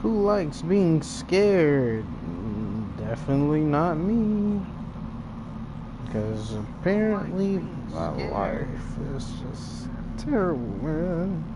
Who likes being scared? Definitely not me. Because apparently my life is just terrible, man.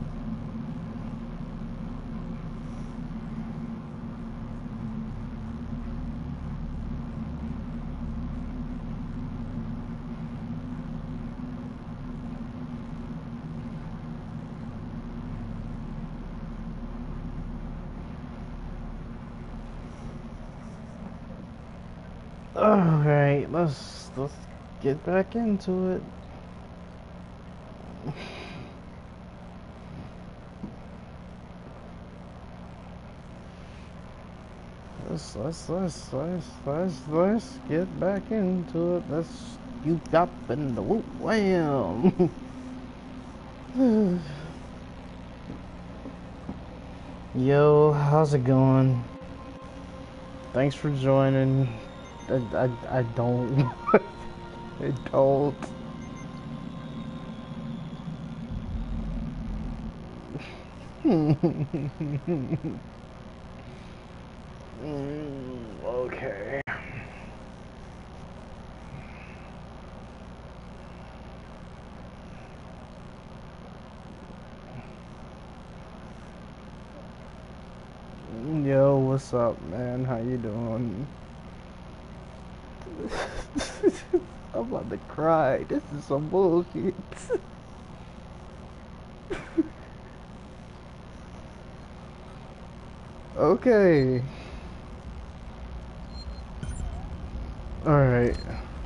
Alright, let's get back into it. Let's get back into it. Let's scoop up in the whoop wham. Yo, how's it going? Thanks for joining. I don't. I don't. Okay. Yo, what's up, man? How you doing? I'm about to cry. This is some bullshit. Okay. Alright.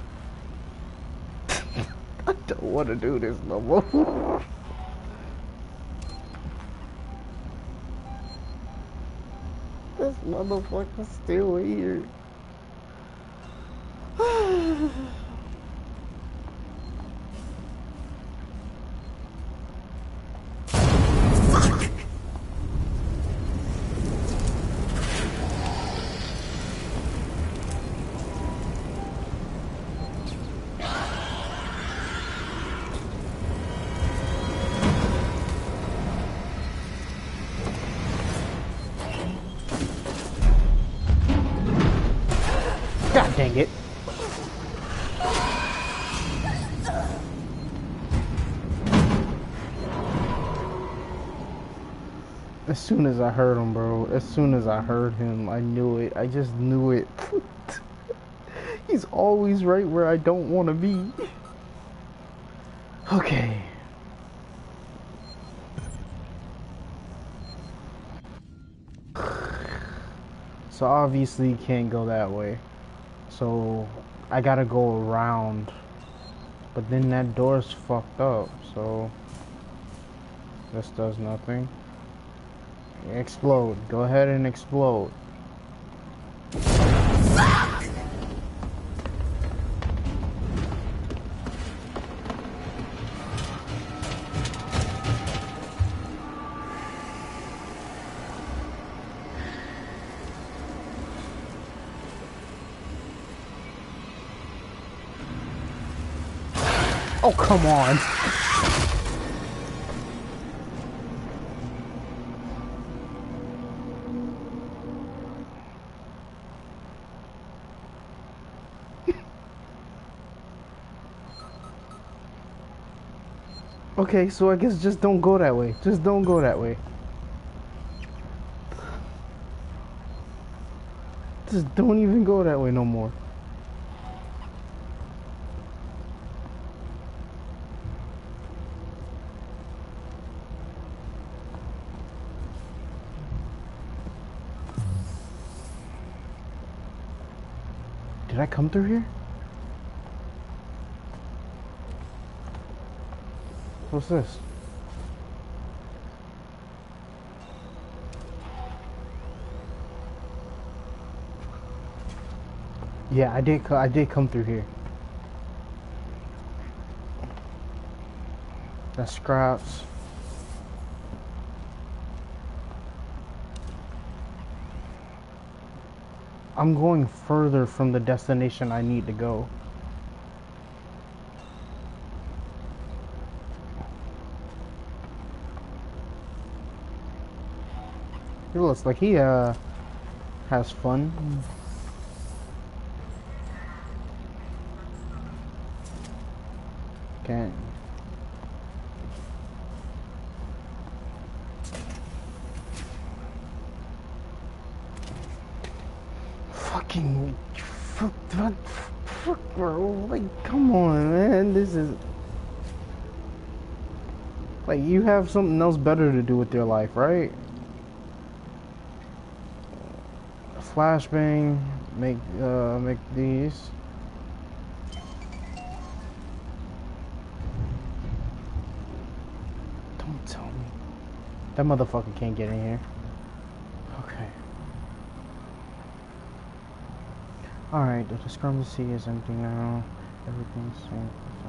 I don't want to do this no more. This motherfucker's still here. God dang it. As soon as I heard him, bro, as soon as I heard him, I knew it. I just knew it. He's always right where I don't want to be. Okay. So obviously you can't go that way. So I gotta go around. But then that door's fucked up, so this does nothing. Explode. Go ahead and explode. Oh, come on. Okay, so I guess just don't go that way. Just don't go that way. Just don't even go that way no more. Did I come through here? What's this? Yeah, I did come through here. That's scraps. I'm going further from the destination I need to go. He looks like he has fun. Can't. Fucking fuck, bro. Like, come on, man. This is like you have something else better to do with your life, right? Flashbang, make these. Don't tell me that motherfucker can't get in here. Okay. All right. The discrepancy is empty now. Everything's same.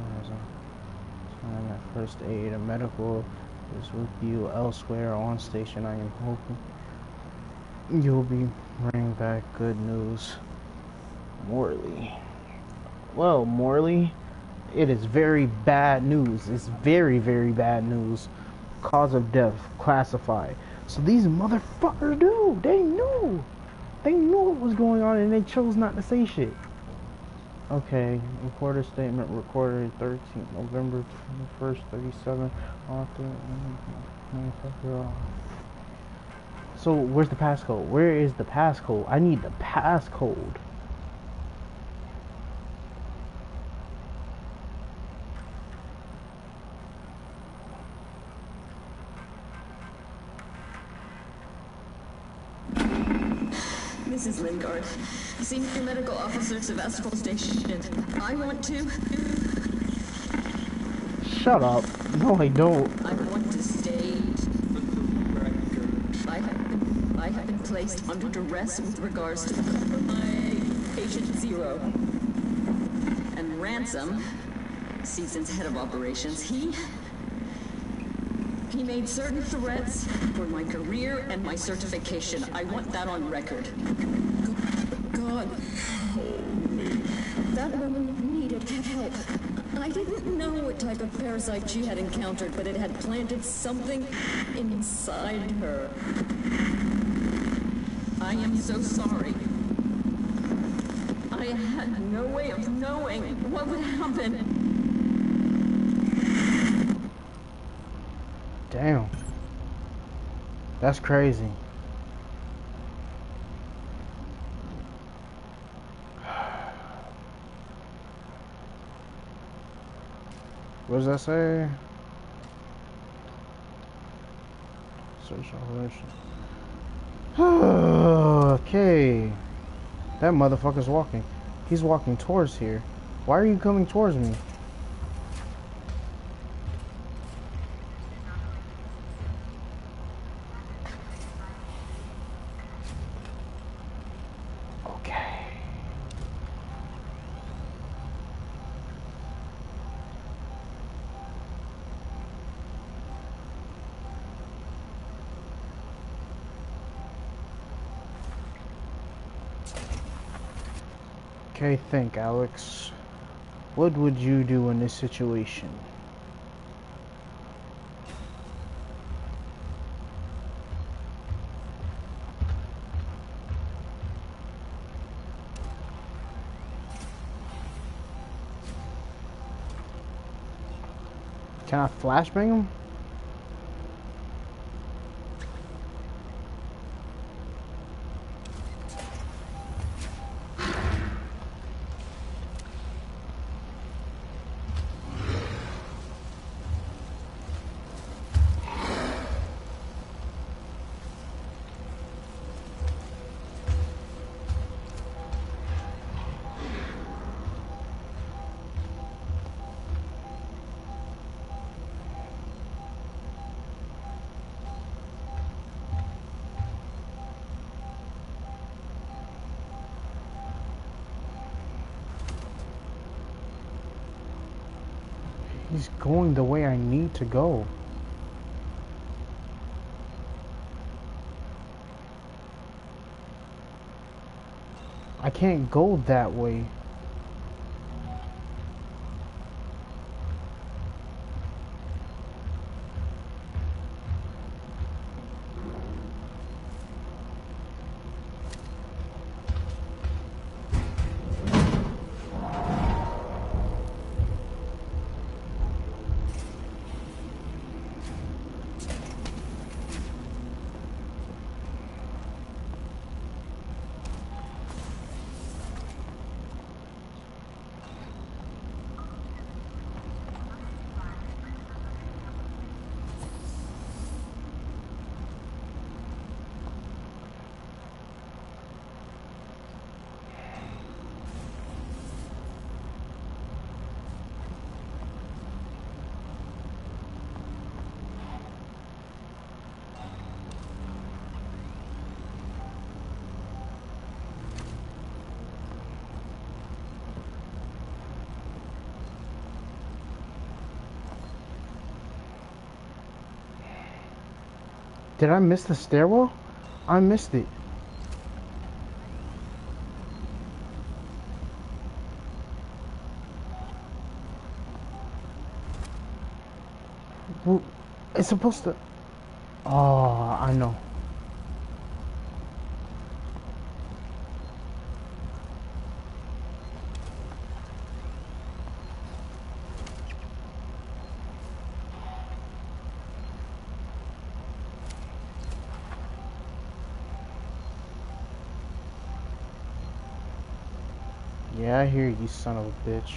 Time at first aid. A medical is with you elsewhere on station. I am hoping you'll be bringing back good news. Morley. Well, Morley, it is very bad news. It's very, very bad news. Cause of death classified. So these motherfuckers knew. They knew. They knew what was going on and they chose not to say shit. Okay, recorder statement recorded 13th November 21st, 37. Author. So where's the passcode? Where is the passcode? I need the passcode. This is Lingard, Senior Medical Officer, Sevastopol Station. I want to... Shut up. No, I don't. I want to state... I have been placed under duress with regards to my patient Zero. And Ransom, Season's head of operations, he made certain threats for my career and my certification. I want that on record. God. That woman needed help. I didn't know what type of parasite she had encountered, but it had planted something inside her. I am so sorry. I had no way of knowing what would happen. Damn. That's crazy. What does that say? Search operation. Okay. That motherfucker's walking. He's walking towards here. Why are you coming towards me? Okay, think, Alex. What would you do in this situation? Can I flashbang him? He's going the way I need to go. I can't go that way. Did I miss the stairwell? I missed it. Well, it's supposed to... Oh, I know. Yeah, I hear you, son of a bitch.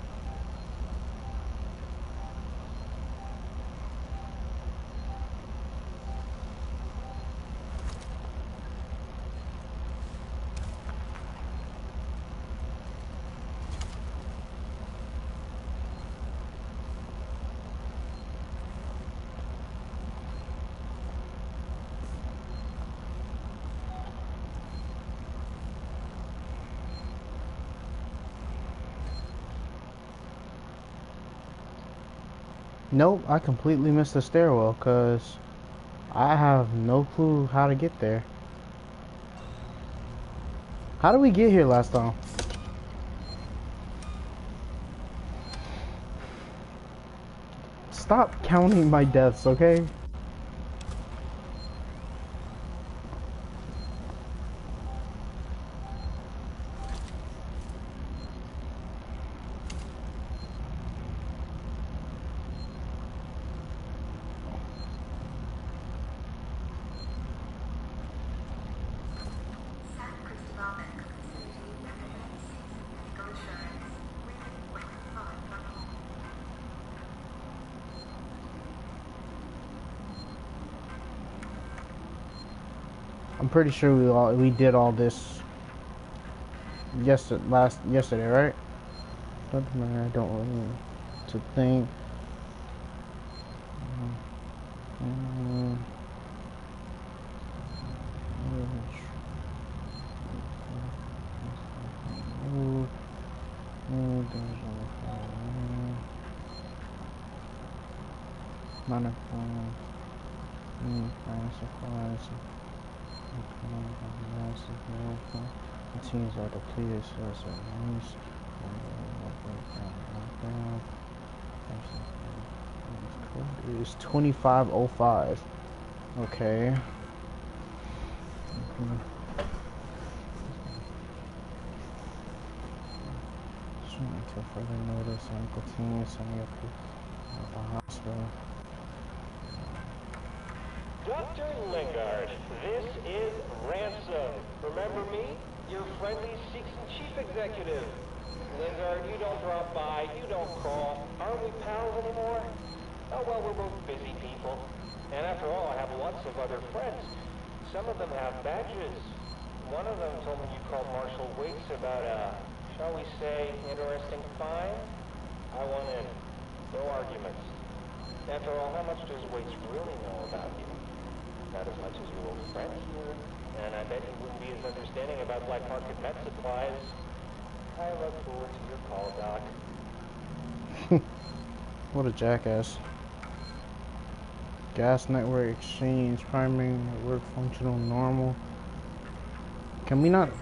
Nope, I completely missed the stairwell because I have no clue how to get there. How did we get here last time? Stop counting my deaths, okay? I'm pretty sure we did all this yesterday, right? But I don't really to think. Teams are depleted, so it's it's 2505. Okay. Until further notice, and continue sending up to the hospital. Dr. Lingard, this is Ransom. Remember me? Your friendly Seegson chief executive. Lingard, you don't drop by, you don't call. Aren't we pals anymore? Oh, well, we're both busy people. And after all, I have lots of other friends. Some of them have badges. One of them told me you called Marshal Waits about a, shall we say, interesting find. I want in. No arguments. After all, how much does Waits really know about you? Not as much as your old friend here. And I bet he wouldn't be as understanding about black market med supplies. I look forward to your call, Doc. What a jackass. Gas network exchange, primary network functional normal. Can we not?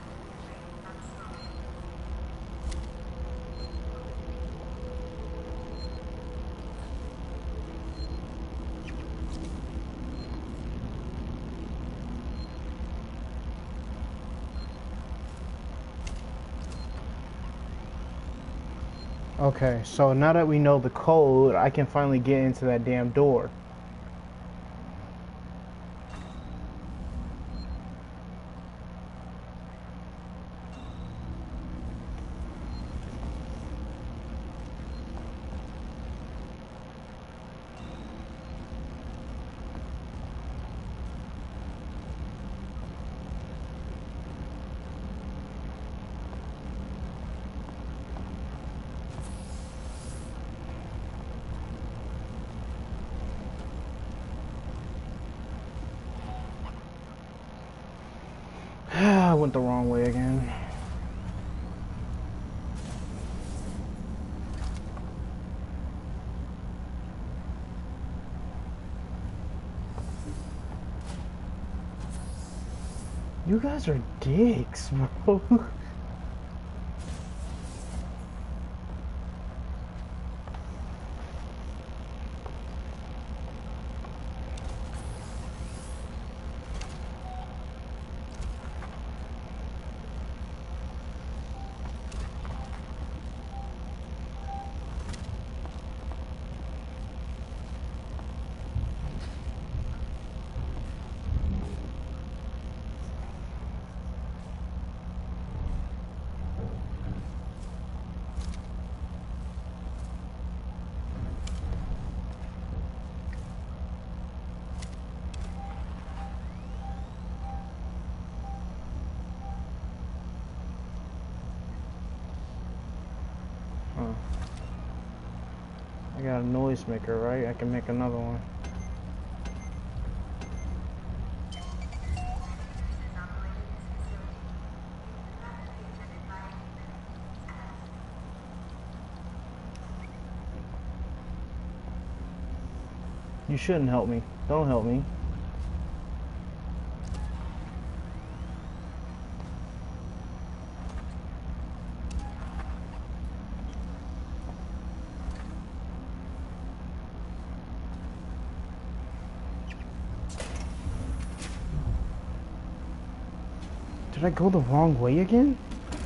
Okay, so now that we know the code, I can finally get into that damn door. I went the wrong way again. You guys are dicks, bro. I got a noisemaker, right? I can make another one. You shouldn't help me. Don't help me. Did I go the wrong way again?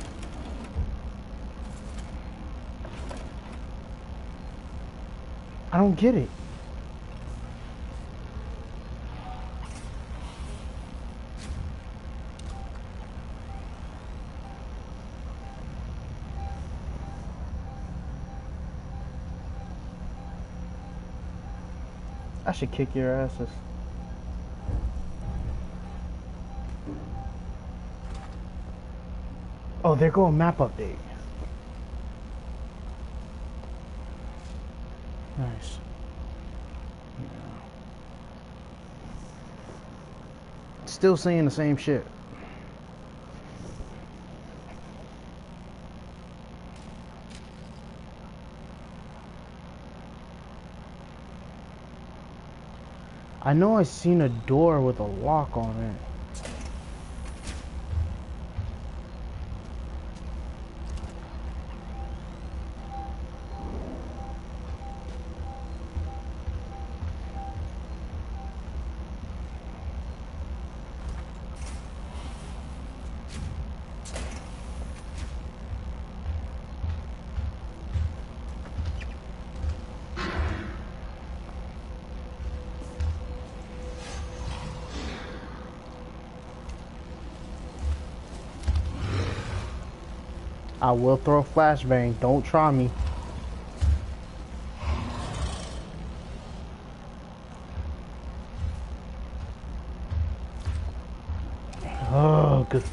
I don't get it. I should kick your asses. Oh, there go a map update. Nice. Yeah. Still saying the same shit. I know I seen a door with a lock on it. I will throw a flashbang. Don't try me. Oh, good.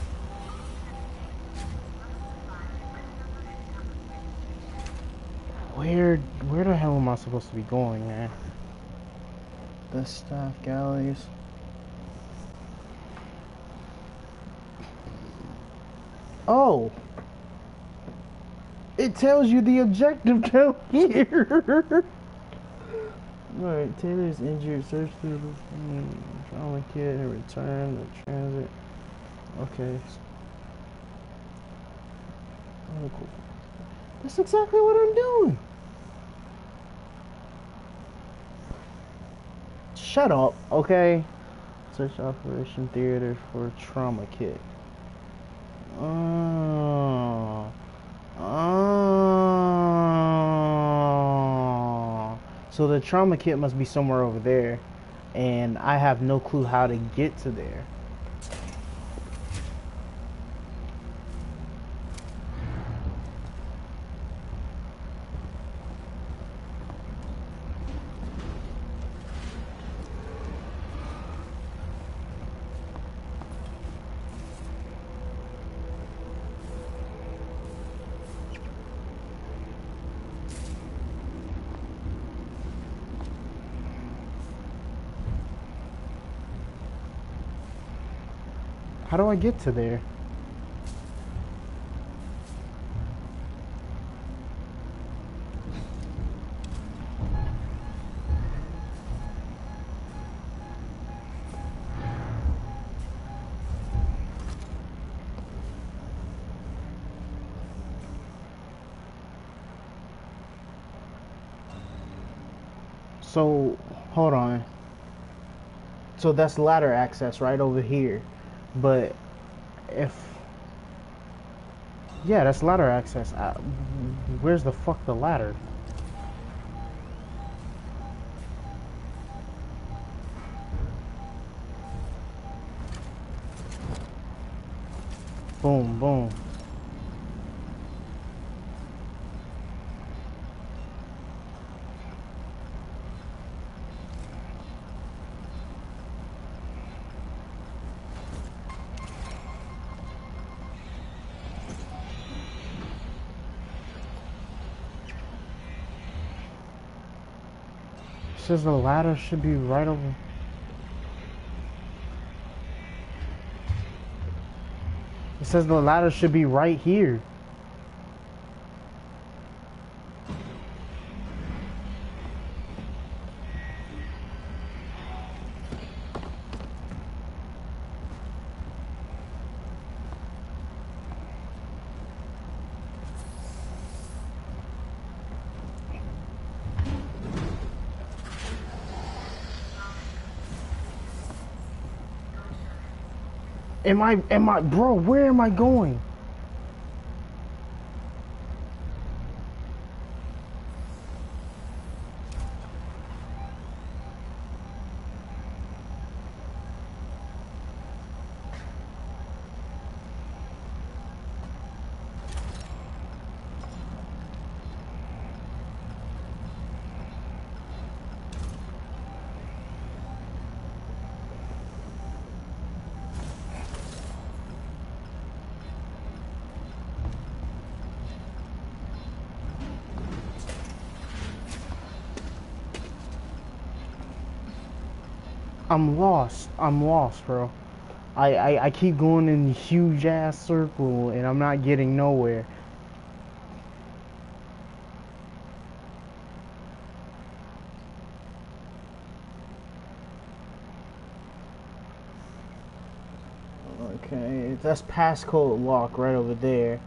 Where the hell am I supposed to be going, man? The staff galleys. Oh! It tells you the objective down here. Alright, Taylor's injured. Search for the trauma kit and return the transit. Okay. Oh, cool. That's exactly what I'm doing. Shut up, okay? Search Operation Theater for trauma kit. So the trauma kit must be somewhere over there, and I have no clue how to get to there. How do I get to there? So, hold on. So that's ladder access right over here. But if... Yeah, that's ladder access. Where's the fuck the ladder? Boom, boom. It says the ladder should be right over. It says the ladder should be right here. Bro, where am I going? I'm lost, bro. I keep going in a huge ass circle and I'm not getting nowhere. Okay, that's passcode lock right over there.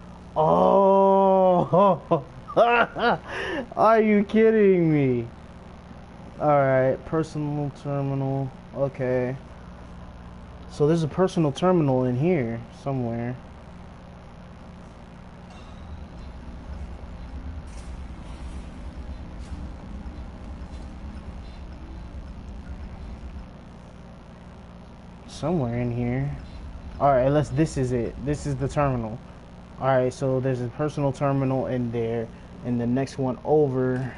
Oh, are you kidding me? Alright, personal terminal. Okay. So there's a personal terminal in here somewhere. Somewhere in here. Alright, this is it. This is the terminal. Alright, so there's a personal terminal in there, and the next one over,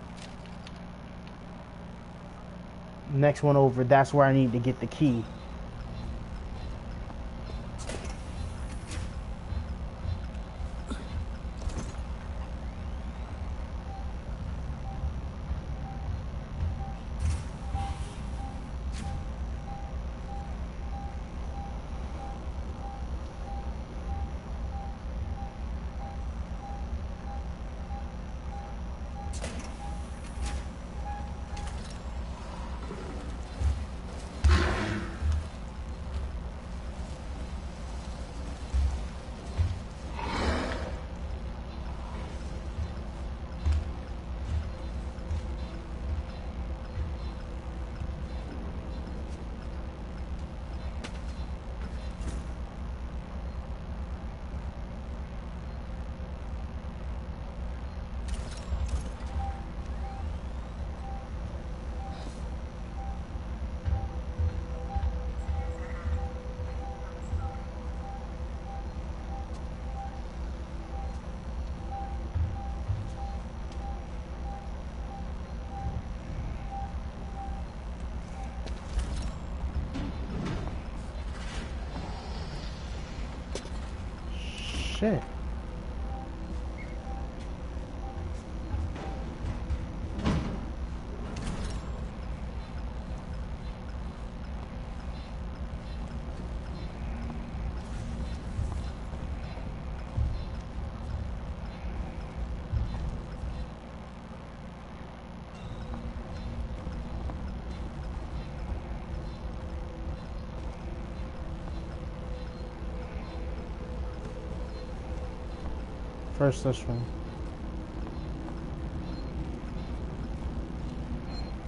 that's where I need to get the key. Shit. First this one.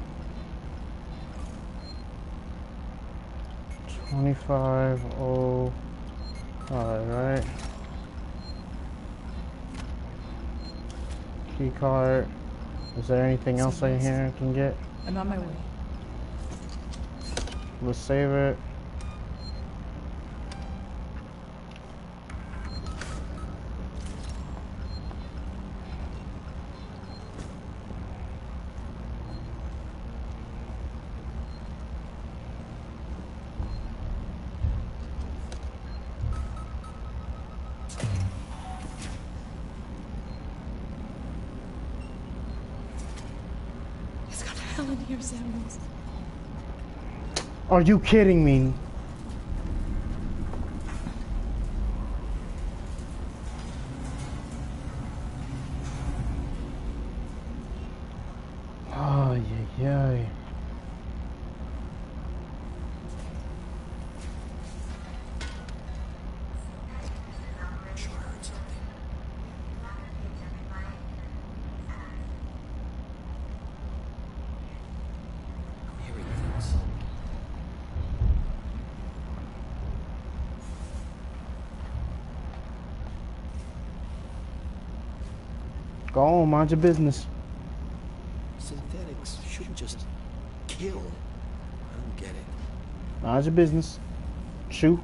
25. Alright. Key card. Is there anything else I here can get? I'm on my way. Let's save it. It's got hell in here, Samuels. Are you kidding me? Oh, yeah. Sure heard something. I'm hearing things. Go on, mind your business. Synthetics should just kill. I don't get it. Mind your business. Shoo.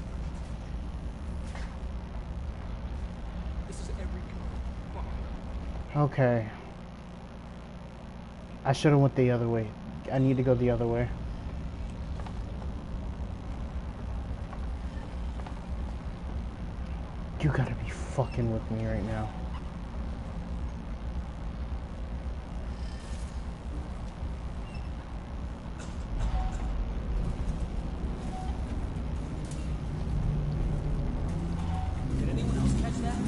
This is every Okay. I should have went the other way. I need to go the other way. You gotta be fucking with me right now. Did anyone else catch that?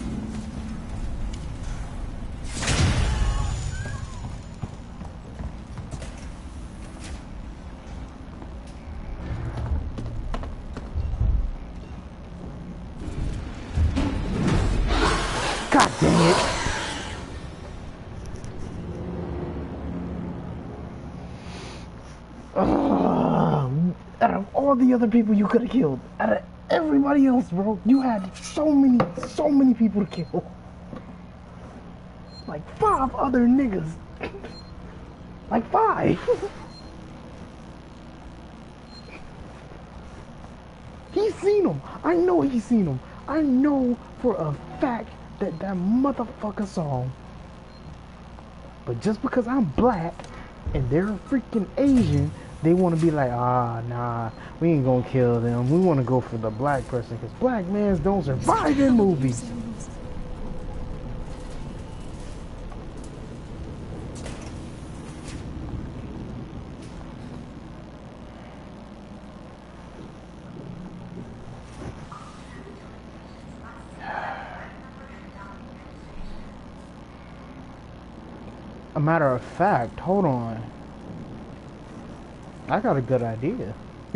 God dang it. Out of all the other people you could have killed, out of everybody else, bro, you had so many people to kill. Like 5 other niggas. Like 5. He's seen them. I know he's seen them. I know for a fact that motherfucker saw him. But just because I'm black and they're freaking Asian, they want to be like, nah, we ain't gonna kill them. We want to go for the black person because black mans don't survive in movies. A matter of fact, hold on. I got a good idea.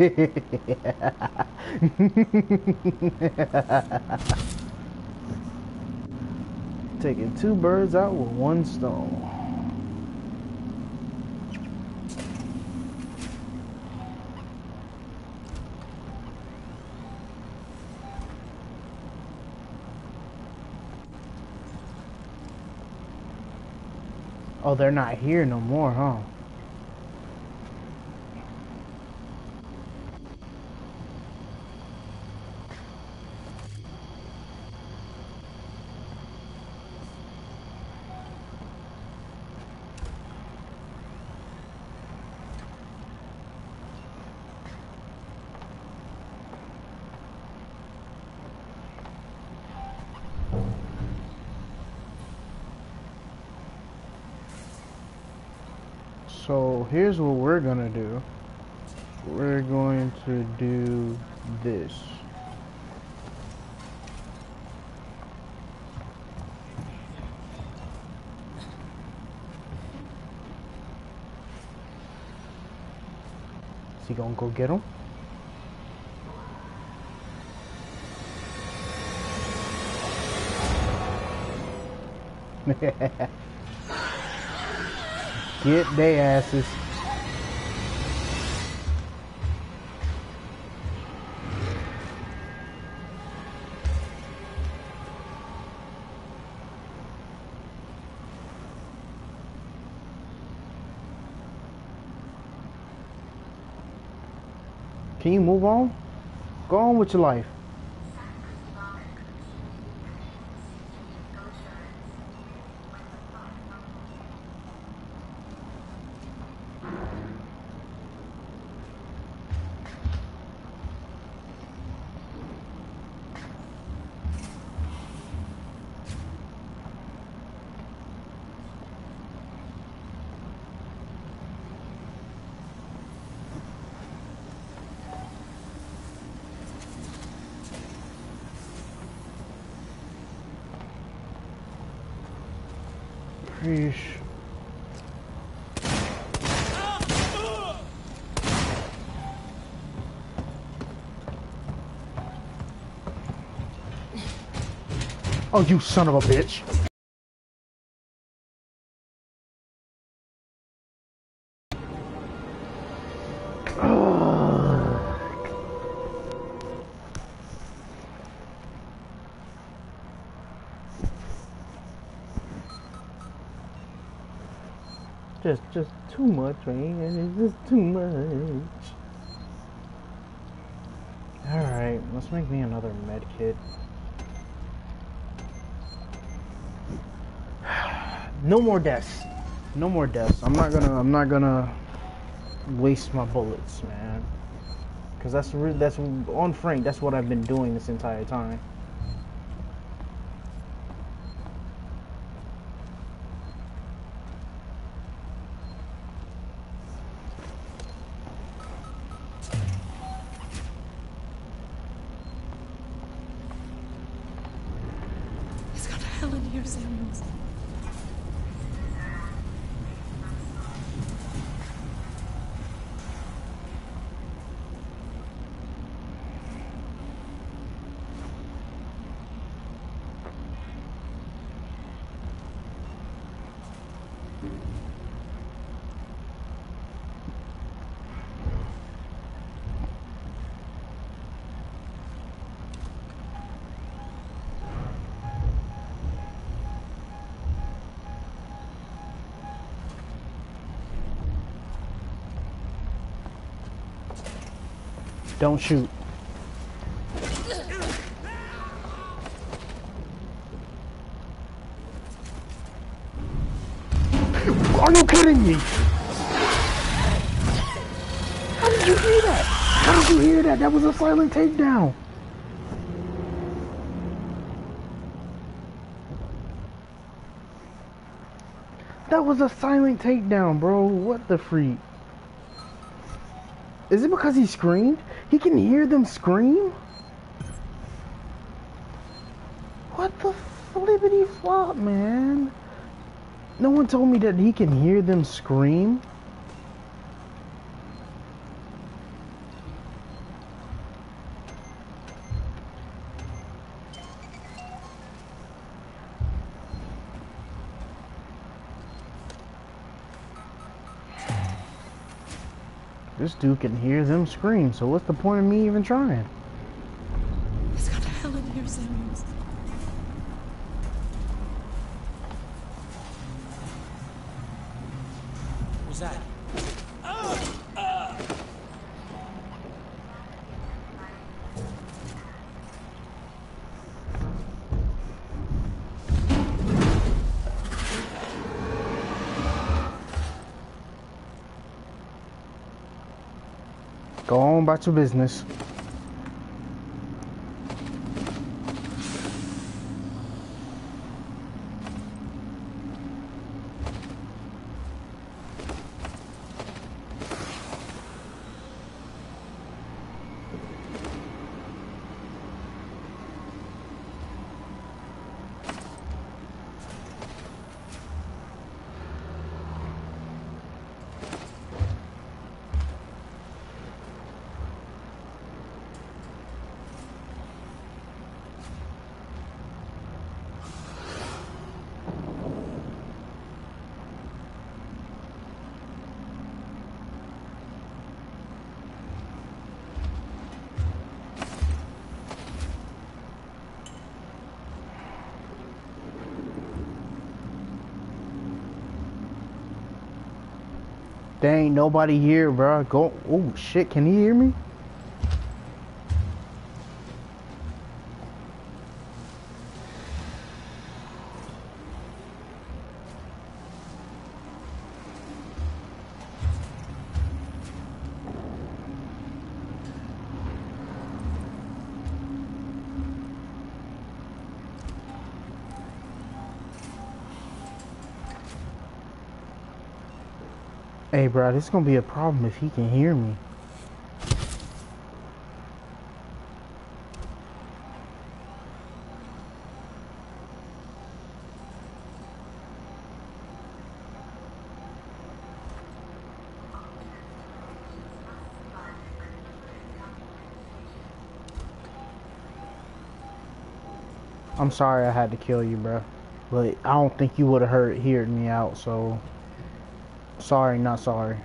Taking 2 birds out with 1 stone. Oh, they're not here no more, huh? So here's what we're gonna do. We're going to do this. Is he gonna go get him? Get they asses. Can you move on? Go on with your life. Sheesh. Oh, you son of a bitch. Just too much, man. It's just too much. Alright, let's make me another med kit. No more deaths. No more deaths. I'm not gonna waste my bullets, man. Cause that's on Frank, that's what I've been doing this entire time. It's got hell in here, Samuels. Don't shoot. Are you kidding me? How did you hear that? How did you hear that? That was a silent takedown. That was a silent takedown, bro. What the freak? Is it because he screamed? He can hear them scream? What the flippity flop, man? No one told me that he can hear them scream. This dude can hear them scream, so what's the point of me even trying? It's got hell in here, Samuels. What's that? Go on about your business. There ain't nobody here, bro. Go. Oh shit! Can he hear me? Hey, bro, this is gonna be a problem if he can hear me. I'm sorry I had to kill you, bro. But I don't think you would have heard me out, so sorry, not sorry.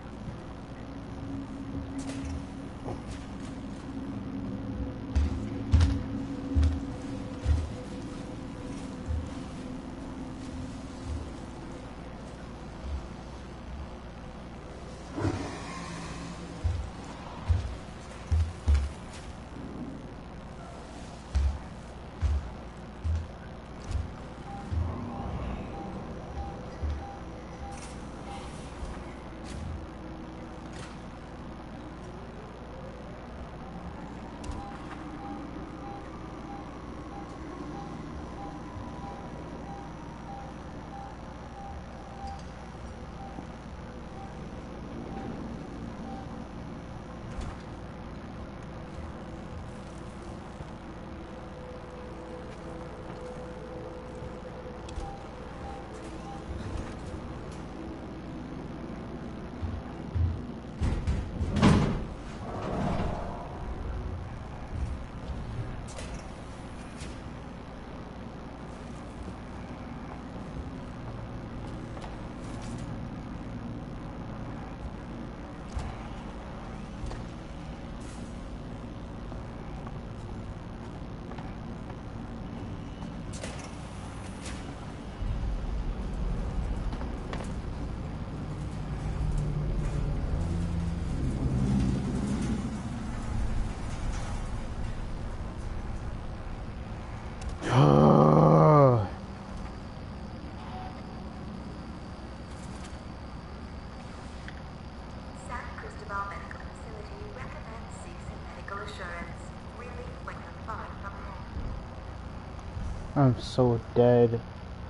San Cristobal Medical Facility recommends season medical assurance. Relief when you're far from home. I'm so dead.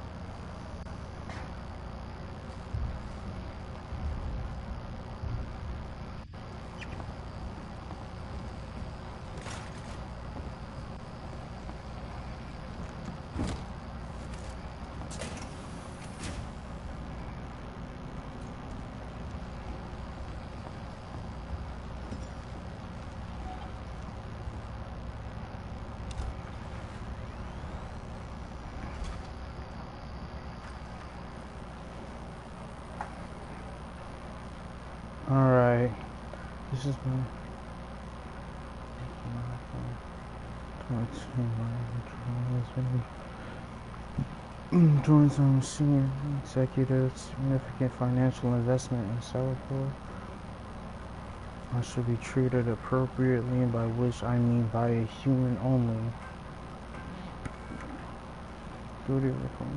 Alright. This is my join some senior executives, significant financial investment in Salvador. I should be treated appropriately, by which I mean by a human only. Duty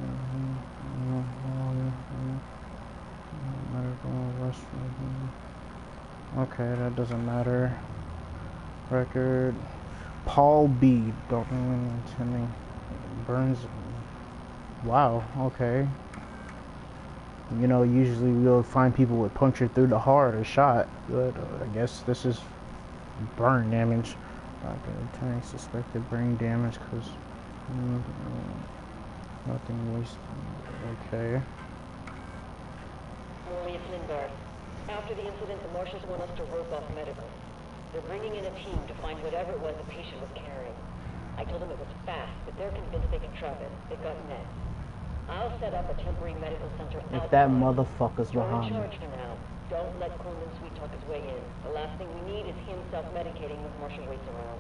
okay, that doesn't matter. Record. Paul B. Don't attending Burns. Wow, okay. You know, usually we'll find people with punctured through the heart or shot, but I guess this is burn damage. Attending suspected brain damage because nothing wasted. Okay. Morley, it's Lingard. After the incident, the marshals want us to rope off medical. They're bringing in a team to find whatever it was the patient was carrying. I told them it was fast, but they're convinced they can trap it. They've got net. I'll set up a temporary medical center outside. If that motherfucker's You're behind in me. charge for now. Don't let Coleman sweet talk his way in. The last thing we need is him self-medicating with Marshal Waits around.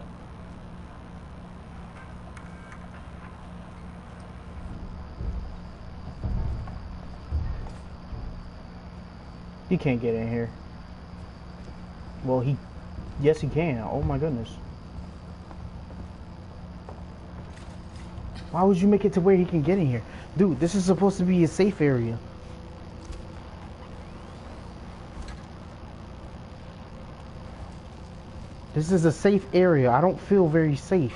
He can't get in here. Well, yes, he can. Oh my goodness. Why would you make it to where he can get in here? Dude, this is supposed to be a safe area. This is a safe area. I don't feel very safe.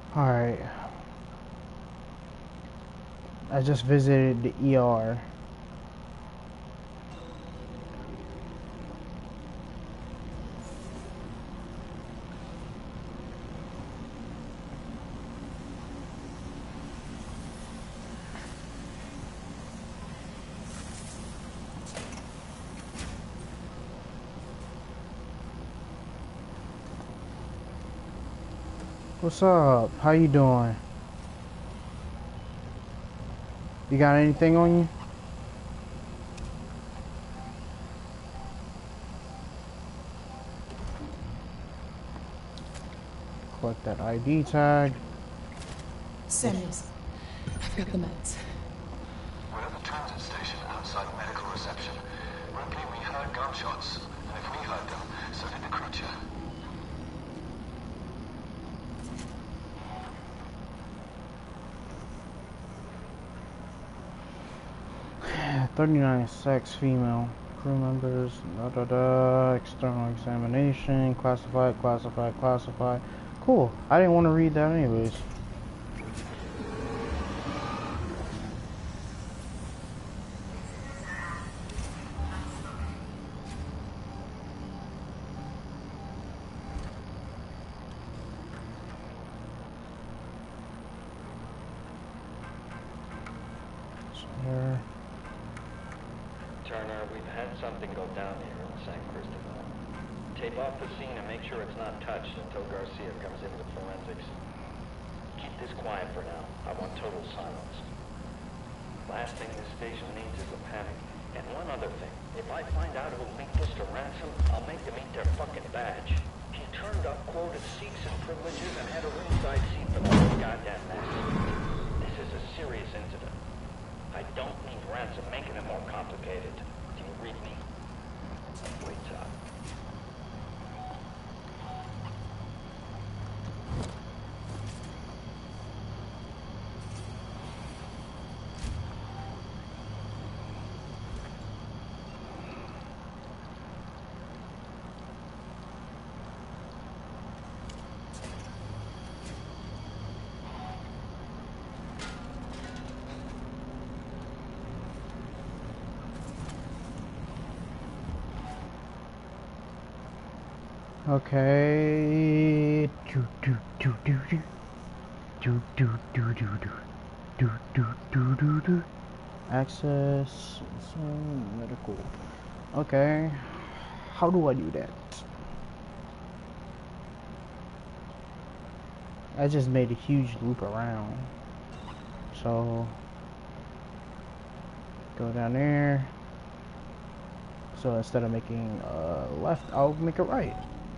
Alright. I just visited the ER. What's up? How you doing? You got anything on you? Collect that ID tag. Samuels, I've got the meds. We're at the transit station outside medical reception. Ripley, we heard gunshots, and if we heard them, so did the creature. 39 sex female crew members, external examination, classified. Cool. I didn't want to read that anyways. Turner, we've had something go down here in San Cristobal. Tape off the scene and make sure it's not touched until Garcia comes in with forensics. Keep this quiet for now. I want total silence. Last thing this station needs is a panic. And one other thing. If I find out who linked this to Ransom, I'll make them eat their fucking badge. He turned up quoted seats and privileges and had a ringside seat for the whole goddamn mess. This is a serious incident. I don't need Ransom making it more complicated. Do you read me? Wait up. Okay. Access some medical. Okay. How do I do that? I just made a huge loop around. So go down there. So instead of making a left, I'll make a right.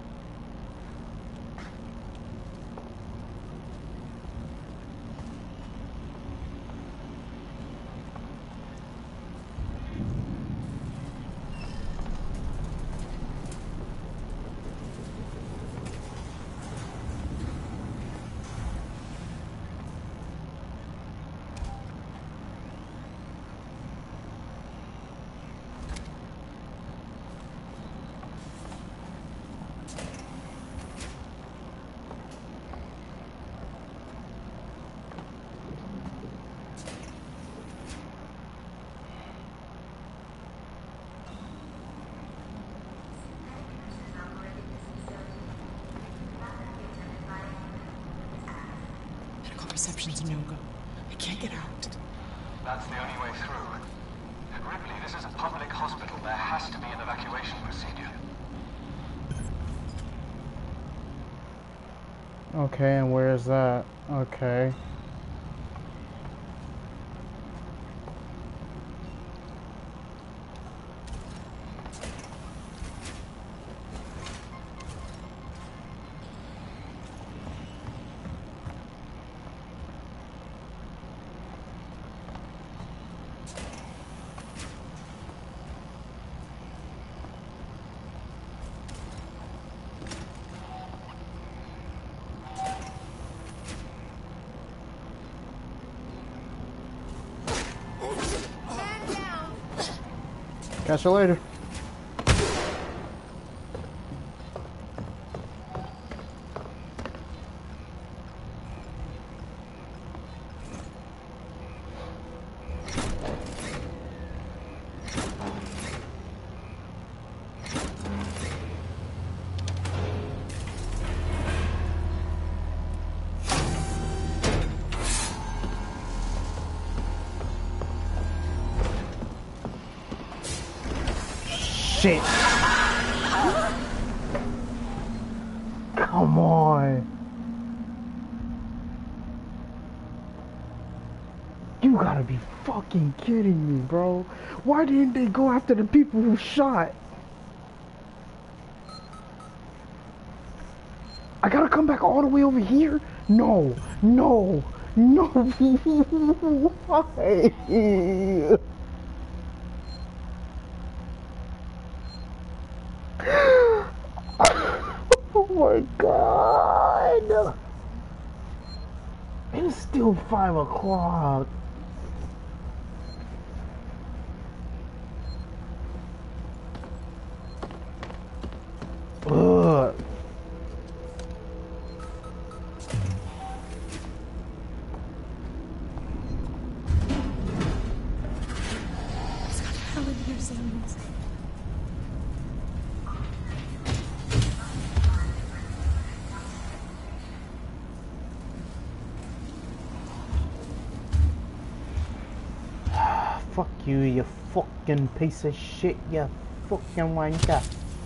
Reception's a no-go. I can't get out. That's the only way through. Ripley, this is a public hospital. There has to be an evacuation procedure. Okay, and where is that? Okay. Catch you later. shit. Come on. You gotta be fucking kidding me, bro. Why didn't they go after the people who shot? I gotta come back all the way over here? No, no, no. Why? Oh my god. It's still 5 o'clock. Ugh. It's got hell in here, Samuels. Fuck you, you fucking piece of shit, you fucking wanker.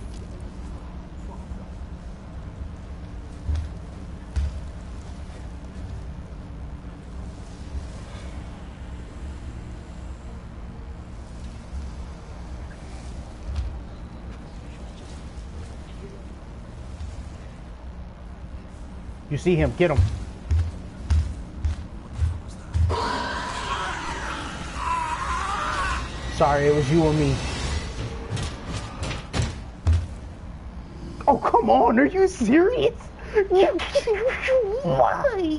You see him, get him. Sorry, it was you or me. Oh, come on, are you serious? Why?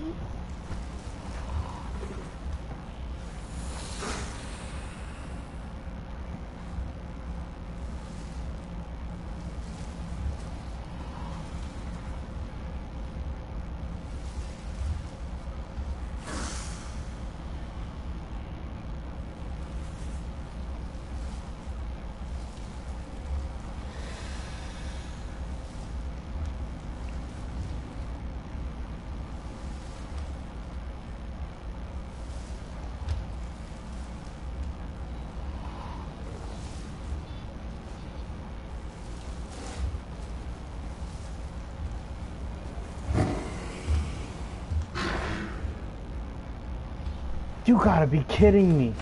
You gotta be kidding me.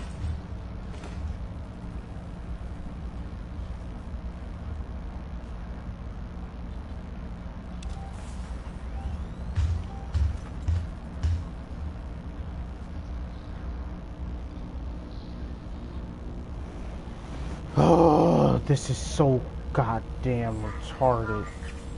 Oh, this is so goddamn retarded.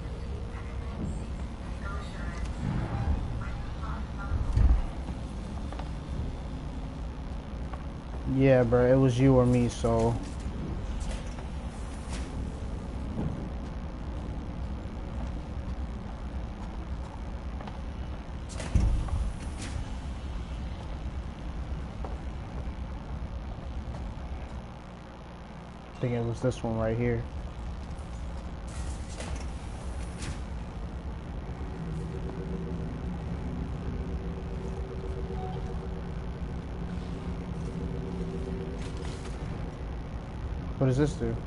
Yeah, bro, it was you or me, so. I think it was this one right here. What does this do?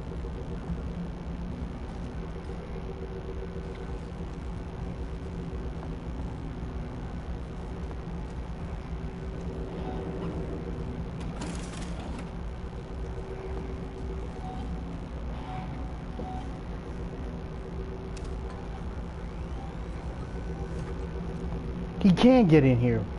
He can't get in here.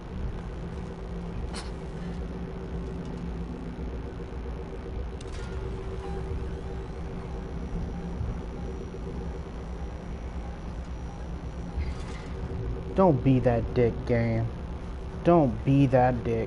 Don't be that dick, game. Don't be that dick.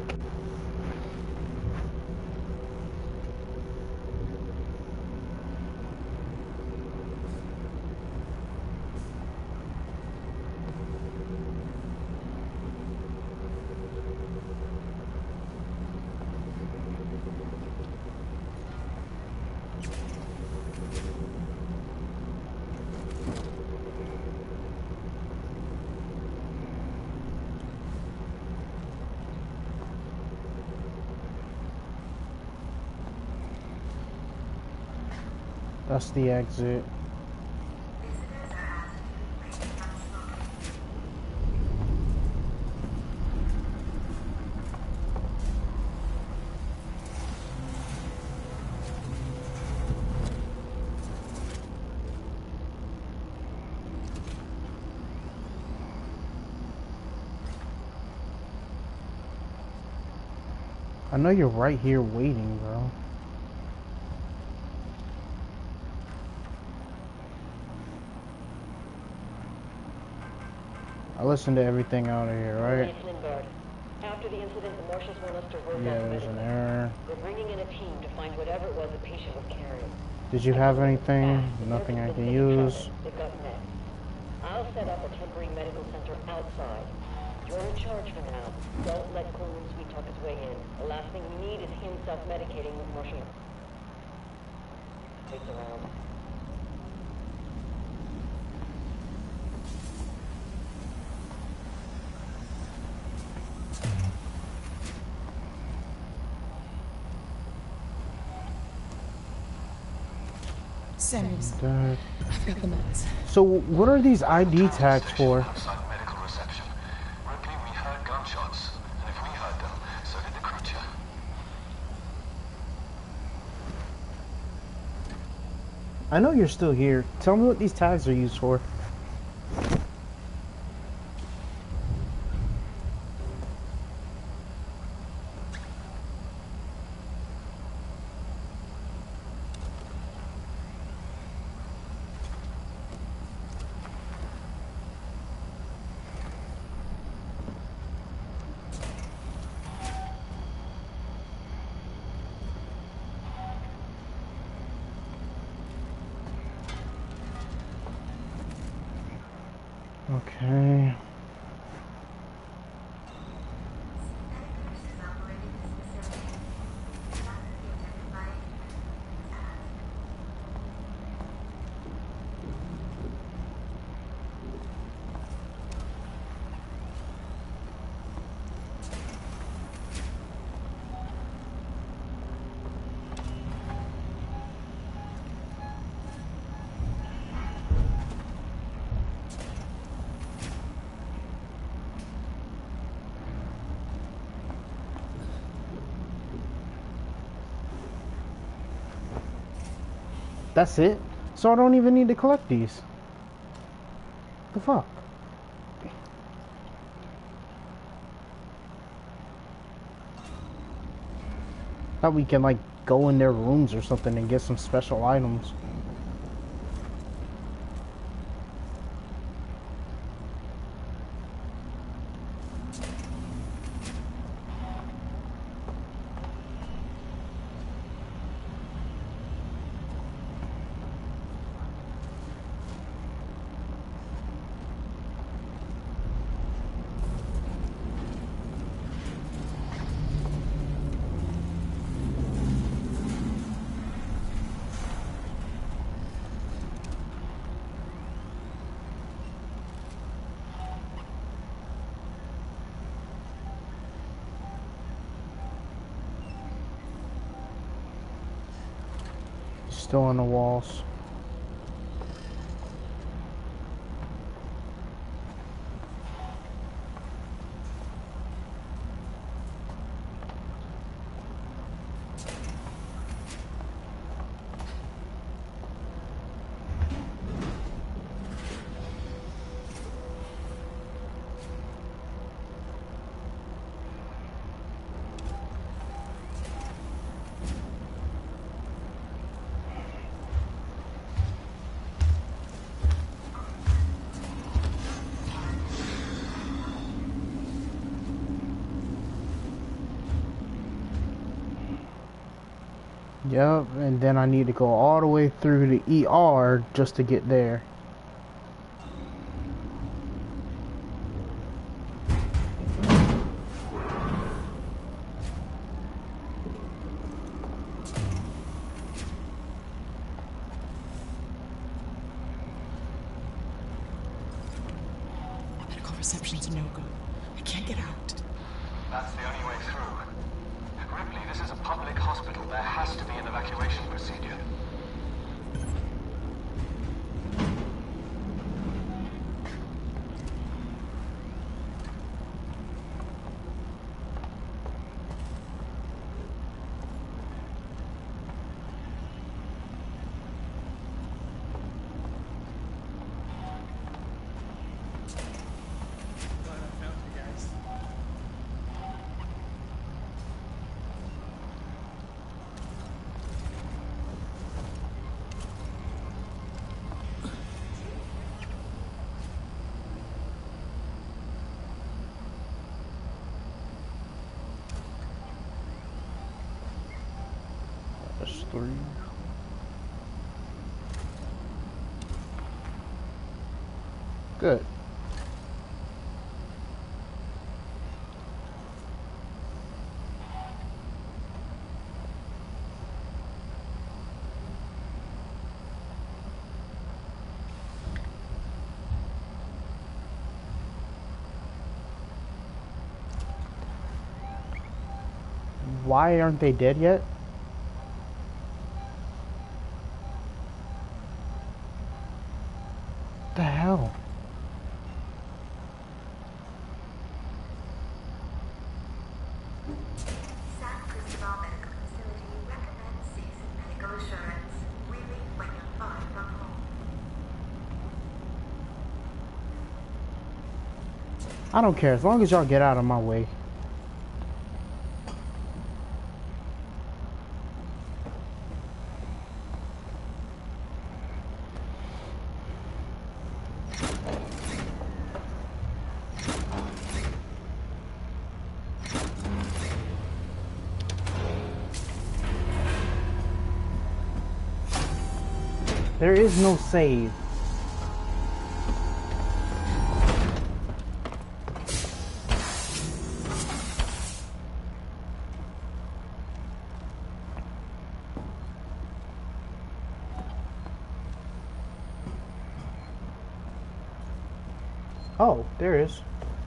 That's the exit. Visitors are asked to refrain from smoking. I know you're right here waiting, bro. I listened to everything out of here, right? It's Lingard. After the incident, the marshals want us to rope Yeah, off there's an medical. error. We're bringing in a team to find whatever it was the patient was carrying. Did you have anything? Fast, but Nothing I they're can convinced use. It got met. I'll set up a temporary medical center outside. You're in charge for now. Don't let Coleman Sweet talk his way in. The last thing we need is him self-medicating with Marshall. Takes around. Samuels, That- I've got the meds. So what are these ID tags for? Outside medical reception. Ripley, we heard gunshots. And if we heard them, so did the creature. I know you're still here. Tell me what these tags are used for. Okay. Medicus is operating this facility. Cannot be identified. Asked. That's it? So I don't even need to collect these. The fuck? Thought we can like go in their rooms or something and get some special items. Still on the walls. Yep, and then I need to go all the way through the ER just to get there. Medical reception's a no-go. I can't get out. That's the only way through. Ripley, this is a public hospital. There has to be an evacuation procedure. 3. Good. Why aren't they dead yet? What the hell? San Cristobal Medical Facility recommends Season Medical Assurance. Relief when you're far from home. I don't care as long as y'all get out of my way. There is no save. Oh, there is.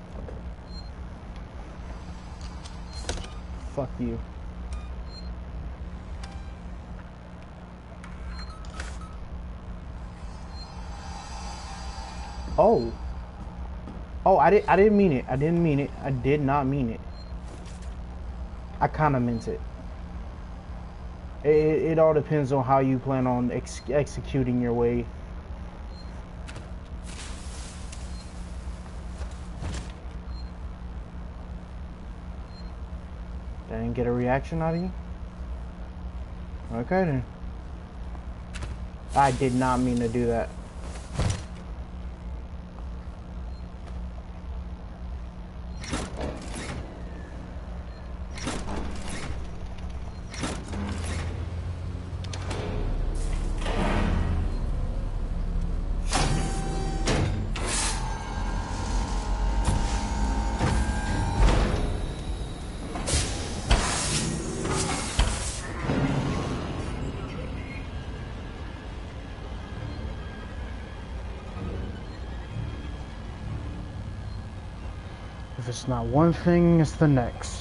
Fuck you. Oh. Oh, I didn't mean it. I didn't mean it. I did not mean it. I kind of meant it. It all depends on how you plan on executing your way. I didn't get a reaction out of you? Okay then. I did not mean to do that. If it's not one thing, it's the next.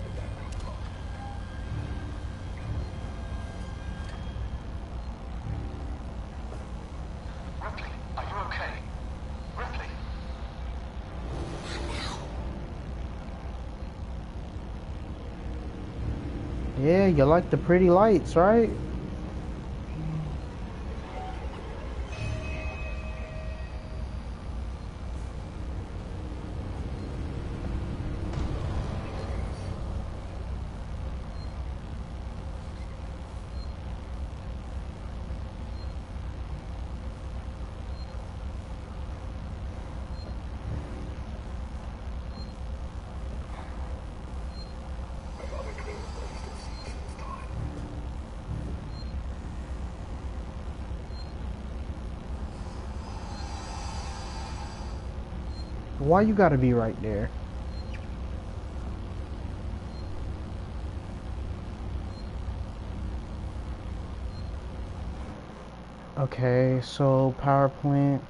Ripley, are you okay? Ripley? Yeah, you like the pretty lights, right? Why you gotta be right there? Okay, so power plant.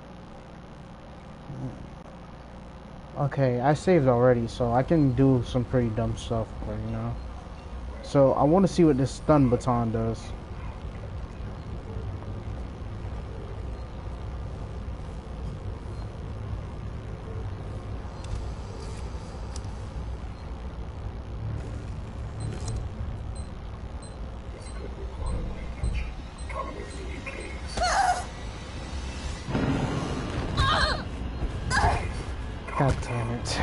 Okay, I saved already, so I can do some pretty dumb stuff right now. So I want to see what this stun baton does. God damn it.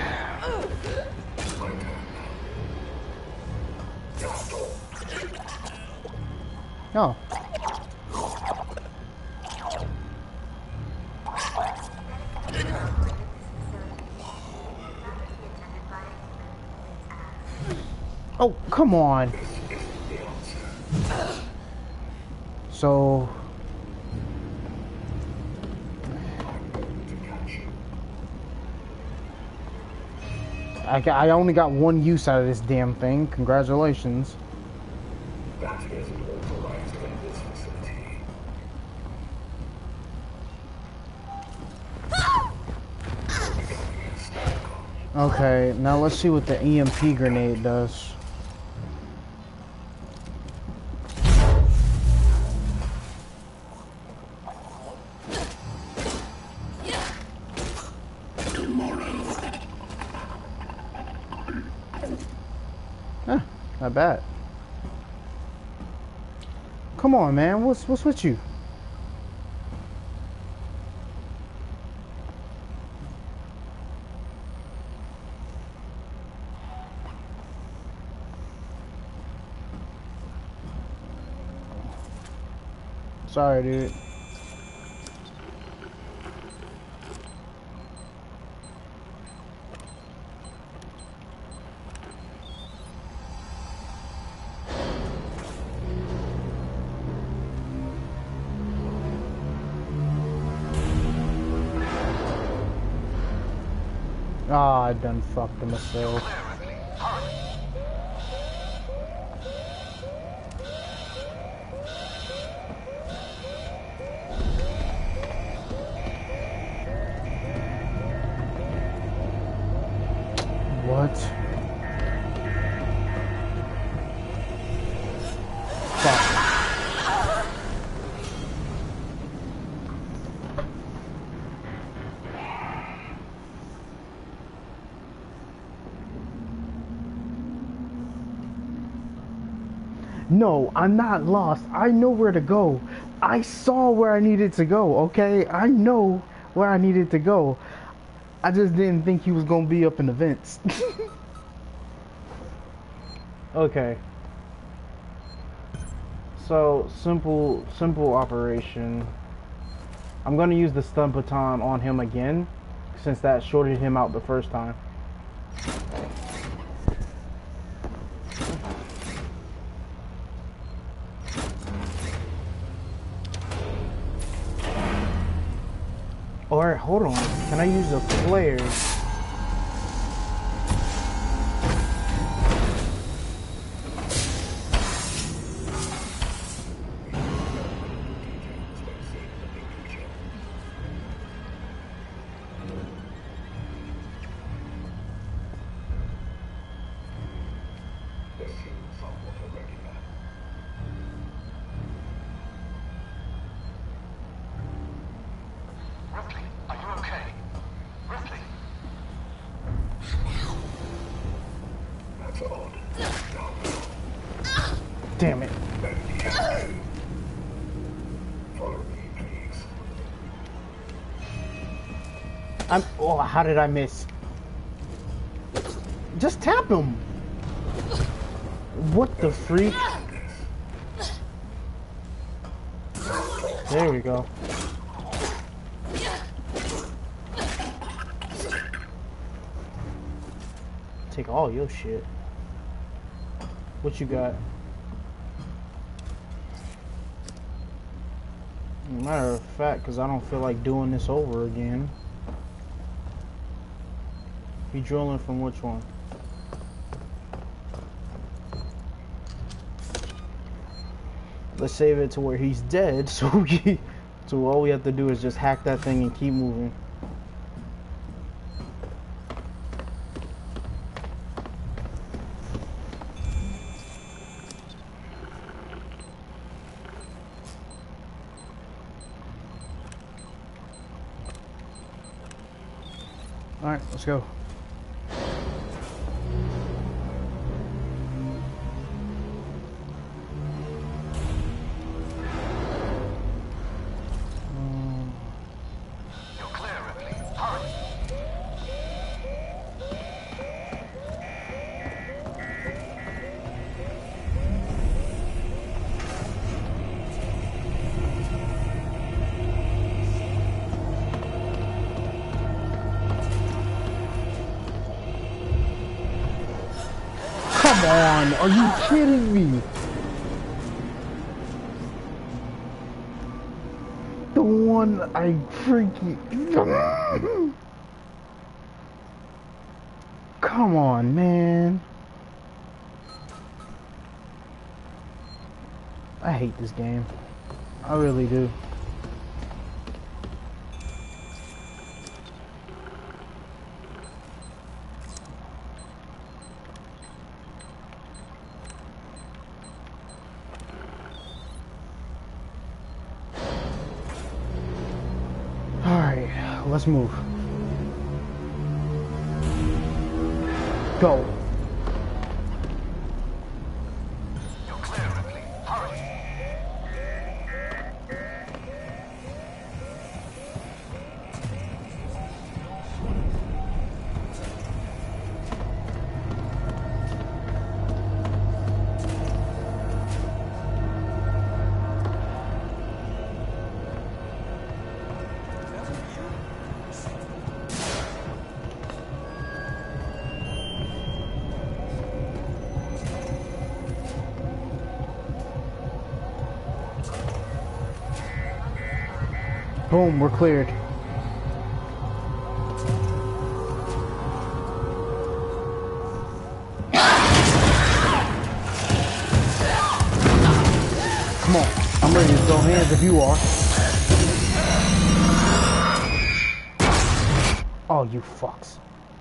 Oh. Oh, come on. So I only got one use out of this damn thing. Congratulations. That is authorized in this facility. Okay, now let's see what the EMP grenade does. Not bad. Come on, man. What's with you? Sorry, dude. Ah, I done fucked myself. What? Fuck. No, I'm not lost. I know where to go. I saw where I needed to go, okay? I know where I needed to go. I just didn't think he was gonna be up in the vents. Okay. So, simple operation. I'm gonna use the stun baton on him again, since that shorted him out the first time. Alright, hold on. Can I use a flare? Ripley, are you okay? Ripley? That's odd. Damn it. Follow me, please. Oh, how did I miss? Just tap him. What the freak? There we go. Take all your shit. What you got? Matter of fact, because I don't feel like doing this over again. You drilling from which one? Let's save it to where he's dead, so all we have to do is just hack that thing and keep moving. Alright, let's go. You're clear, Ripley. Hurry. Come on, are you kidding me? one I freaking... Come on, man. I hate this game. I really do. Alright, let's move. Go. You're clear, Ripley. Hurry. Boom, we're cleared. Come on, I'm ready to throw hands if you are. Oh, you fucks.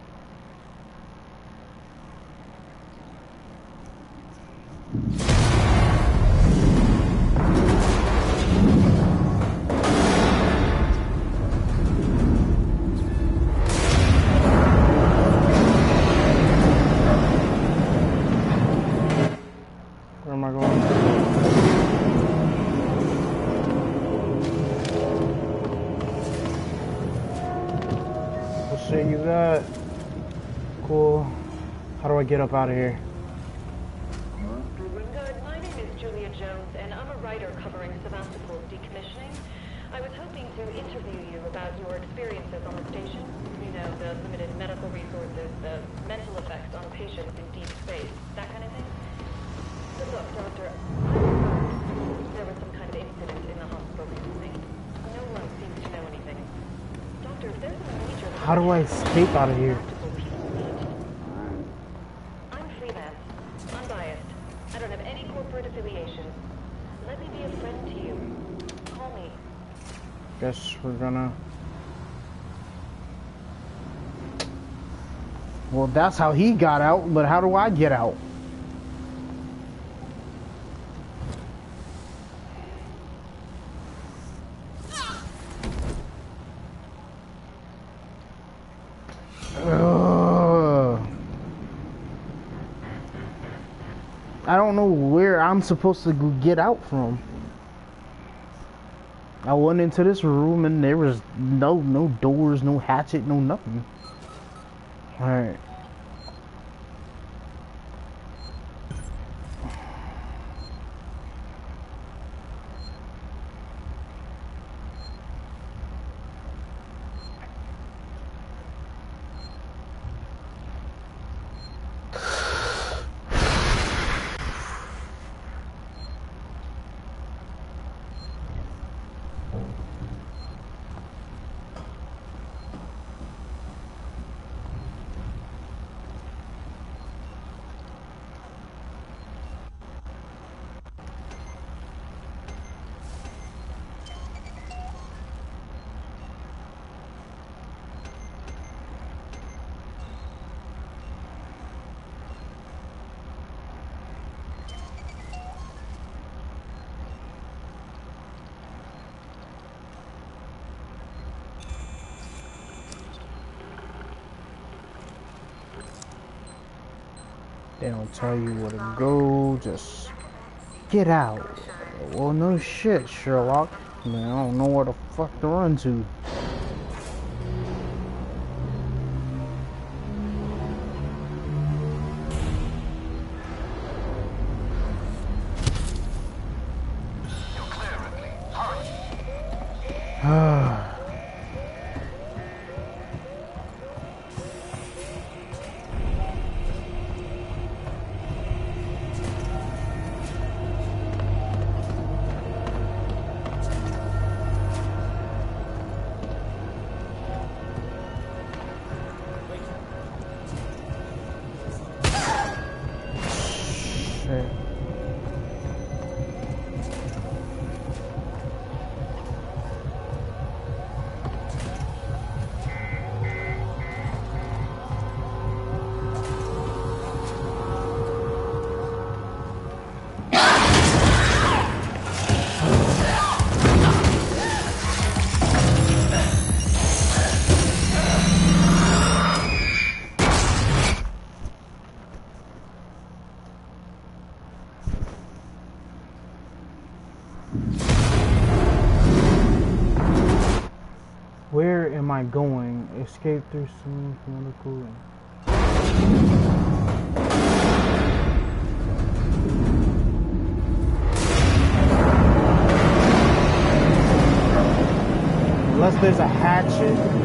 Where am I going? What shit you got? Cool. How do I get up out of here? Good. My name is Julia Jones, and I'm a writer covering Sevastopol's decommissioning. I was hoping to interview you about your experiences on the station. You know, the limited medical resources, the mental effects on patients in deep space, that kind of thing. But look, Doctor, there was some kind of incident in the hospital recently. No one seems to know anything. Doctor, if there's a major... How do I escape out of here? I'm freelance, unbiased. I don't have any corporate affiliations. Let me be a friend to you. Call me. Guess we're gonna... Well, that's how he got out, but how do I get out? I don't know where I'm supposed to get out from. I went into this room and there was no doors, no hatchet, no nothing. Alright. They don't tell you where to go, just get out. Well, no shit, Sherlock. I mean, I don't know where the fuck to run to. You're clear, Ripley. Hurry. I going? Escape through some political. Unless there's a hatchet.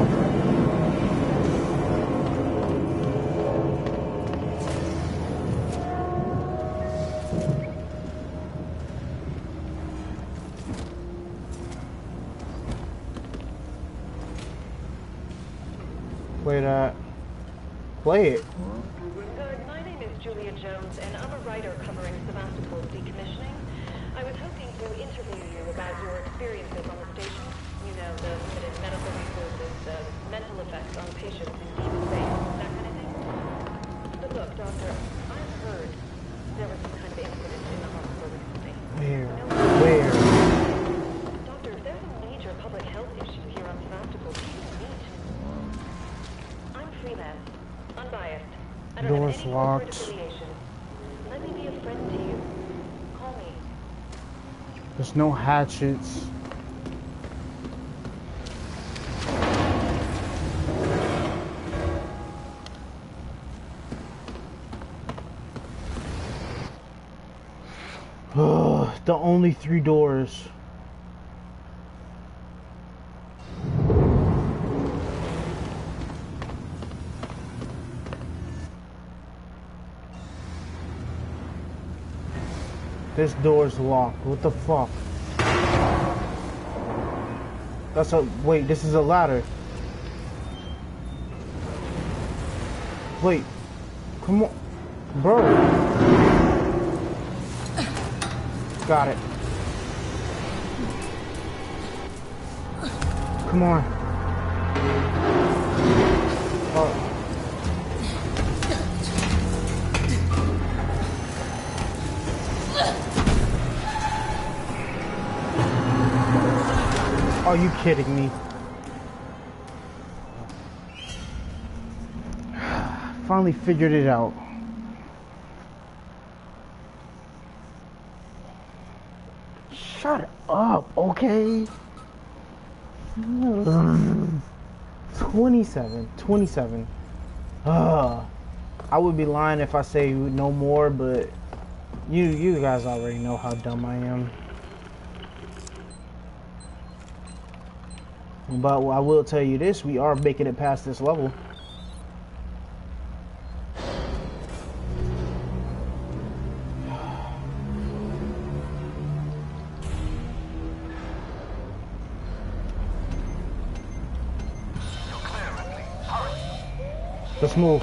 Play that. Play it. My name is Julia Jones, and I'm a writer covering Sevastopol decommissioning. I was hoping to interview you about your experiences on the station. You know, the limited medical resources, the mental effects on patients in deep space, that kind of thing. But look, Doctor, I've heard there was some kind of incident in the hospital recently. Where? Doctor, there's a major public health issue here on Sevastopol. People need to know. I'm freelance, unbiased. I don't Door's have any locked. corporate affiliation. Let me be a friend to you. Call me. There's no hatchets. The only 3 doors. This door's locked. What the fuck? That's a... Wait, this is a ladder. Wait. Come on. Bro. Got it. Come on. Oh. Are you kidding me? Finally figured it out. Shut up, okay? 27. I would be lying if I say no more, but you guys already know how dumb I am. But I will tell you this, we are making it past this level. Let's move.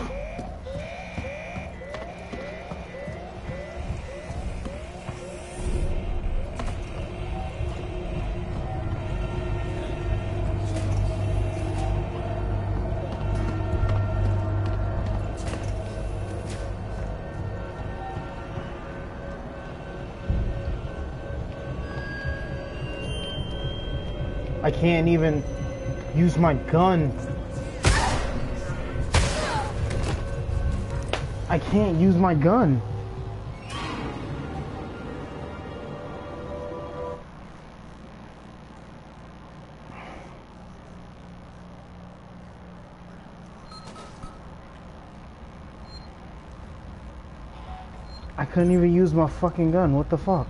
I can't even use my gun. I can't use my gun. I couldn't even use my fucking gun. What the fuck?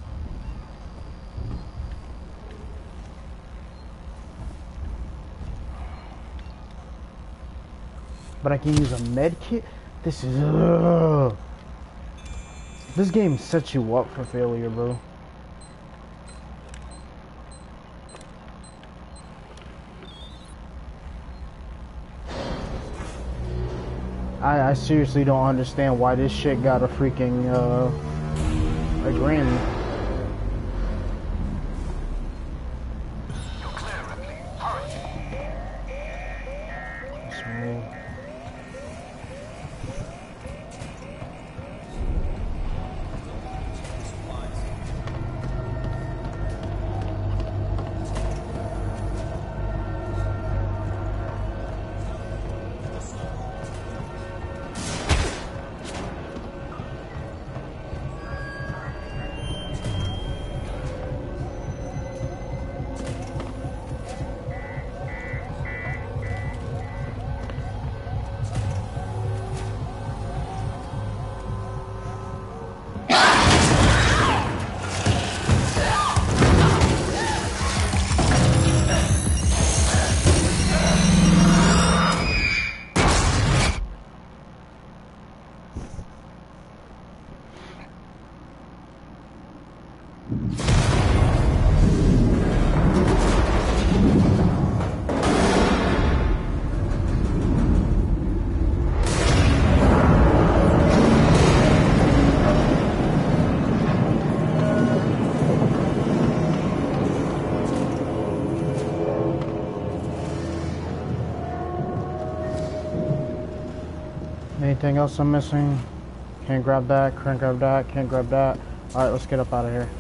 But I can use a med kit? This is... This game sets you up for failure, bro. I seriously don't understand why this shit got a freaking, a Grammy. You're clear, Ripley. Hurry. So... Anything else I'm missing? Can't grab that, can't grab that, can't grab that. Alright, let's get up out of here.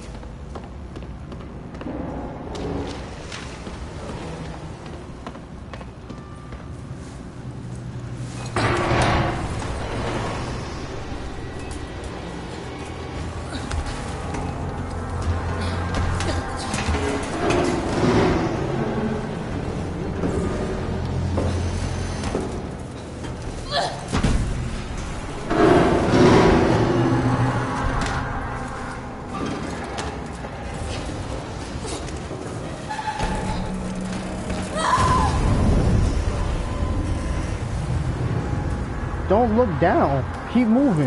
Don't look down. Keep moving.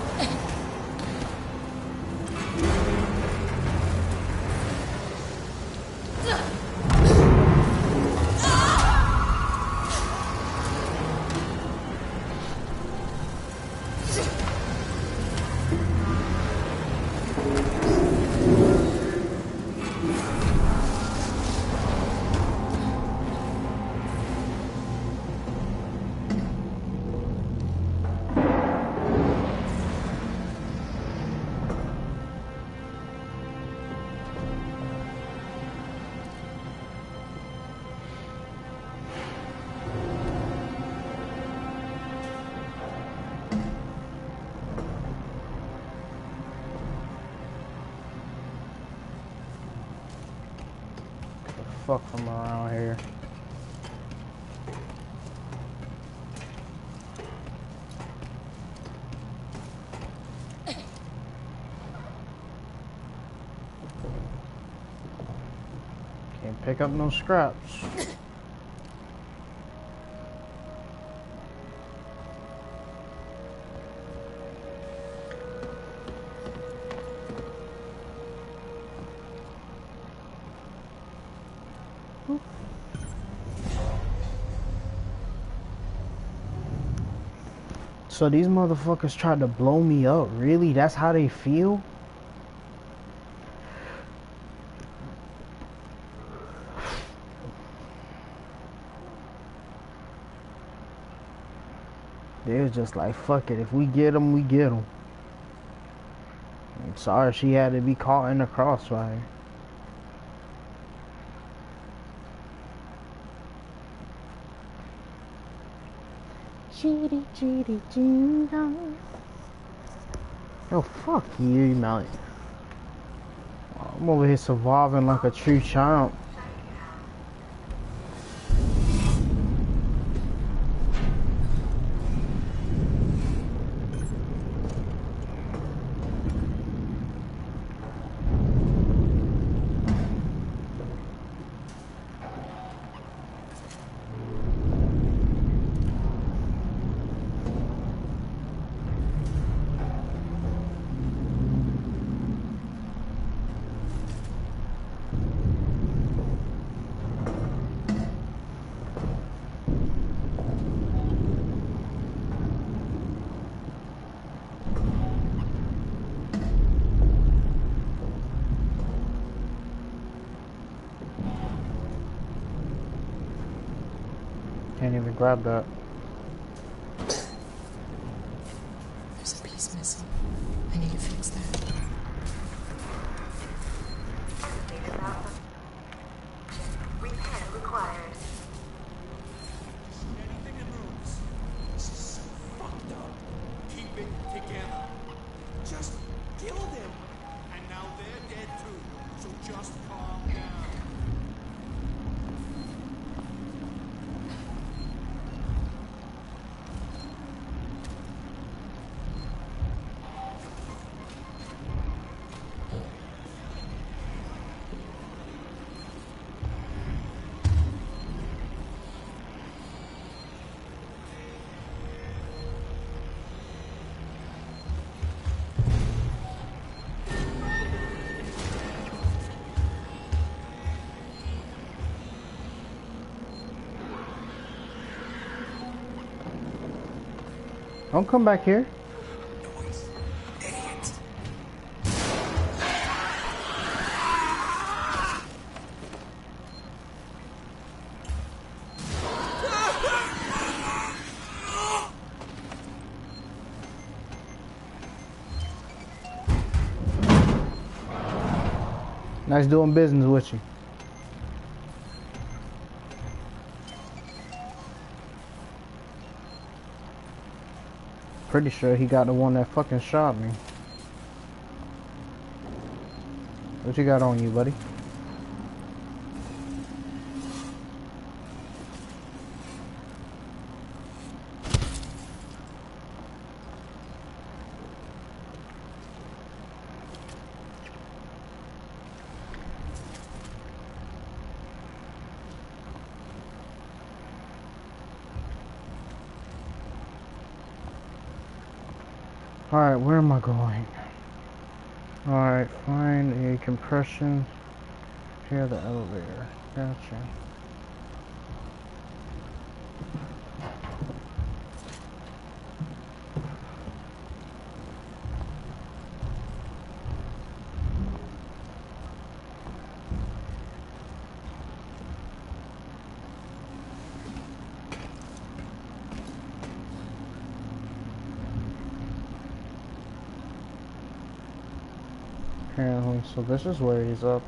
Fuck from around here. Can't pick up no scraps. So these motherfuckers tried to blow me up. Really? That's how they feel? They was just like, fuck it. If we get them, we get them. I'm sorry she had to be caught in the crossfire. Yo, fuck you, man. I'm over here surviving like a true champ. Can't even grab that. There's a piece missing. I need to fix that. Repair required. Anything that moves. This is so fucked up. Keep it together. Just kill them. And now they're dead too. So just calm down. Don't come back here. Noise. Idiot. Nice doing business with you. Pretty sure he got the one that fucking shot me. What you got on you, buddy? Alright, where am I going? Alright, find a compression. Here, the elevator. Gotcha. Apparently, so this is where he's up.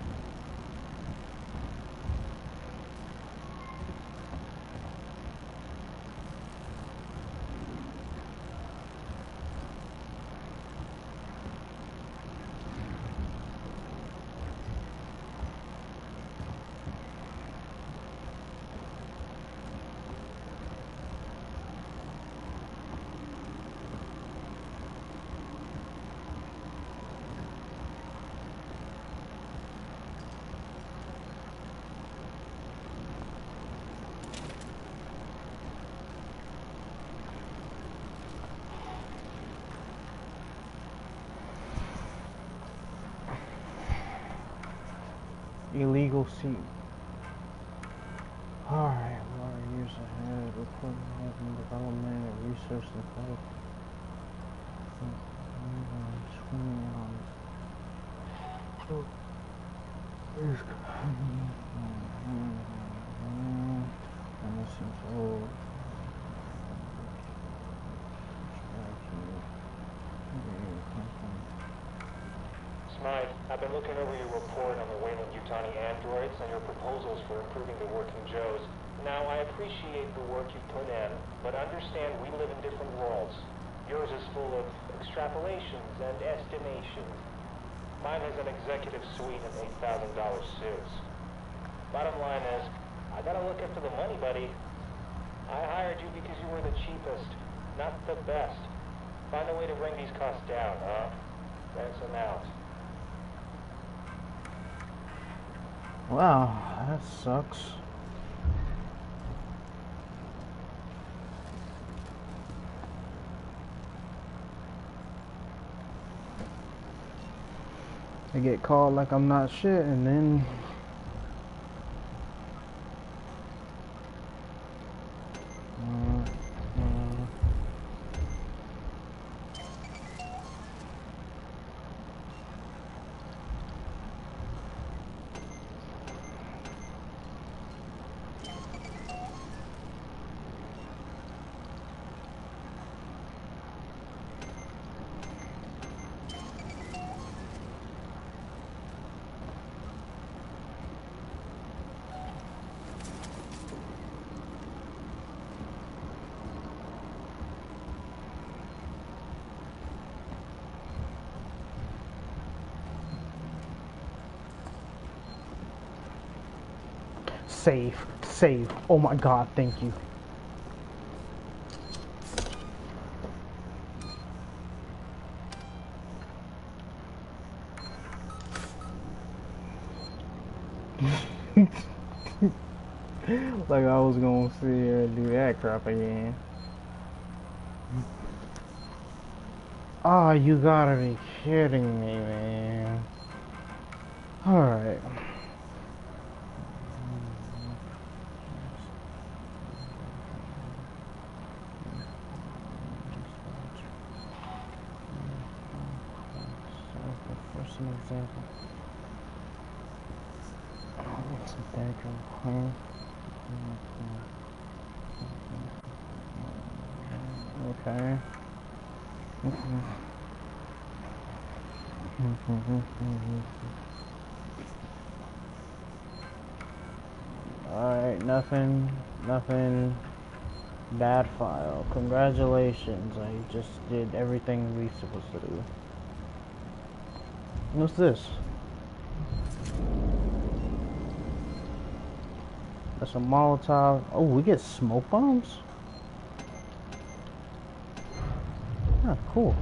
Illegal seat. Alright, a lot of years ahead, reporting having development and research and quality. Swimming on. And this seems old. Smythe, I've been looking over your report on the Weyland-Yutani androids and your proposals for improving the working Joes. Now, I appreciate the work you put in, but understand we live in different worlds. Yours is full of extrapolations and estimations. Mine has an executive suite and $8,000 suits. Bottom line is, I gotta look after the money, buddy. I hired you because you were the cheapest, not the best. Find a way to bring these costs down, huh? Ransom out. Wow, that sucks. I get called like I'm not shit, and then save. Oh my god, thank you. Like I was gonna sit here and do that crap again. Oh, you gotta be kidding me, man. Alright. Just an example. What's a dagger? Huh? Okay. Alright, nothing. Bad file. Congratulations, I just did everything we supposed to do. What's this? That's a Molotov. Oh, we get smoke bombs? Ah, cool.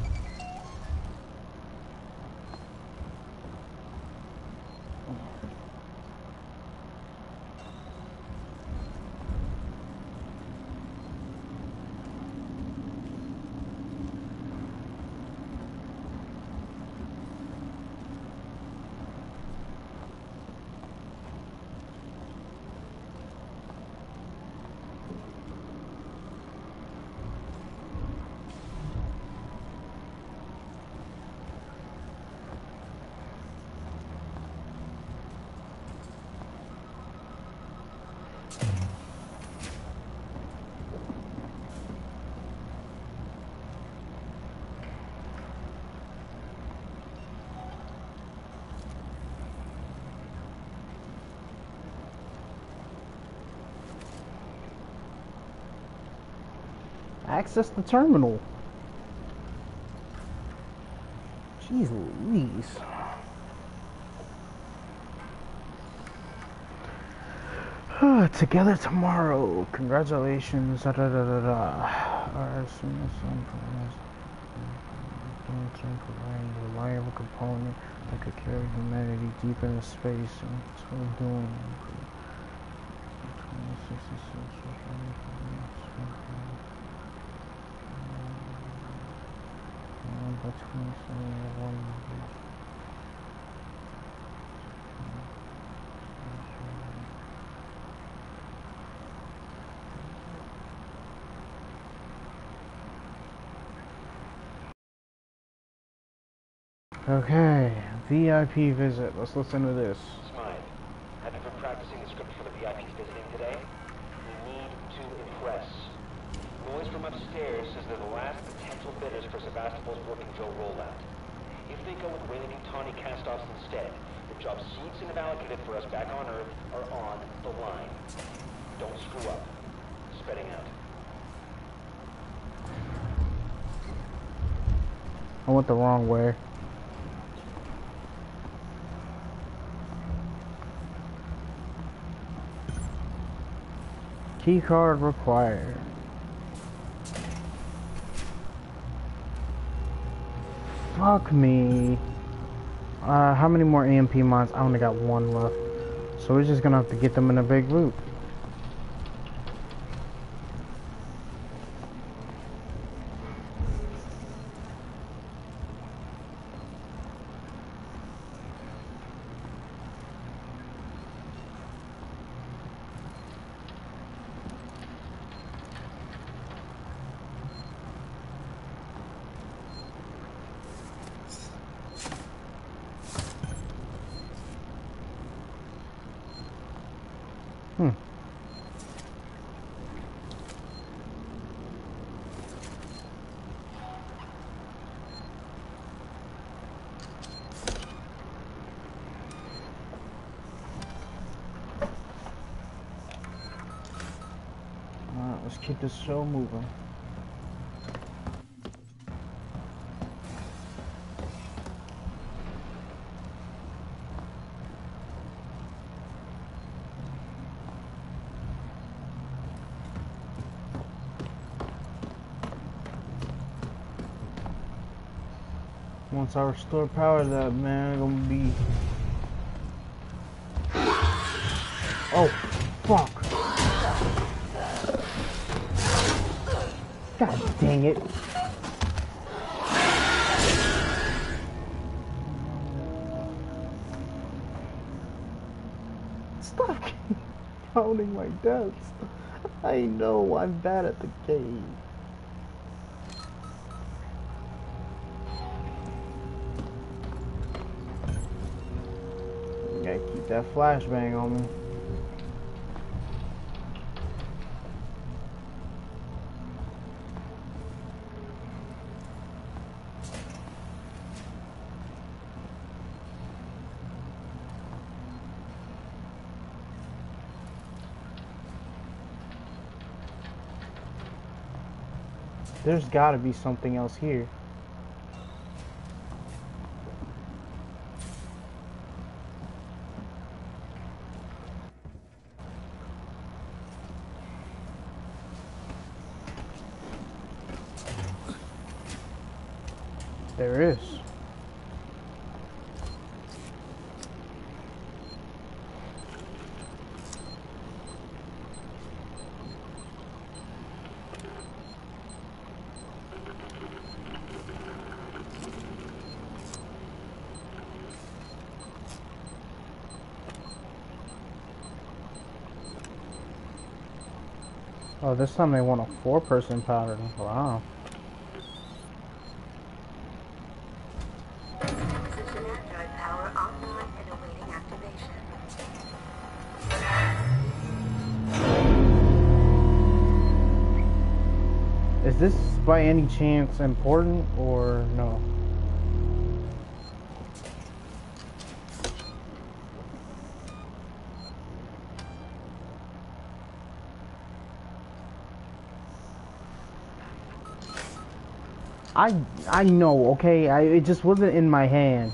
Access the terminal. Jeez Louise. Together tomorrow. Congratulations. Da, da, da, da, da. As soon as some providing a reliable component that could carry humanity deep into space and so doing. Okay, VIP visit. Let's listen to this. Smythe, have you been practicing the script for the VIPs visiting today? We need to impress. Noise from upstairs says they're the last potential bidders for Sevastopol's working Joe rollout. If they go with Weyland-Yutani cast-offs instead, the jobs Seegson have allocated for us back on Earth are on the line. Don't screw up. Spreading out. I went the wrong way. Key card required. Fuck me. How many more EMP mods? I only got one left. So we're just gonna have to get them in a big loop. Let's keep this show moving. Once I restore power to that, man, I'm gonna be... Oh, fuck. God dang it. Stop counting my deaths. I know I'm bad at the game. Gotta keep that flashbang on me. There's gotta be something else here. There is. Oh, this time they want a 4-person powder. Wow. Position android power online and awaiting activation. Is this by any chance important or no? I know, okay? It just wasn't in my hand.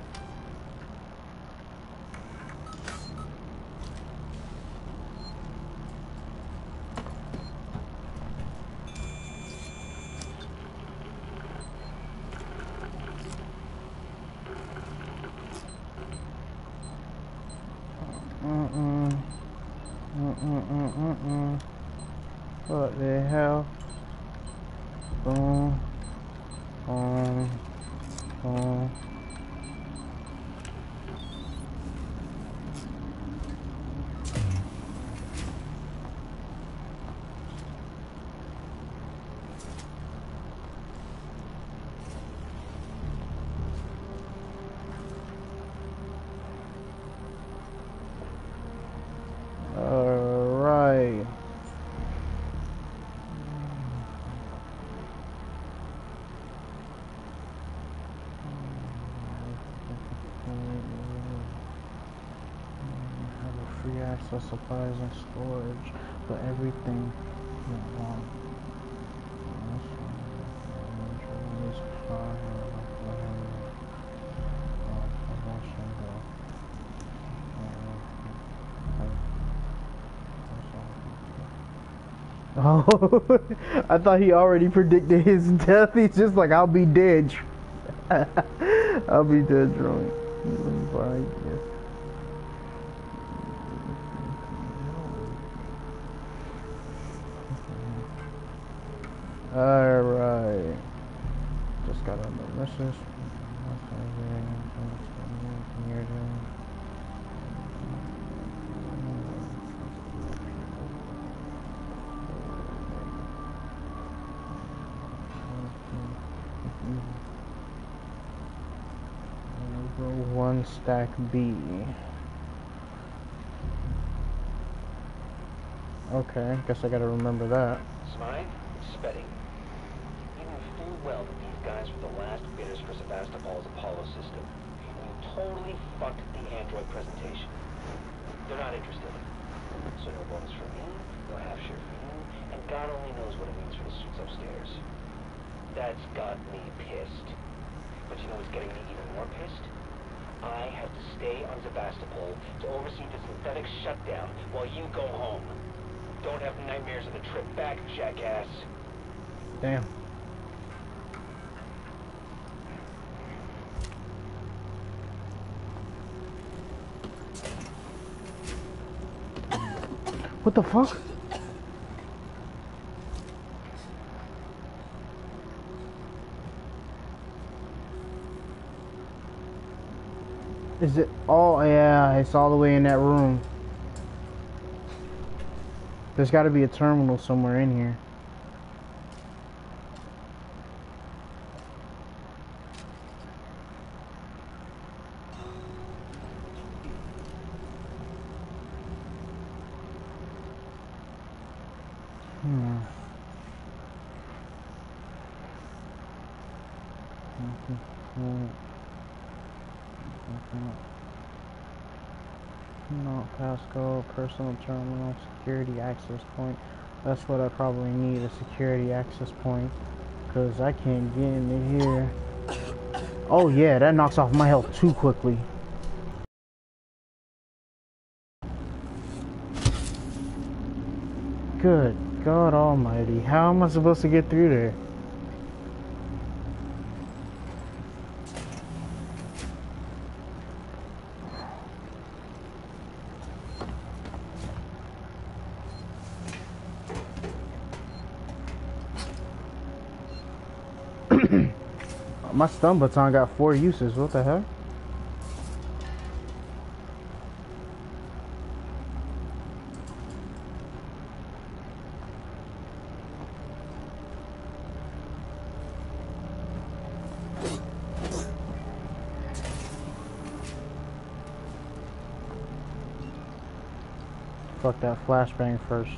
What the hell? Boom. Boom. Boom. Alright. Have free access supplies and storage, but everything went wrong. Oh, I thought he already predicted his death. He's just like, I'll be dead. I'll be dead drunk. Bye. Yes. Alright. Just got on the message. One stack B. Okay, guess I gotta remember that. Smythe, Spedding. You knew full well that these guys were the last bidders for Sevastopol's Apollo system. You totally fucked the android presentation. They're not interested. So no bonus for me, no half share for you, and God only knows what it means for the suits upstairs. That's got me pissed. But you know what's getting me even more pissed? I have to stay on Sevastopol to oversee the synthetic shutdown while you go home. Don't have nightmares of the trip back, jackass. Damn. What the fuck? Is it? Oh yeah, it's all the way in that room. There's got to be a terminal somewhere in here. Hmm. No, Pasco, personal terminal, security access point. That's what I probably need, a security access point. Because I can't get into here. Oh yeah, that knocks off my health too quickly. Good God almighty. How am I supposed to get through there? My stun baton got 4 uses. What the heck? Fuck that flashbang first.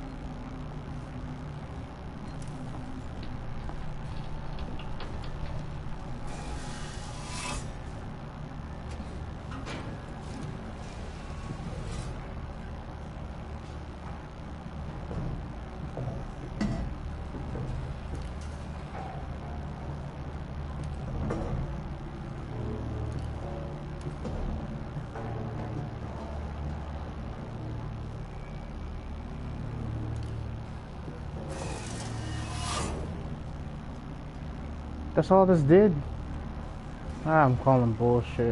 That's all this did? I'm calling bullshit.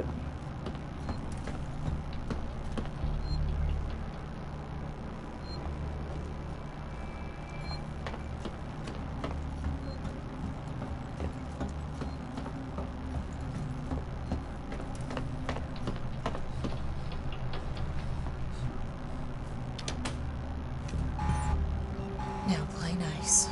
Now play nice.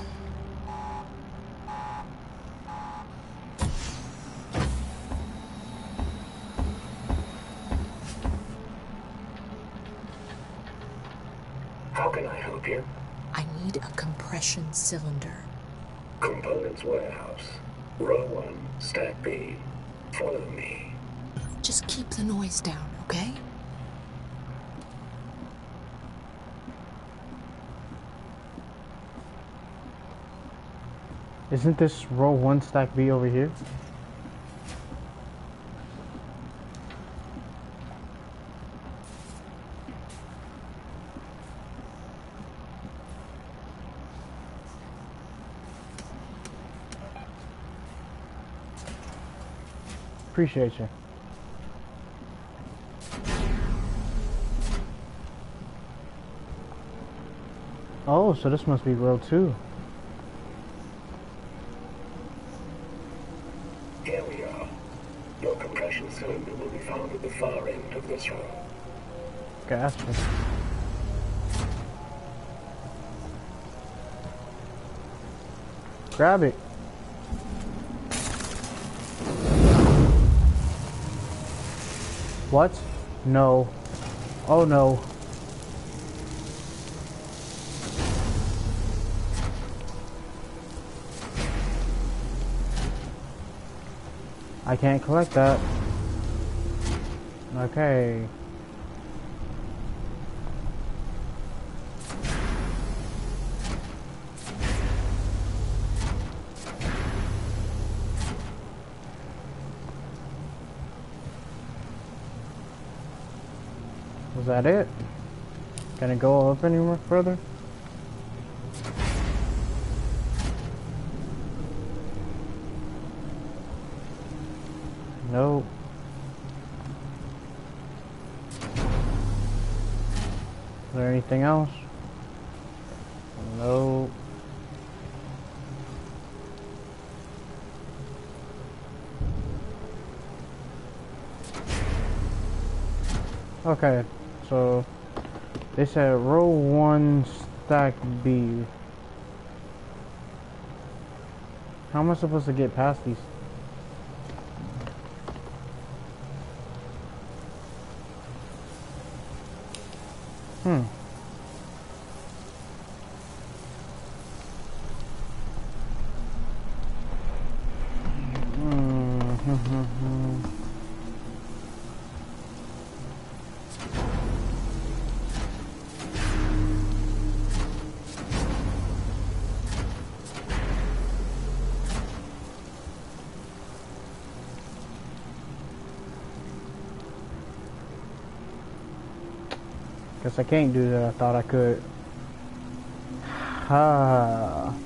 How can I help you? I need a compression cylinder. Components warehouse. Row 1, stack B. Follow me. Just keep the noise down, okay? Isn't this row 1 stack B over here? Appreciate you. Oh, so this must be row 2. Here we are. Your compression cylinder will be found at the far end of this row. Gotcha. Grab it. What? No. Oh no. I can't collect that. Okay. Was that it? Can it go up any more further? Nope. Is there anything else? Nope. Okay, so they said row 1 stack B. How am I supposed to get past these? Guess I can't do that. I thought I could. Ha.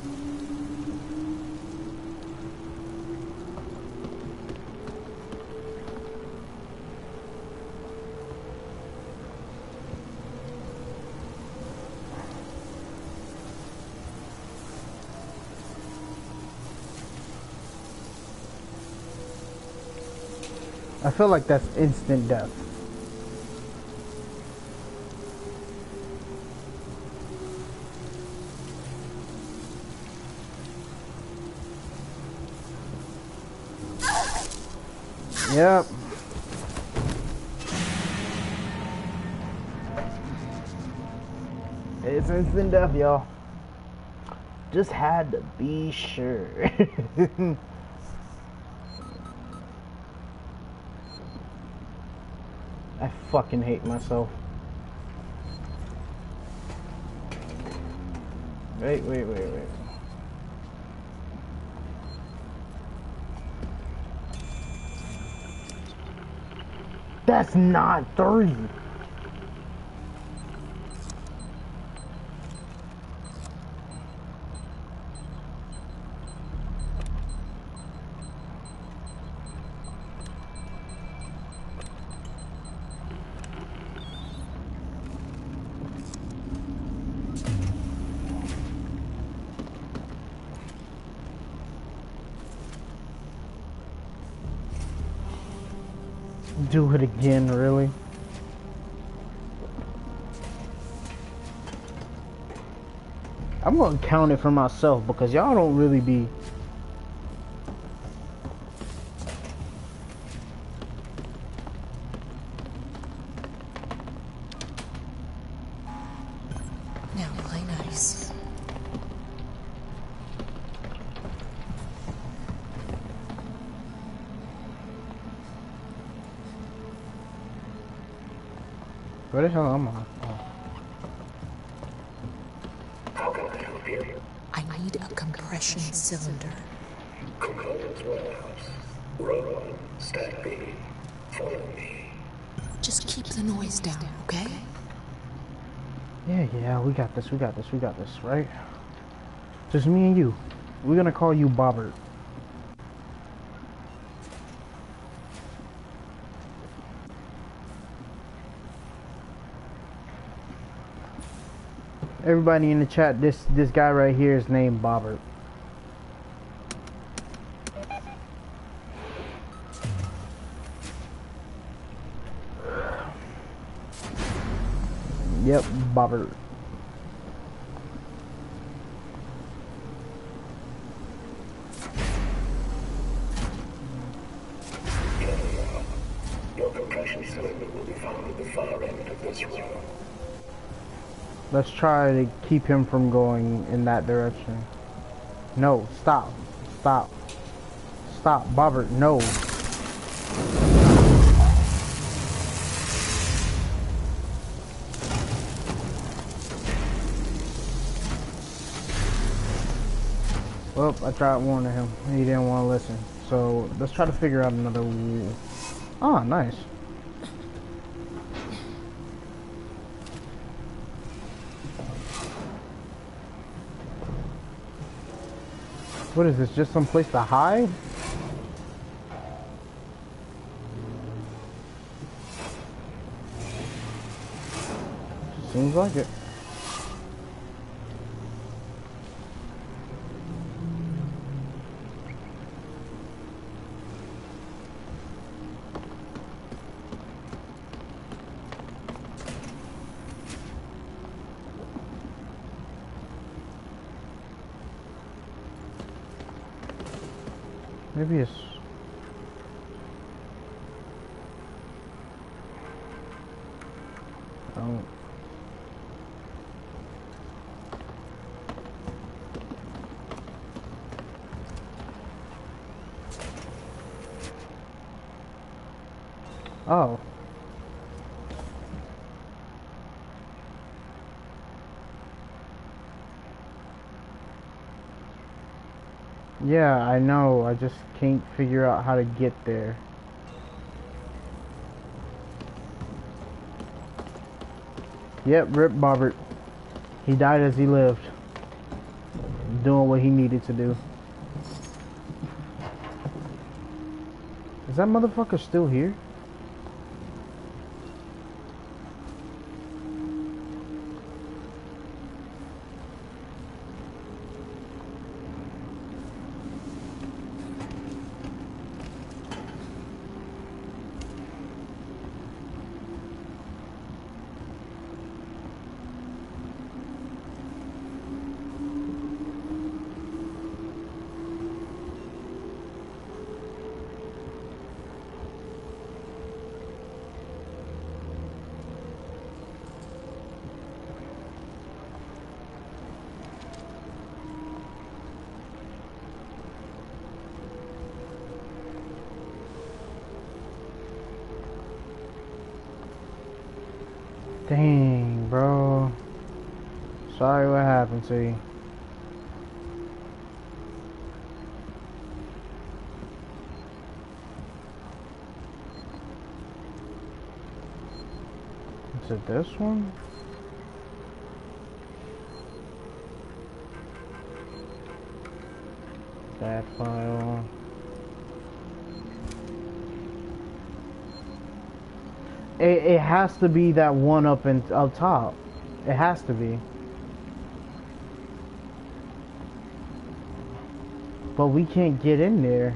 I feel like that's instant death. Yep. It's instant death, y'all. Just had to be sure. I fucking hate myself. Wait. That's not 3. Do it again, really? I'm gonna count it for myself because y'all don't really be. Now play nice. Where the hell am I? Oh. How can I help you? I need a compression cylinder. Components warehouse. Row 1, stack B. Follow me. Just keep the noise down, okay? Yeah, we got this, right? Just me and you. We're gonna call you Bobbert. Everybody in the chat, this guy right here is named Bobbert. Yep, Bobbert. Your compression cylinder will be found at the far end of this room. Let's try to keep him from going in that direction. No, stop. Stop. Stop, Bobbert, no. Well, I tried warning him. He didn't want to listen. So, let's try to figure out another... Ah, nice. What is this, just some place to hide? Seems like it. Maybe it's... Oh. Oh. Yeah, I know. I just can't figure out how to get there. Yep, Rip Bobbert. He died as he lived. Doing what he needed to do. Is that motherfucker still here? Dang, bro. Sorry what happened to you. Is it this one? That file. It has to be that one up top. It has to be. But we can't get in there.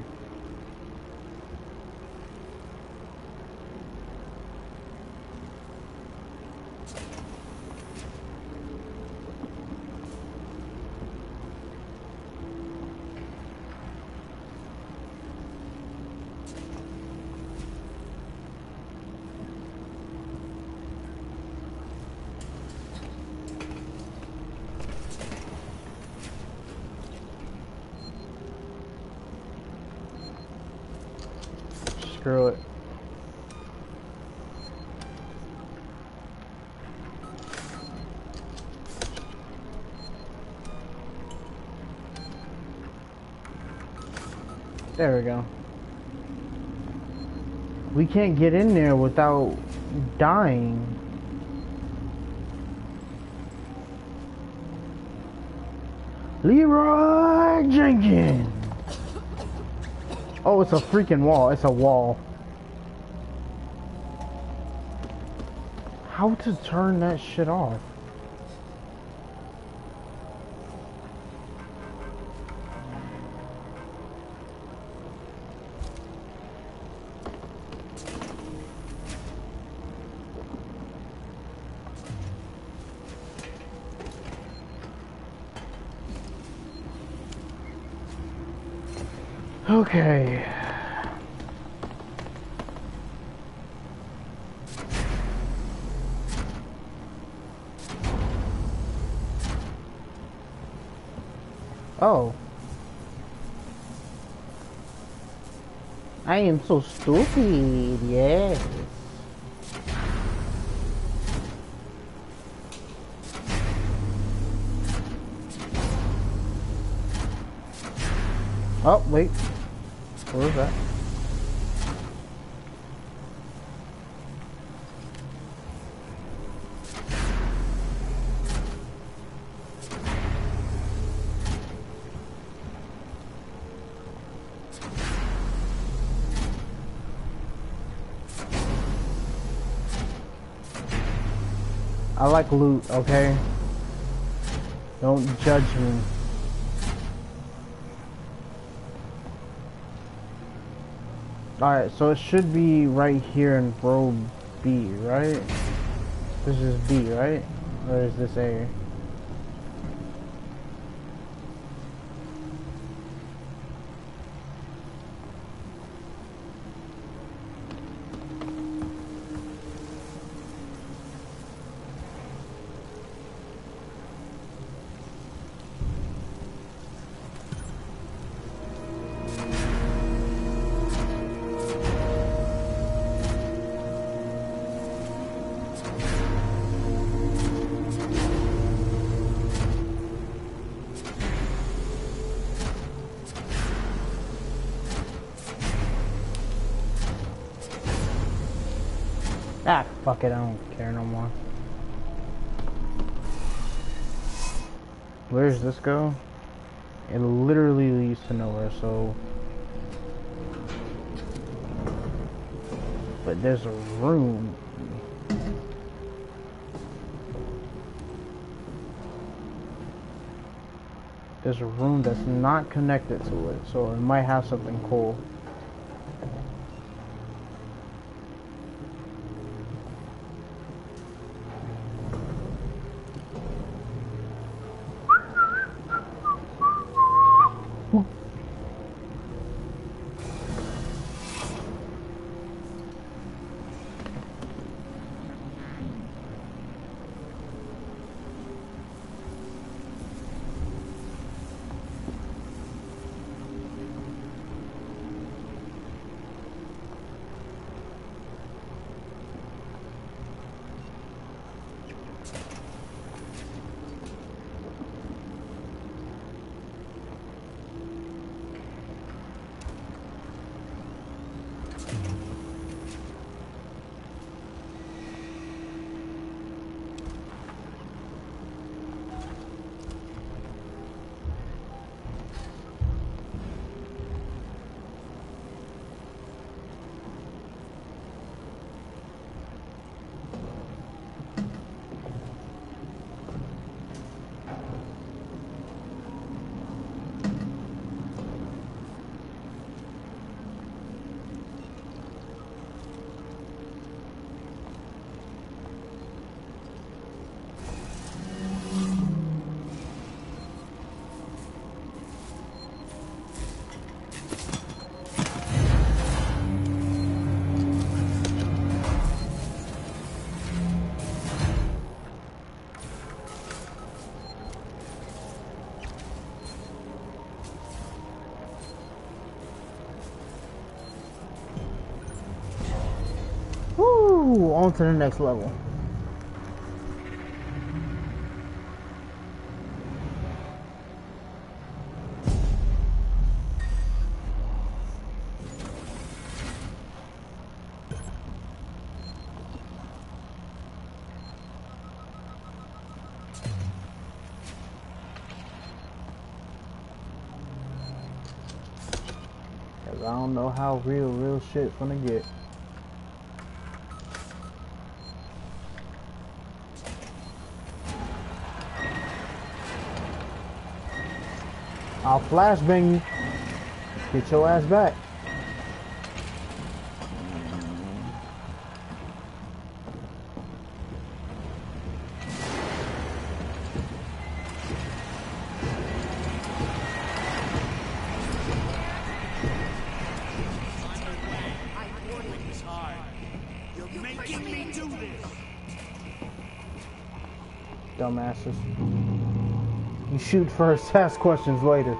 Screw it. There we go. We can't get in there without dying. Leroy Jenkins! Oh, it's a freaking wall. It's a wall. How to turn that shit off? Okay. Oh. I am so stupid, yes. Oh, wait. What was that? I like loot, okay? Don't judge me. Alright, so it should be right here in row B, right? This is B, right? Or is this A? Ah, fuck it, I don't care no more. Where does this go? It literally leads to nowhere, so... But there's a room. There's a room that's not connected to it, so it might have something cool. Woo! On to the next level. Cause I don't know how real shit's gonna get. I'll flashbang you. Get your ass back. You're making me do this. Dumbasses. You shoot first, ask questions later.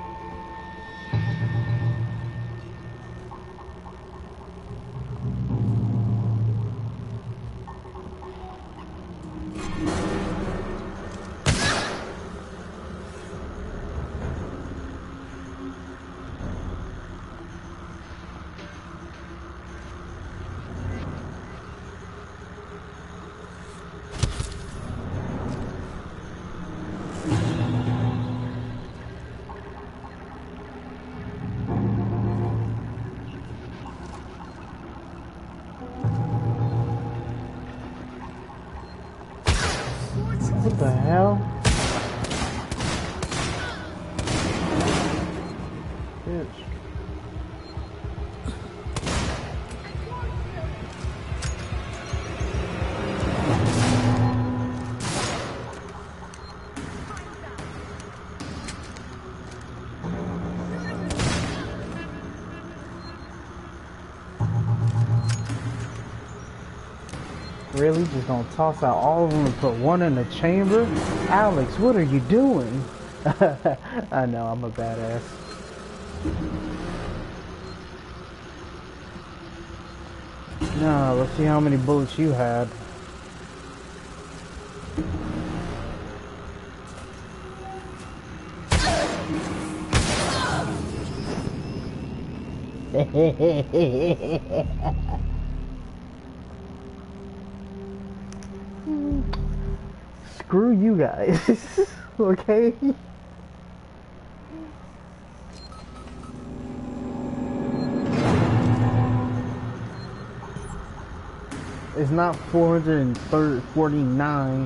What the hell? Bitch. Really? Just gonna toss out all of them and put one in the chamber? Alex, what are you doing? I know, I'm a badass. Now, let's see how many bullets you had. Screw you guys, okay? It's not 449.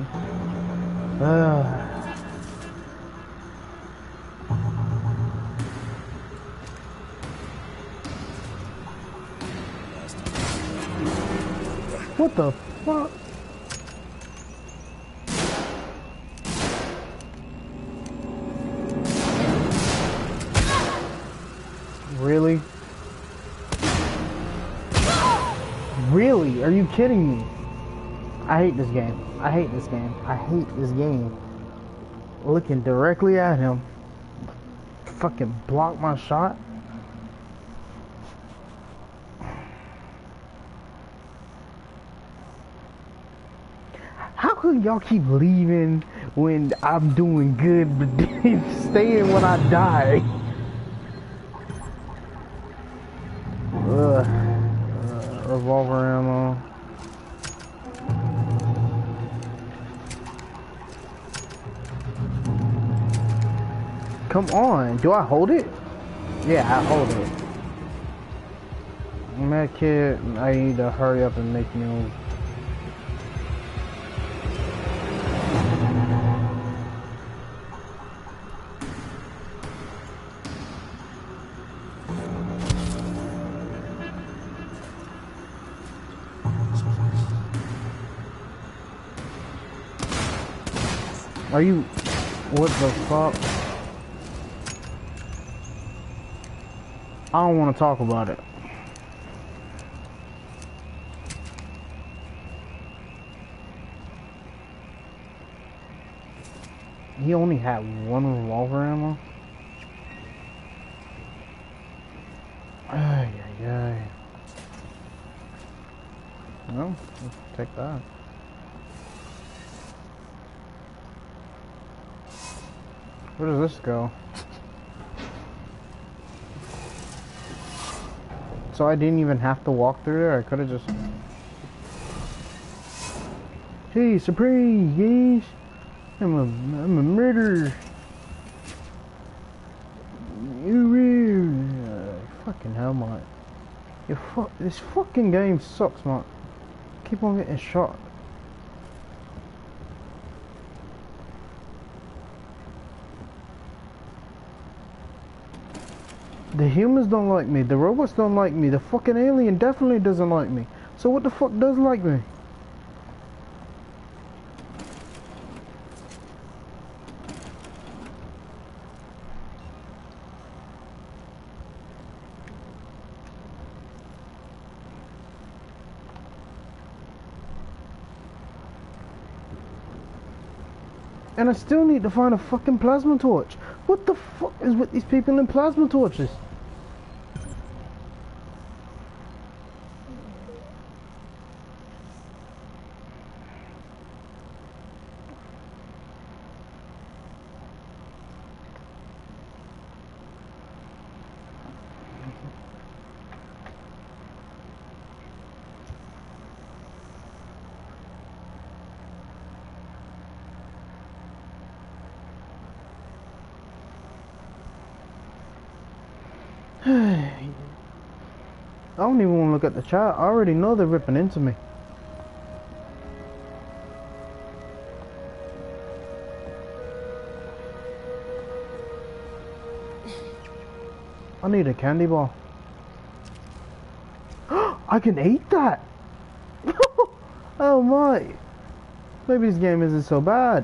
What the fuck? Really? Really? Are you kidding me? I hate this game. I hate this game. I hate this game. Looking directly at him. Fucking block my shot. How could y'all keep leaving when I'm doing good but staying when I die? Revolver ammo. Come on, do I hold it? Yeah, I hold it. Medkit, I need to hurry up and make meals. Are you... what the fuck? I don't want to talk about it. He only had one revolver ammo? Ay, ay, ay. Well, let's take that. Where does this go? So I didn't even have to walk through there. I could have just... Hey, surprise, guys! I'm a murderer. Fucking hell, mate. This fucking game sucks, mate. Keep on getting shot. The humans don't like me, the robots don't like me, the fucking alien definitely doesn't like me. So what the fuck does like me? And I still need to find a fucking plasma torch. What the fuck is with these people in plasma torches? I don't even want to look at the chat. I already know they're ripping into me. I need a candy bar. I can eat that! Oh my! Maybe this game isn't so bad.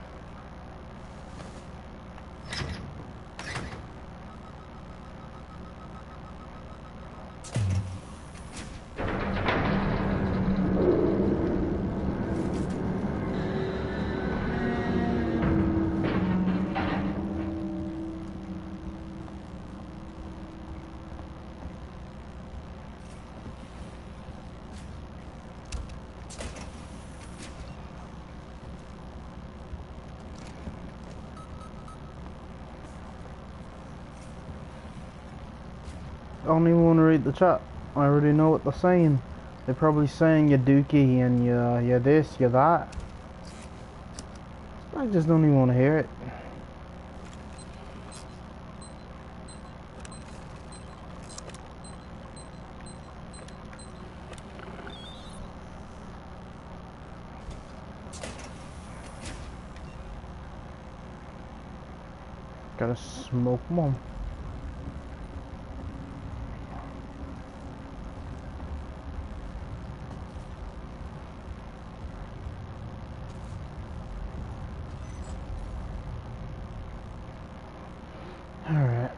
I don't even want to read the chat. I already know what they're saying. They're probably saying you're dookie and you're this, you're that. I just don't even want to hear it. Gotta smoke more. Alright.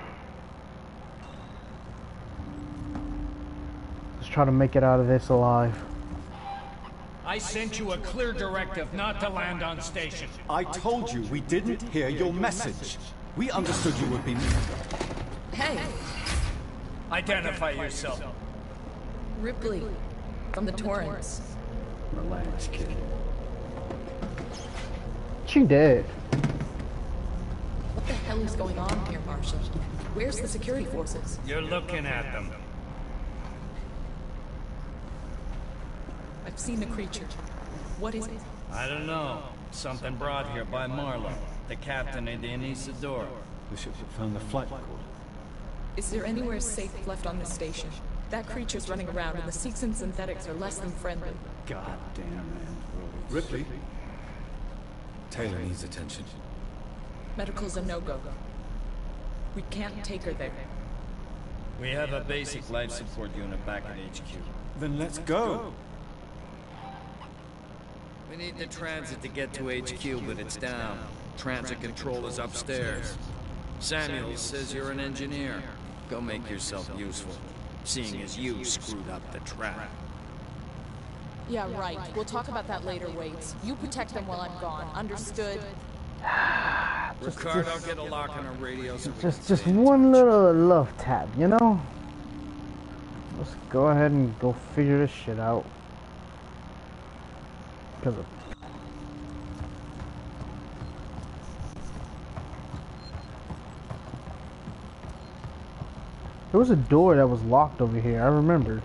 Let's try to make it out of this alive. I sent you a clear directive not to land on station. I told you we didn't hear your message. We understood you would be... Hey, Identify yourself. Ripley, from the Torrens. Relax, kid. She dead. What the hell is going on here, Marshall? Where's the security forces? You're looking at them. I've seen the creature. What is it? I don't know. Something brought here by Marlowe, the captain of the Anisadora. The ship found the flight recorder. Is there anywhere safe left on this station? That creature's running around, and the Seegson synthetics are less than friendly. God damn, man. Ripley? Taylor needs attention. Medical's a no-go. We can't take her there. We have a basic life support unit back at HQ. Then let's go. We need the transit to get to HQ, but it's down. Transit control is upstairs. Samuel says you're an engineer. Go make yourself useful, seeing as you screwed up the trap. Yeah, right. We'll talk about that later, Waits. You protect them while I'm gone. Understood? Ricardo, get a lock on our radio so we Just one little love tap, you know? Let's go ahead and go figure this shit out. Because of... There was a door that was locked over here, I remember.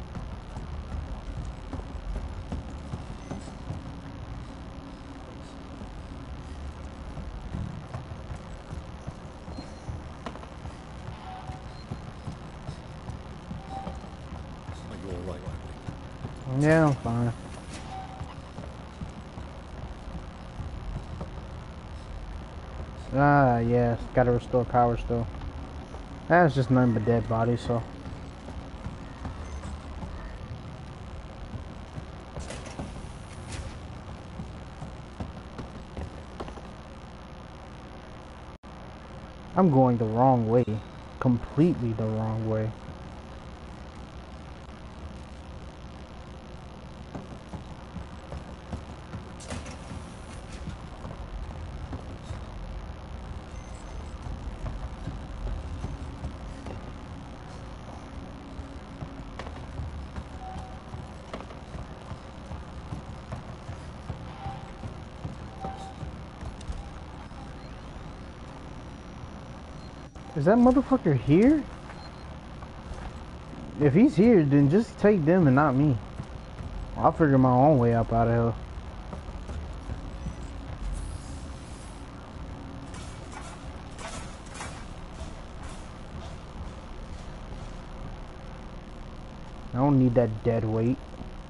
Are you alright, Ripley? Yeah, I'm fine. Ah, yes, gotta restore power still. That's just nothing but dead bodies, so. I'm going the wrong way. Completely the wrong way. Is that motherfucker here? If he's here, then just take them and not me. I'll figure my own way up out of here. I don't need that dead weight.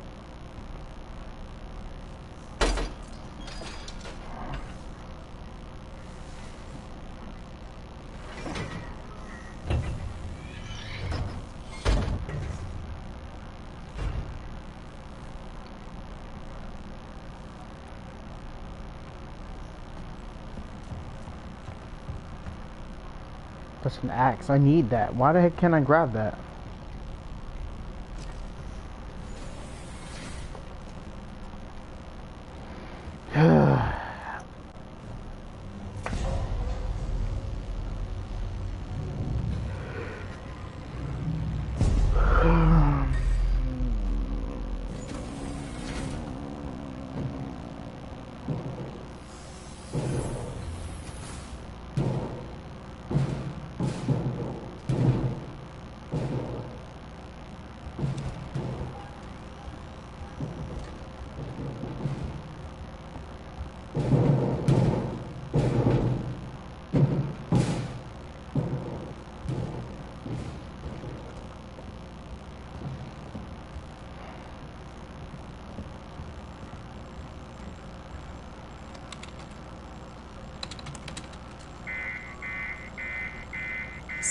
That's an axe. I need that. Why the heck can't I grab that?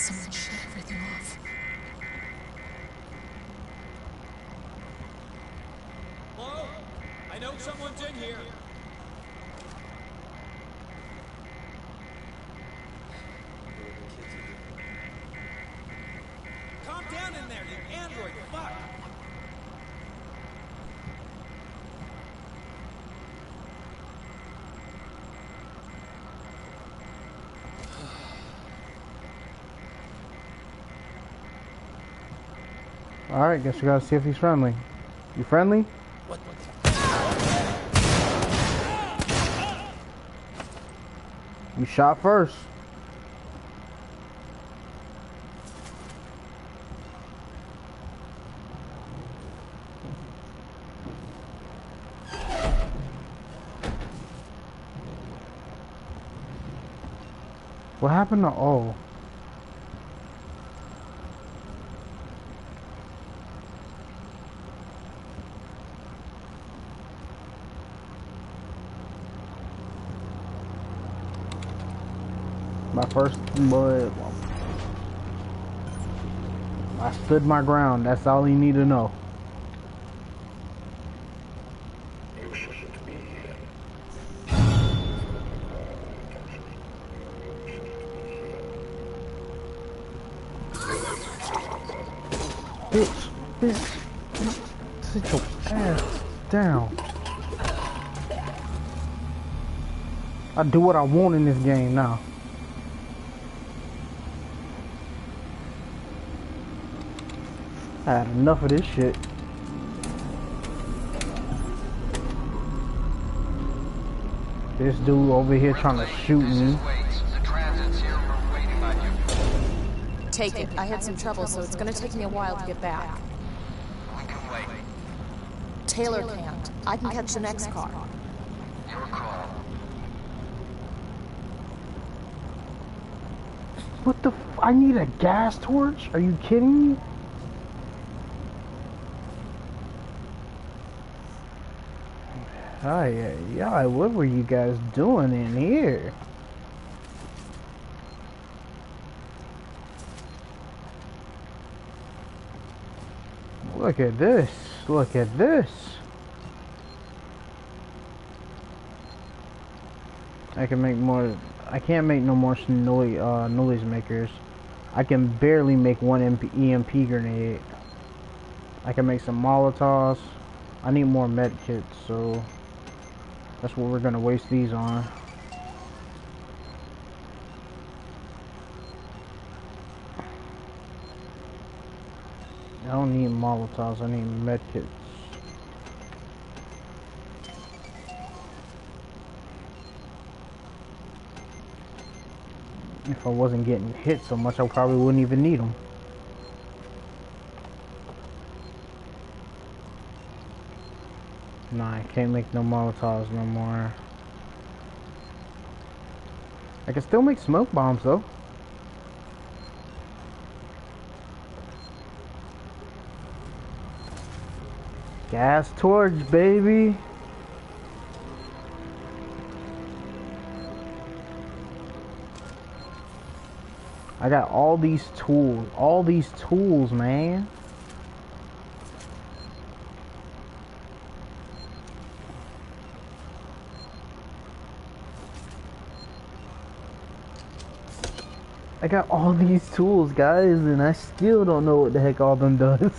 Someone shut everything off. Hello? I know someone's in here. Calm down in there, you android fuck! Alright, guess we gotta see if he's friendly. You friendly? What the? You shot first. What happened to O? My first blood. I stood my ground. That's all you need to know. You shouldn't be here. Bitch. Sit your ass down. I do what I want in this game now. I had enough of this shit. This dude over here trying to shoot me. Take it. I had some trouble, so it's gonna take me a while to get back. We can wait. Taylor can't. I can catch the next car. Your call. What the f— I need a gas torch? Are you kidding me? Yeah, what were you guys doing in here? Look at this. Look at this. I can make more. I can't make no more noise makers. I can barely make one EMP grenade. I can make some Molotovs. I need more med kits, so that's what we're gonna waste these on. I don't need Molotovs, I need med kits. If I wasn't getting hit so much, I probably wouldn't even need them. Nah, I can't make no Molotovs no more. I can still make smoke bombs though. Gas torch, baby. I got all these tools, man. I got all these tools, guys, and I still don't know what the heck all them does.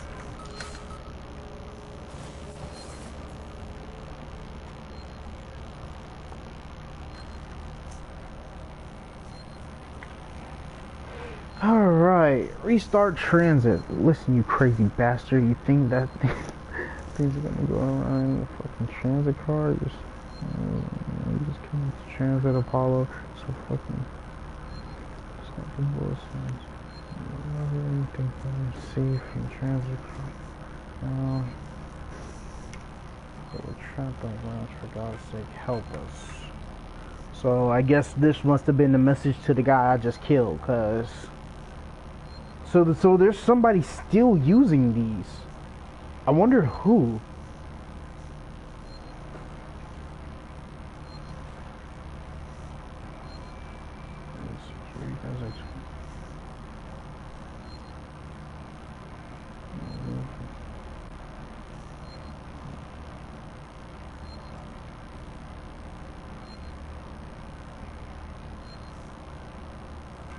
Alright, restart transit. Listen, you crazy bastard, you think that things are gonna go around the fucking transit car? You just came to transit Apollo, so fucking fucking bullshit. Anything safe in transit car. No. So we're trapped on ground, for God's sake, help us. So I guess this must have been the message to the guy I just killed, cause so there's somebody still using these. I wonder who.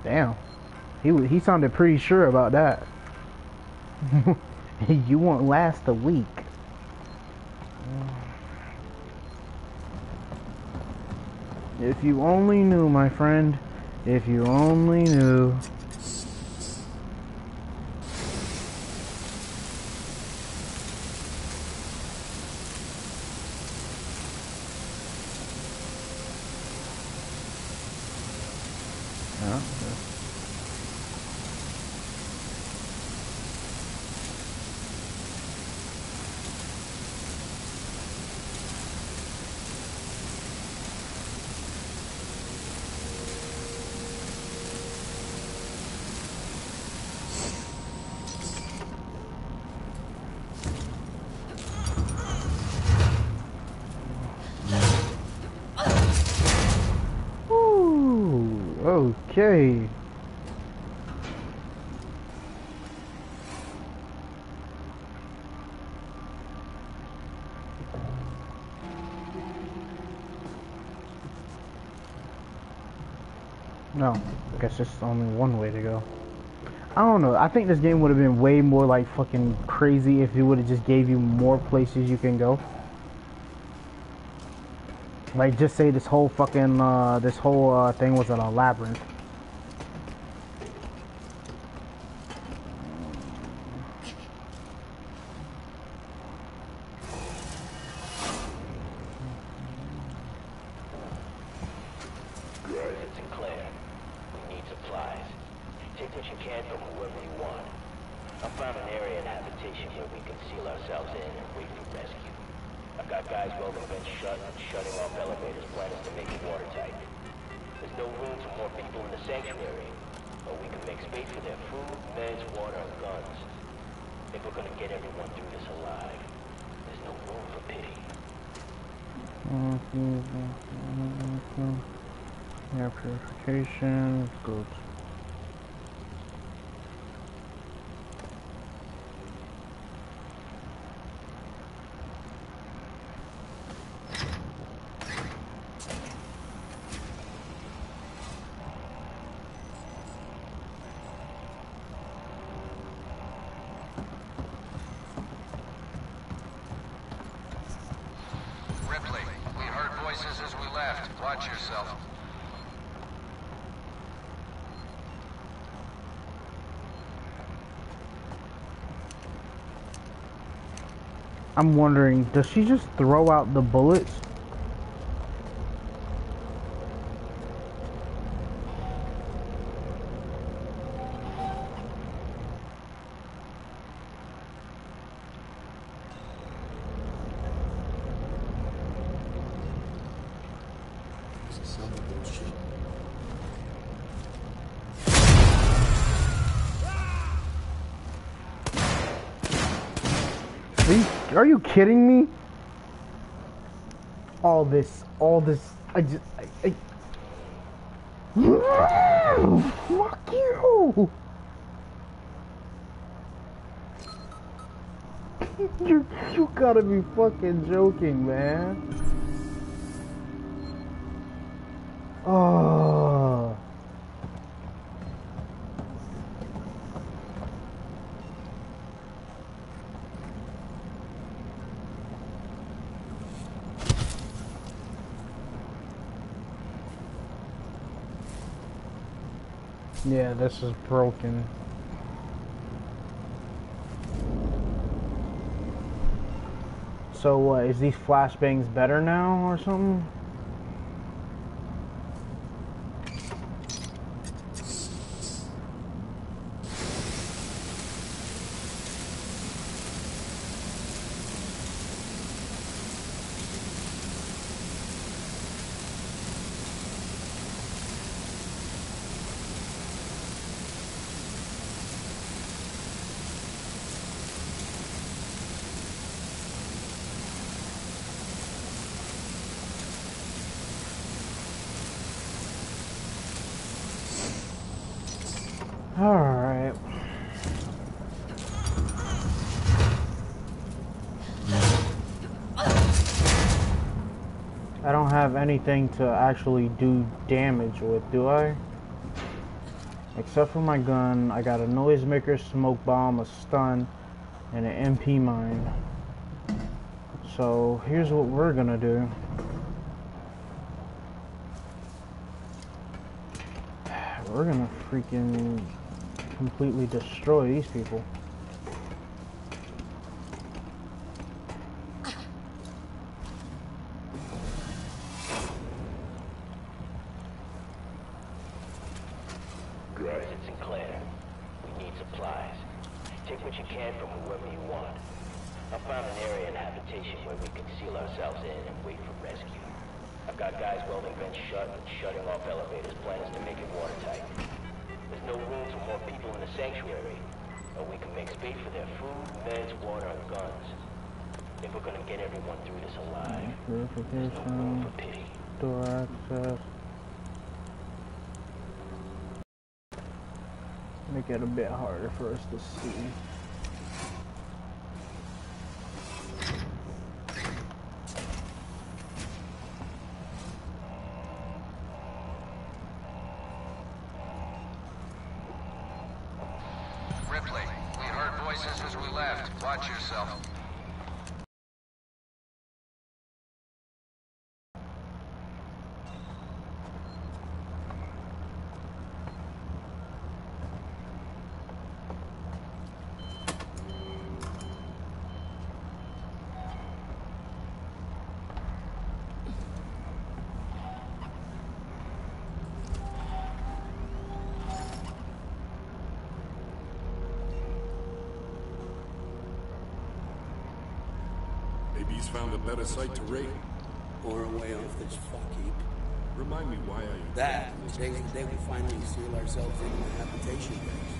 Damn. He sounded pretty sure about that. You won't last a week. If you only knew, my friend. If you only knew. Yeah. Okay. No, I guess there's only one way to go. I don't know. I think this game would have been way more like fucking crazy if it would have just gave you more places you can go. Like, just say this whole fucking, thing was in a labyrinth. Air purification, good. Ripley, we heard voices as we left. Watch yourself. I'm wondering, does she just throw out the bullets? Are you kidding me? All this, I just, fuck you! You gotta be fucking joking, man. Oh. Yeah, this is broken. So, is these flashbangs better now or something? Alright. I don't have anything to actually do damage with, do I? Except for my gun, I got a noisemaker, smoke bomb, a stun, and an MP mine. So here's what we're gonna do. We're gonna freaking completely destroy these people. It's Sinclair. We need supplies. Take what you can from whoever you want. I found an area in habitation where we can seal ourselves in and wait for rescue. I've got guys welding vents shut and shutting off elevators. Plan is to make it watertight. There's no room for more people in the sanctuary, but we can make space for their food, meds, water, and guns. If we're gonna get everyone through this alive, there's no room for pity. Door access. Make it a bit harder for us to see. Ripley, we heard voices as we left. Watch yourself. Maybe he's found a better site to raid. Or a way off this fuck heap. Remind me why I... That, today's the day we finally seal ourselves into the habitation base.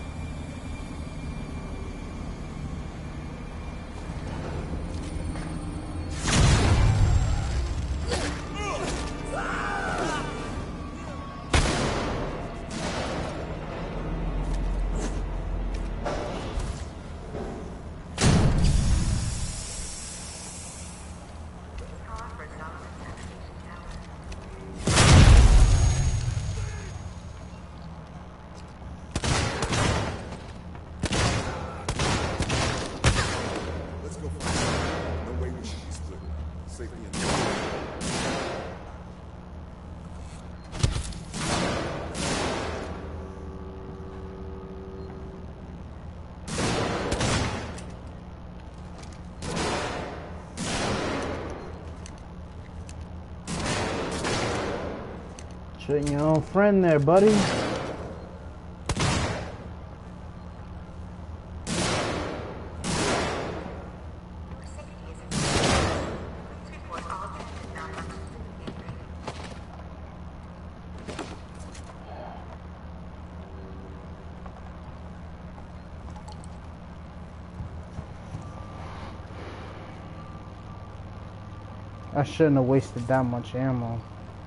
Shooting your own friend there, buddy. I shouldn't have wasted that much ammo.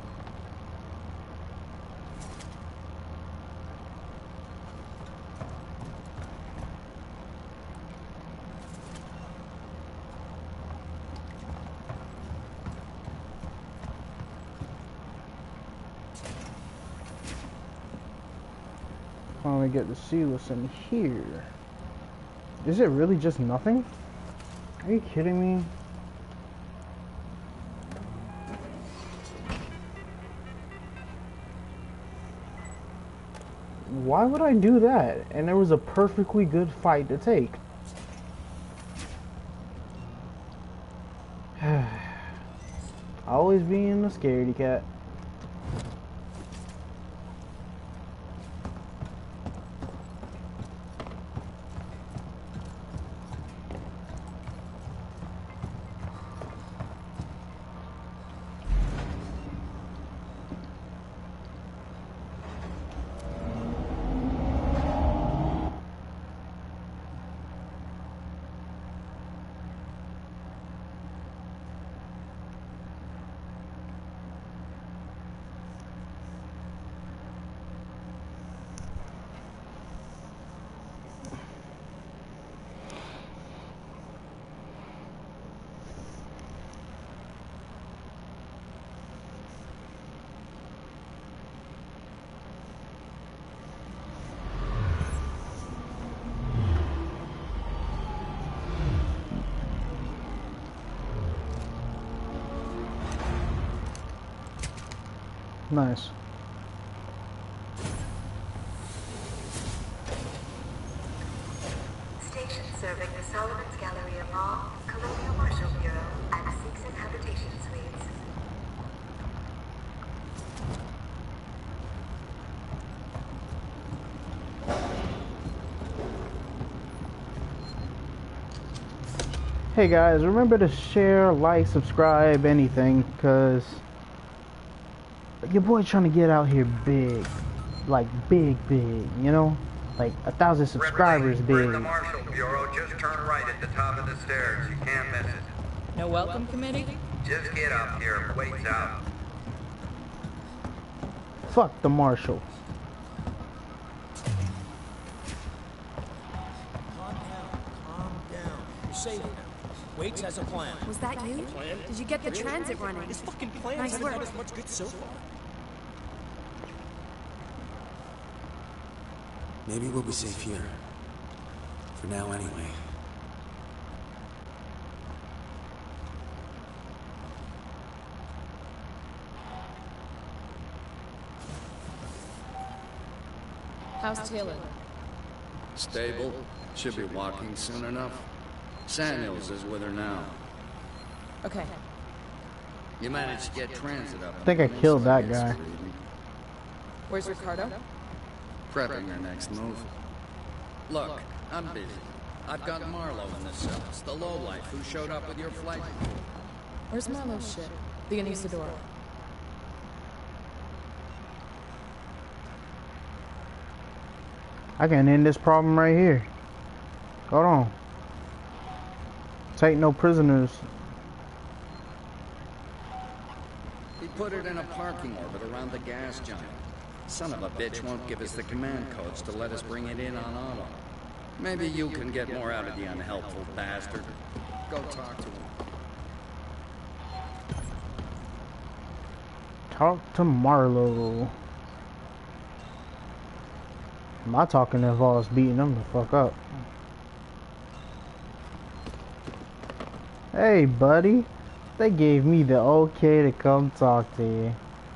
Finally get to see what's in here. Is it really just nothing? Are you kidding me? Why would I do that? And there was a perfectly good fight to take. Always being a scaredy cat. Nice. Station serving the Solomon's Galleria Mall, Colonial Marshal Bureau, and Seegson Habitation Suites. Hey guys, remember to share, like, subscribe, anything, cause your boy trying to get out here big, like big, you know, like 1,000 subscribers We're in the big. Marshal Bureau. Just turn right at the top of the stairs. You can't miss it. No welcome committee? Just get up here. Wait's out. Fuck the marshal. Calm down. You're safe now. Waits has a plan. Was that you? Plan? Did you get the transit running? This fucking plan Nice hasn't work. done as much good so far. Maybe we'll be safe here. For now, anyway. How's Taylor? Stable. Should be walking soon enough. Samuels is with her now. Okay. You managed to get transit up. I think I killed that guy. Where's Ricardo? Prepping her next move. Look, I'm busy. I've got Marlowe in the cells, the lowlife who showed up with your flight. Where's Marlowe's ship? The Anesidora. I can end this problem right here. Hold on. Take no prisoners. He put it in a parking orbit around the gas giant. Son of a bitch won't give us the command codes to let us bring it in on auto. Maybe you can get more out of the unhelpful bastard. Go talk to him. Talk to Marlowe. My talking involves beating them the fuck up. Hey, buddy. They gave me the okay to come talk to you.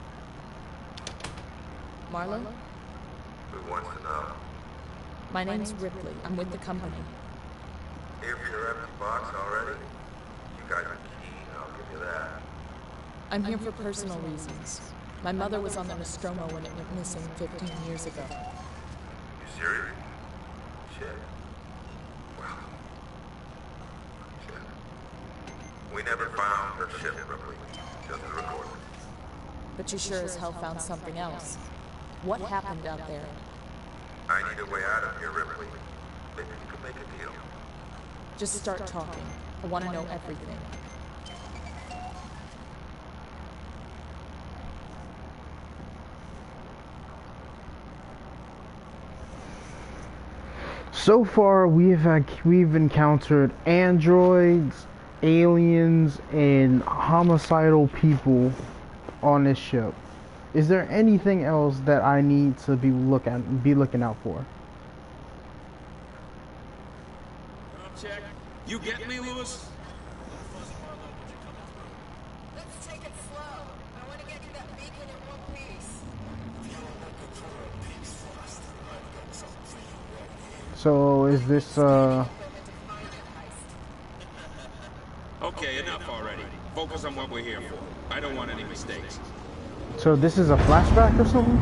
Marlowe? Who wants to know? My name's Ripley. I'm with the company. Here for your empty box already? You guys are keen, I'll give you that. I'm here for personal reasons. My mother was on the Nostromo when it went missing 15 years ago. You serious? Shit. Well. Shit. We never found her ship, Ripley. Just the recording. But you sure as hell found something else. What happened out there? I need a way out of here, Ripley. Maybe we could make a deal. Just start talking. I want to know everything. So far, we've encountered androids, aliens, and homicidal people on this ship. Is there anything else that I need to be looking out for? Check. You get me, Lewis? Let's take it slow. I want to get you that beacon in one piece. So is this Okay, enough already. Focus on what we're here for. I don't want any mistakes. so this is a flashback or something?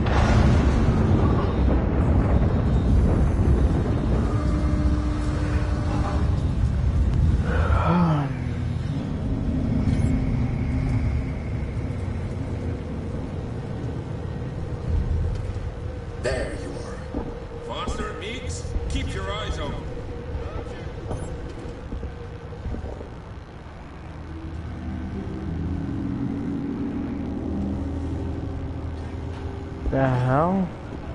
There you are. Foster, Meeks, keep your eyes open. The hell?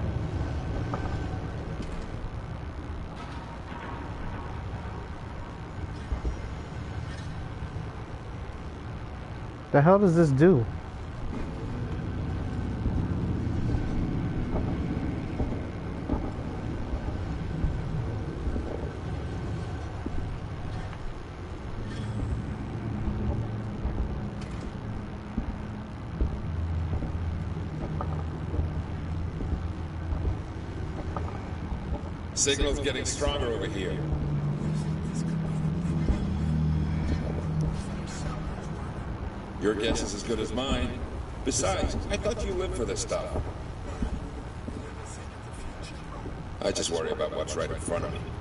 The hell does this do? Signal's getting stronger over here. Your guess is as good as mine. Besides, I thought you lived for this stuff. I just worry about what's right in front of me.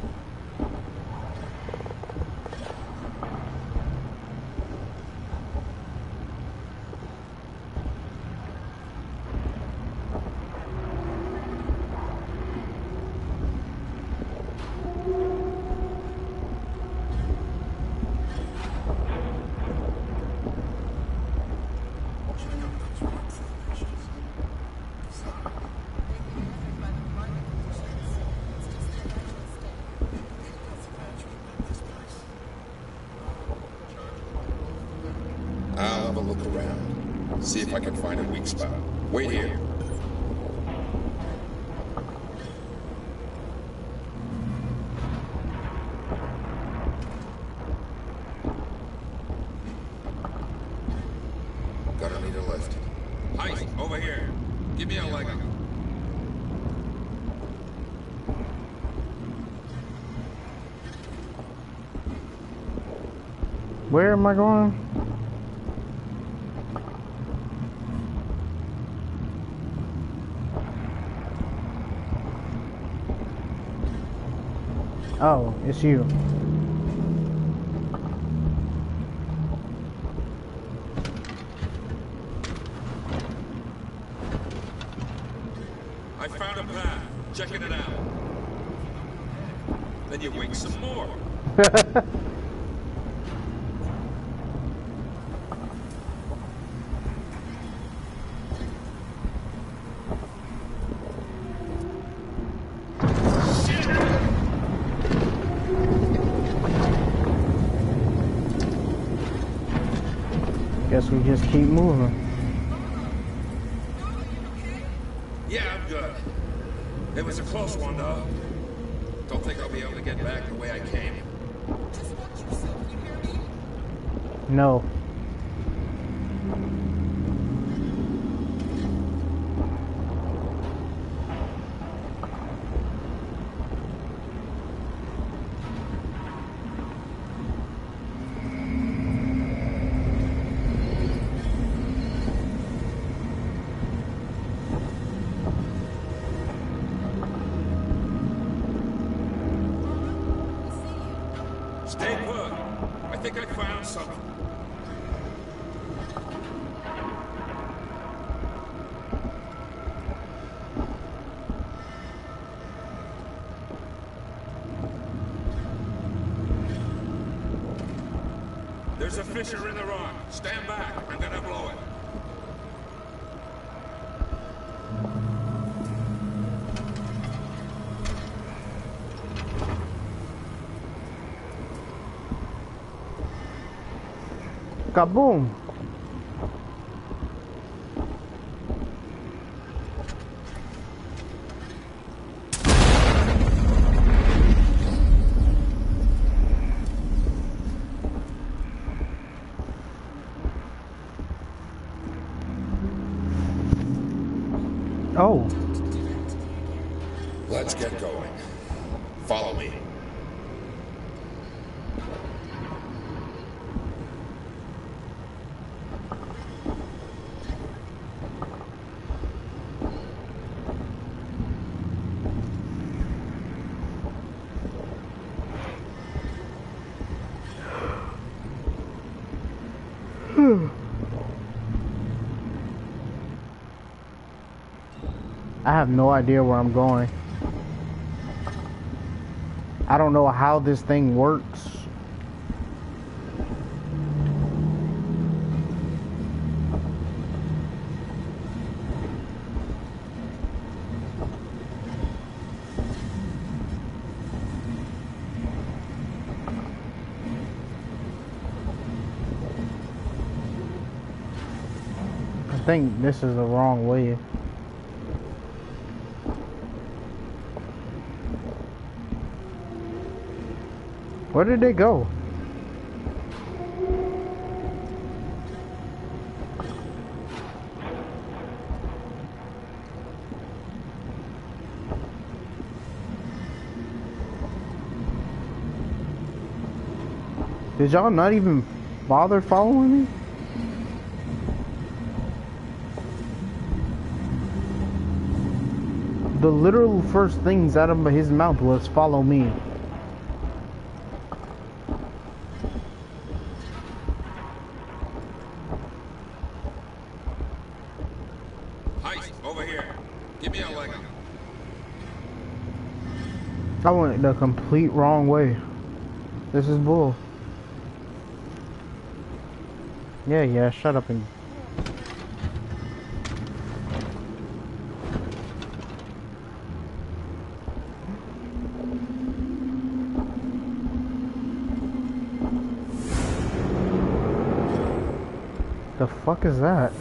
I'll have a look around. See if I can find a weak spot. Wait here. Gonna need a lift. Heist, over here. Give me a leg up. Where am I going? Oh, it's you. I found a path. Checking it out. Then you wait some more. Guess we just keep moving. Yeah, I'm good. It was a close one, though. Don't think I'll be able to get back the way I came. Just watch yourself, you hear me? No. Stay put. I think I found something. There's a fissure in the rock. Stand back. I'm gonna blow it. Kaboom! Oh. Let's get going. Follow me. I have no idea where I'm going. I don't know how this thing works. I think this is the wrong way. Where did they go? Did y'all not even bother following me? The literal first things out of his mouth was follow me. Heist, over here. Give me a leg up. I went the complete wrong way. This is bull. Yeah, shut up and... The fuck is that?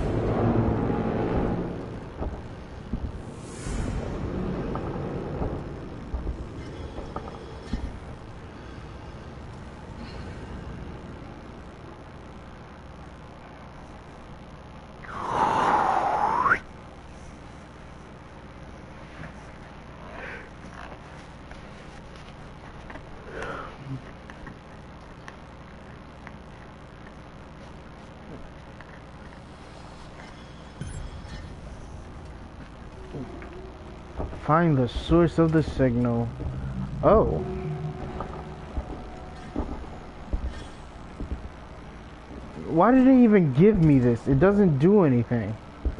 Find the source of the signal. Oh. Why did it even give me this? It doesn't do anything.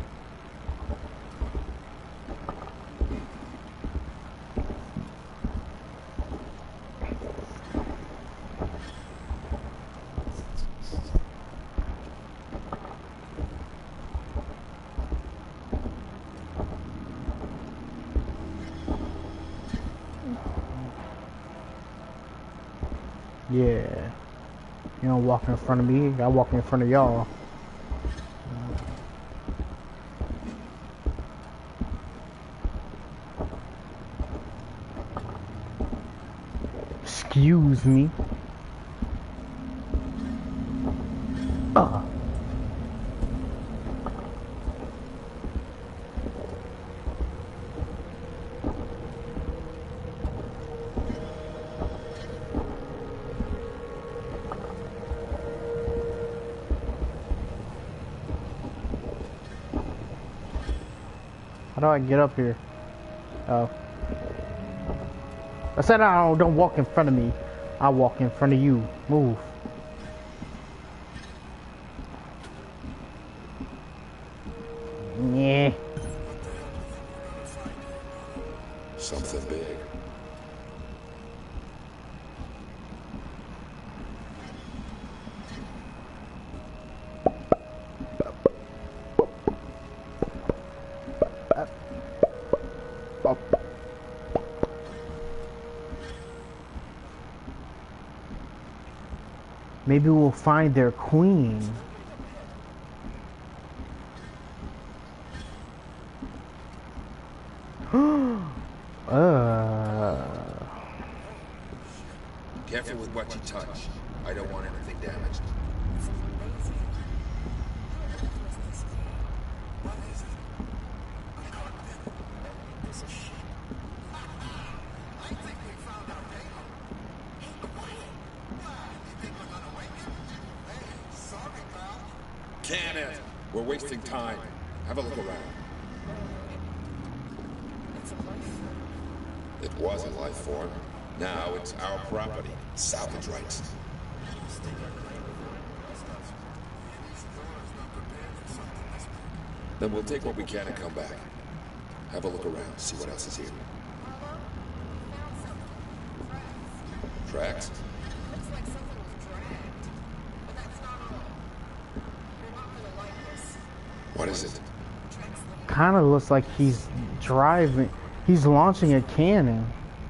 Yeah. You don't walk in front of me, I walk in front of y'all. Excuse me. How do I get up here? Oh. I said don't walk in front of me. I walk in front of you. Move. Yeah. Something big. Maybe we'll find their queen. Careful with what you touch. I don't want anything damaged. Can it? We're wasting time. Have a look around. It was a life form. Now it's our property. Salvage rights. Then we'll take what we can and come back. Have a look around, see what else is here. Tracks? Looks like something was dragged. But that's not all. You're not gonna like this. What is it? Kind of looks like he's driving. He's launching a cannon.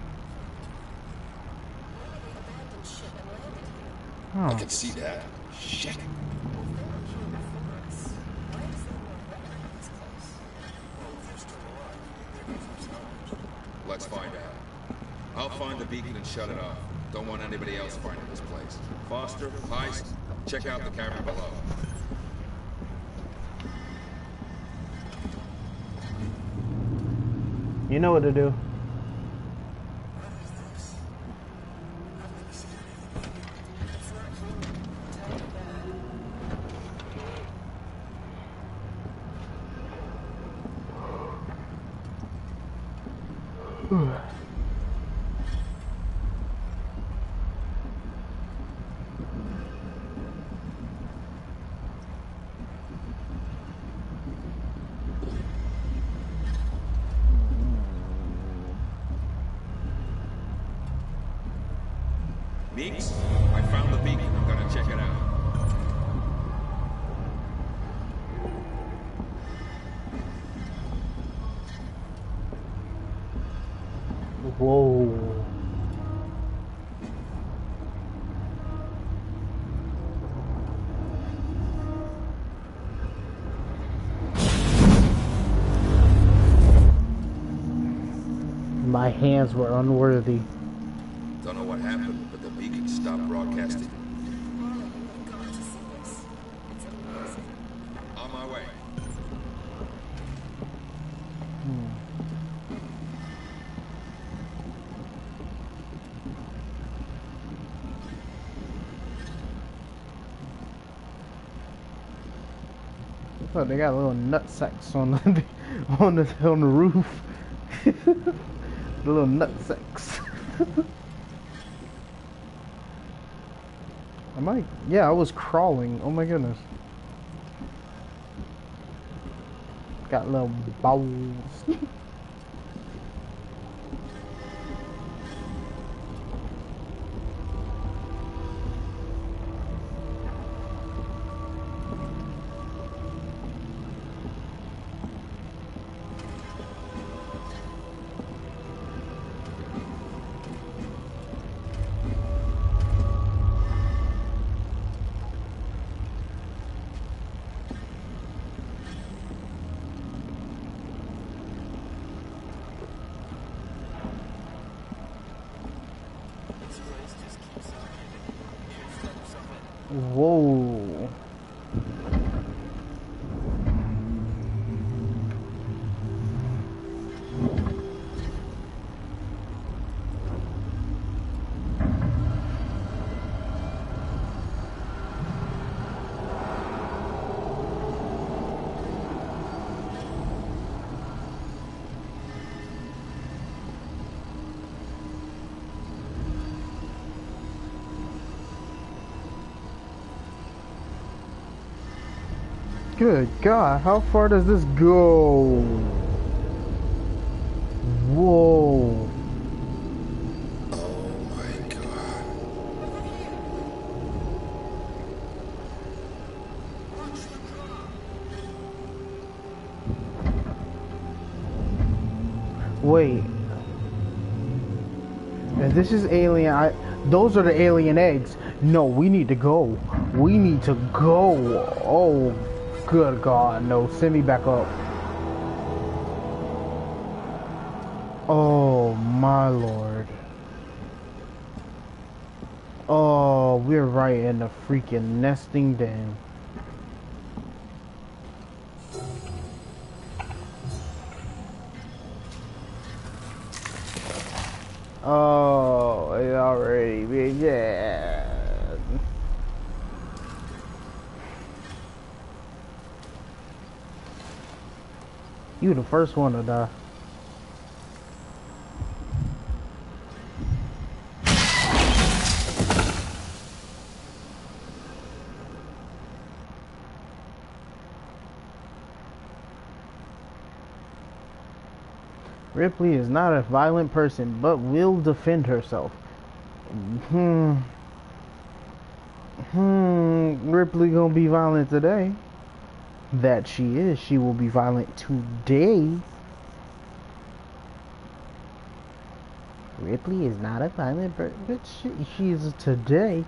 Oh. I can see that. Shit. Let's find out. I'll find the beacon and shut it off. Don't want anybody else finding this place. Foster, Heist, check out the camera below. You know what to do. Meeks, I found the beacon. I'm gonna check it out. Whoa. My hands were unworthy. Don't know what happened, but the beacon stopped broadcasting. On my way. Oh, they got little nut sacks on the on the roof. The little nut sacks. Yeah, I was crawling. Oh my goodness. Got little bowels. Whoa. Good God, how far does this go? Whoa. Oh my God. Wait. If this is alien, those are the alien eggs. No, we need to go. We need to go. Oh. Good God, no, send me back up. Oh my Lord. Oh, we're right in the freaking nesting den. Oh, it already began. You the first one to die. Ripley is not a violent person, but will defend herself. Ripley gonna be violent today. That she is. She will be violent today. Ripley is not a violent person, but she is today.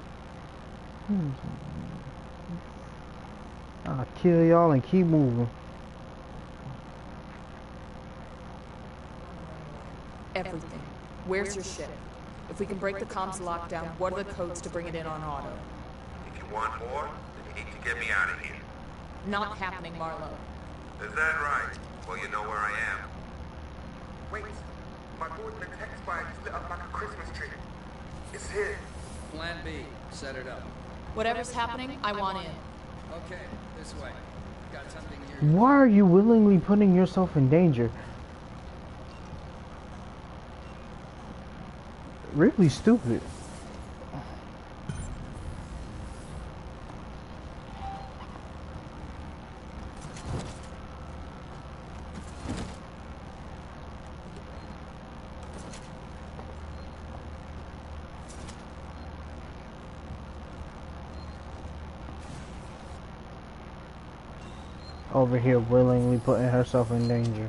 I'll kill y'all and keep moving. Everything. Where's your ship? If we can break the comms lockdown, what are the codes to bring it in on auto? If you want more, then you need to get me out of here. Not happening, Marlowe. Is that right? Well, you know where I am. Wait. My board's been text by lit up like a Christmas tree. It's here. Plan B. Set it up. Whatever's happening, I want in. Okay, this way. Got something here. Why are you willingly putting yourself in danger? really stupid. Over here willingly putting herself in danger.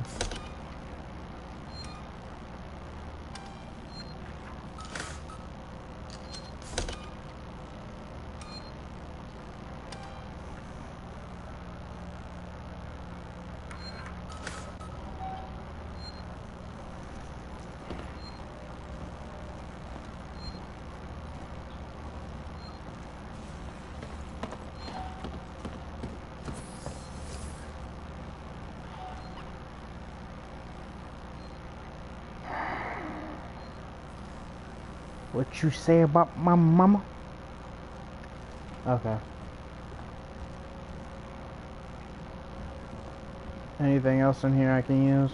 What you say about my mama? Okay. Anything else in here I can use?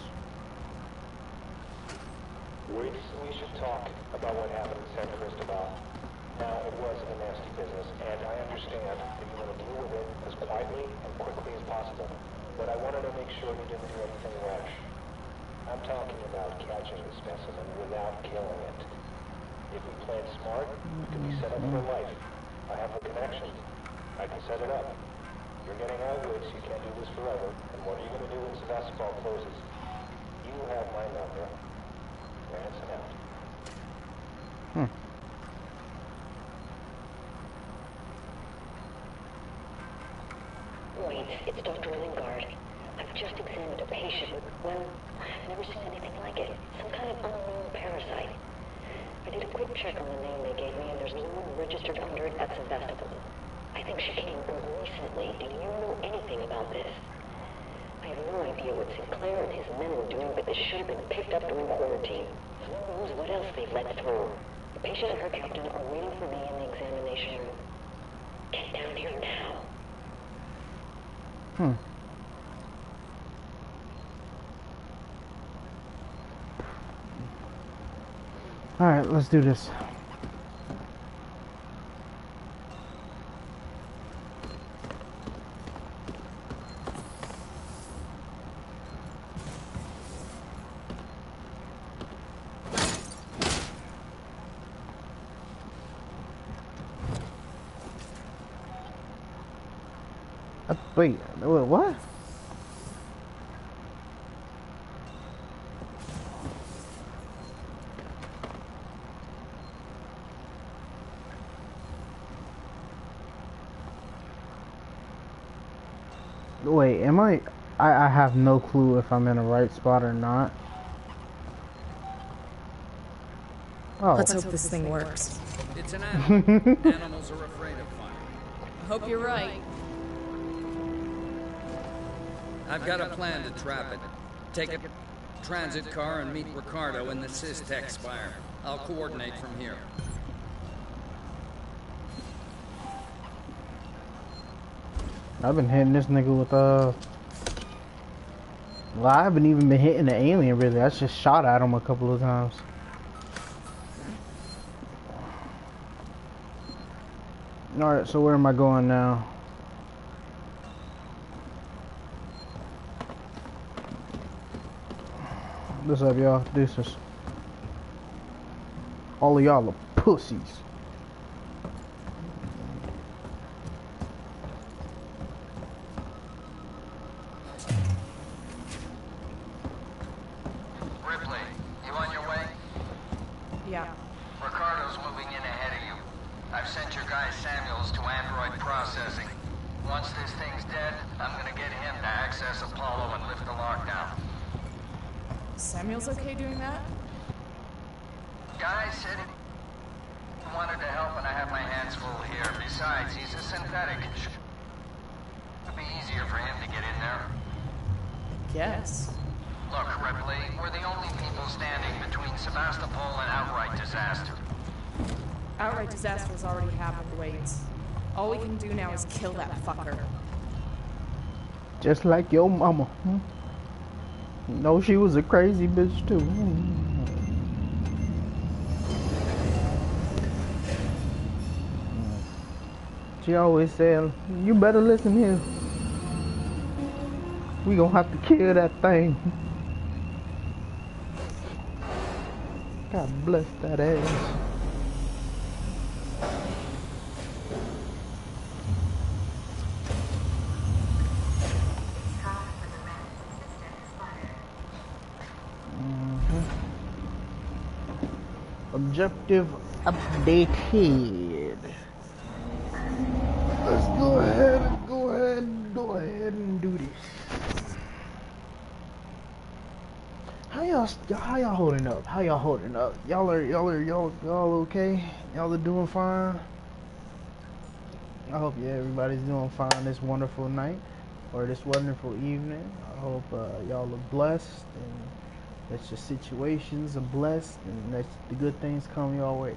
We should talk about what happened in San Cristobal. Now, it was a nasty business, and I understand that you want to deal with it as quietly and quickly as possible. But I wanted to make sure you didn't do anything rash. I'm talking about catching the specimen without killing it. If we play it smart, it can be set up for life. I have the connections. I can set it up. You're getting out of it, so you can't do this forever. And what are you going to do when Sevastopol closes? You have my number. Ransom out. Wait, it's Dr. Lingard. I've just examined a patient with, well, I've never seen anything like it. Some kind of unknown parasite. I did a quick check on the name they gave me, and there's no one registered under it at Sevastopol. I think she came recently. Do you know anything about this? I have no idea what Sinclair and his men were doing, but this should have been picked up during quarantine. Who knows what else they've let through? The patient and her captain are waiting for me in the examination room. Get down here now. Alright, let's do this. Wait, what? Wait, am I have no clue if I'm in the right spot or not. Oh. Let's hope this thing works. It's an animal. Animals are afraid of fire. I hope you're right. I've got a plan to trap it. Take a transit car and meet Ricardo in the Systech Spire. I'll coordinate from here. I've been hitting this nigga with well, I haven't even been hitting the alien really. I just shot at him a couple of times. Alright, so where am I going now? What's up, y'all? Deuces. All of y'all are pussies. Ripley, you on your way? Yeah. Ricardo's moving in ahead of you. I've sent your guy Samuels to android processing. Once this thing's dead, I'm gonna get him to access Apollo and lift the lockdown. Samuel's okay doing that? Guy said he wanted to help, and I have my hands full here. Besides, he's a synthetic. It'd be easier for him to get in there. Guess. Look, Ripley, we're the only people standing between Sevastopol and outright disaster. Outright disaster's already happened, Waits. All we can do now is kill that fucker. Just like your mama. No, she was a crazy bitch too. She always said, you better listen here. We gonna have to kill that thing. God bless that ass. Objective updated. Let's go ahead and do this. How y'all holding up? How y'all holding up? Y'all okay? Y'all are doing fine? I hope everybody's doing fine this wonderful night or this wonderful evening. I hope y'all are blessed and that your situations are blessed and that the good things come your way.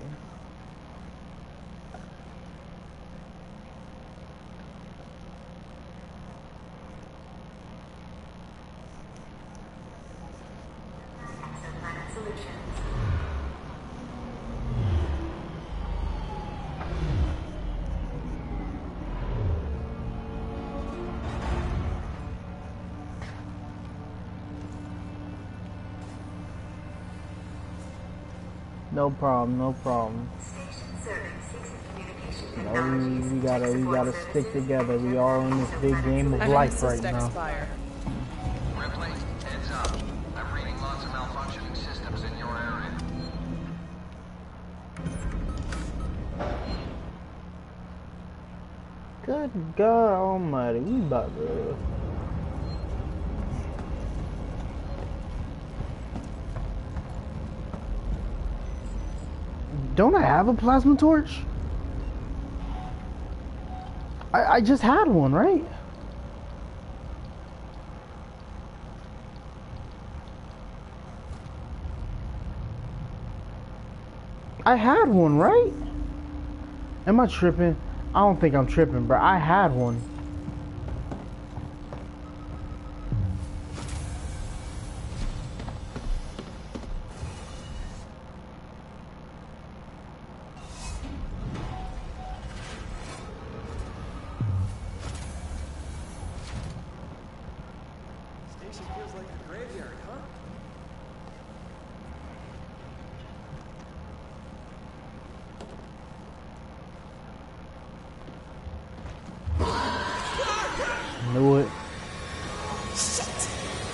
No problem. We gotta stick together. We all in this big game of life right now. Ripley, heads up. I'm reading lots of malfunctioning systems in your area. Good God Almighty, we about to. Don't I have a plasma torch? I just had one, right? I had one, right? Am I tripping? I don't think I'm tripping, bro. I had one. Knew it. Shit.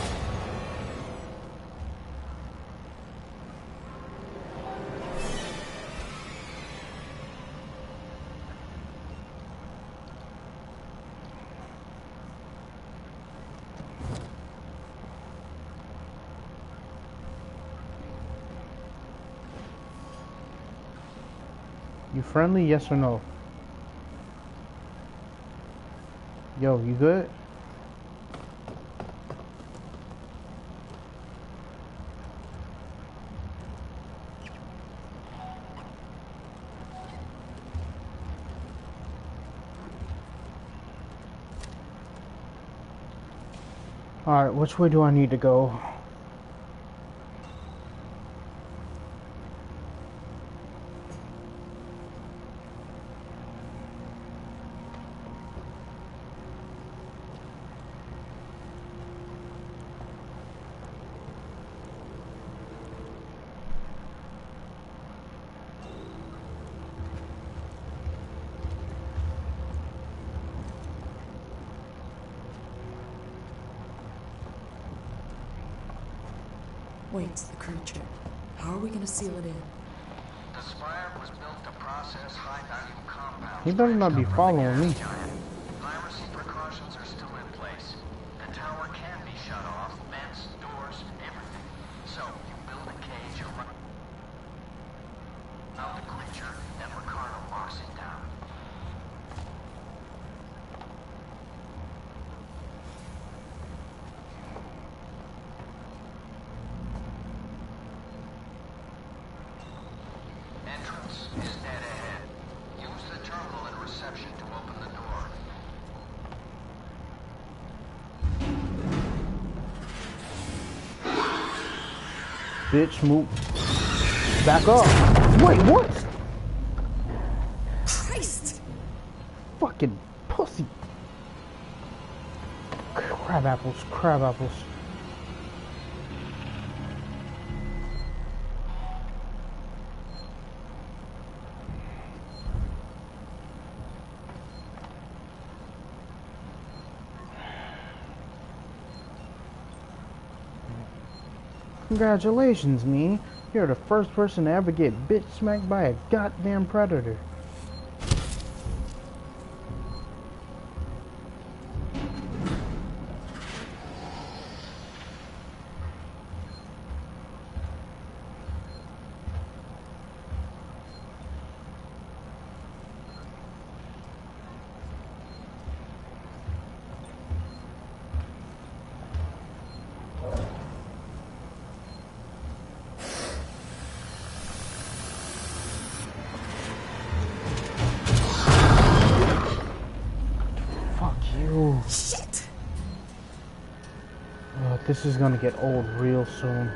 You friendly? Yes or no? Yo, you good? Alright, which way do I need to go? Wait, the creature. How are we gonna seal it in? The spire was built to process high-value compounds. He better not be following me. Piracy precautions are still in place. The tower can be shut off, vents, doors, everything. So, you build a cage around the creature, and Ricardo locks it down. Entrance is dead ahead. Use the terminal in reception to open the door. Bitch, move. Back up. Wait, what? Christ! fucking pussy. Crab apples, crab apples. Congratulations, me. You're the first person to ever get bitch smacked by a goddamn predator. Shit! This is gonna get old real soon.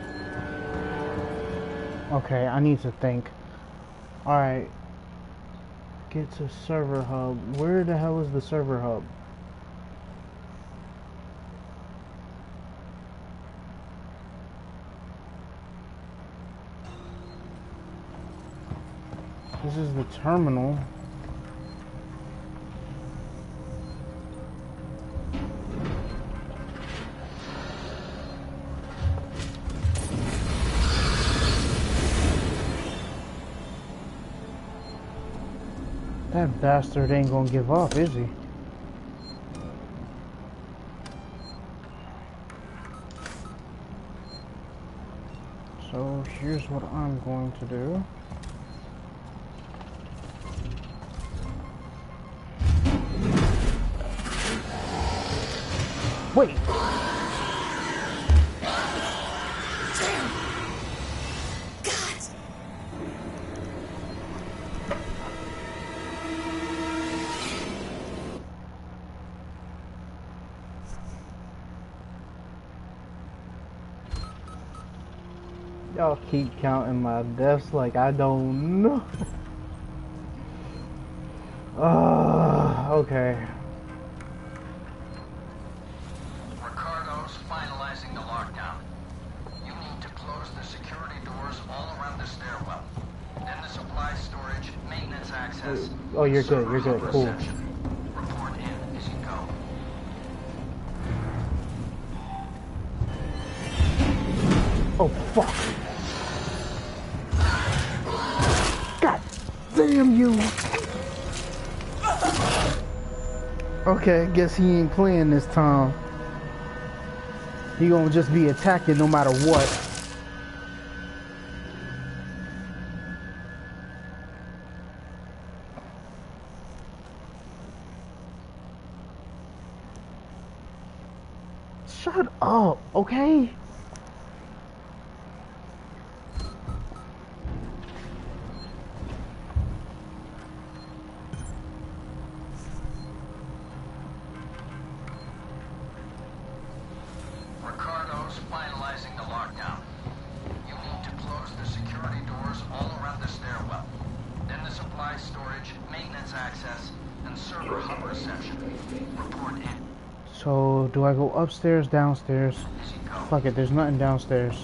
Okay, I need to think. Alright. Get to server hub. Where the hell is the server hub? This is the terminal. That bastard ain't gonna give up, is he? So here's what I'm going to do. Wait! Y'all keep counting my deaths like I don't know. Okay. Ricardo's finalizing the lockdown. You need to close the security doors all around the stairwell. Then the supply storage, maintenance access. Oh, you're good, you're good, cool. Report in as you go. Oh, fuck. God damn you. Okay, guess he ain't playing this time. He gonna just be attacking no matter what. Shut up, okay? Ricardo's finalizing the lockdown. You need to close the security doors all around the stairwell. Then the supply storage, maintenance access, and server hub reception. Report in. So, do I go upstairs, downstairs? Fuck it, there's nothing downstairs.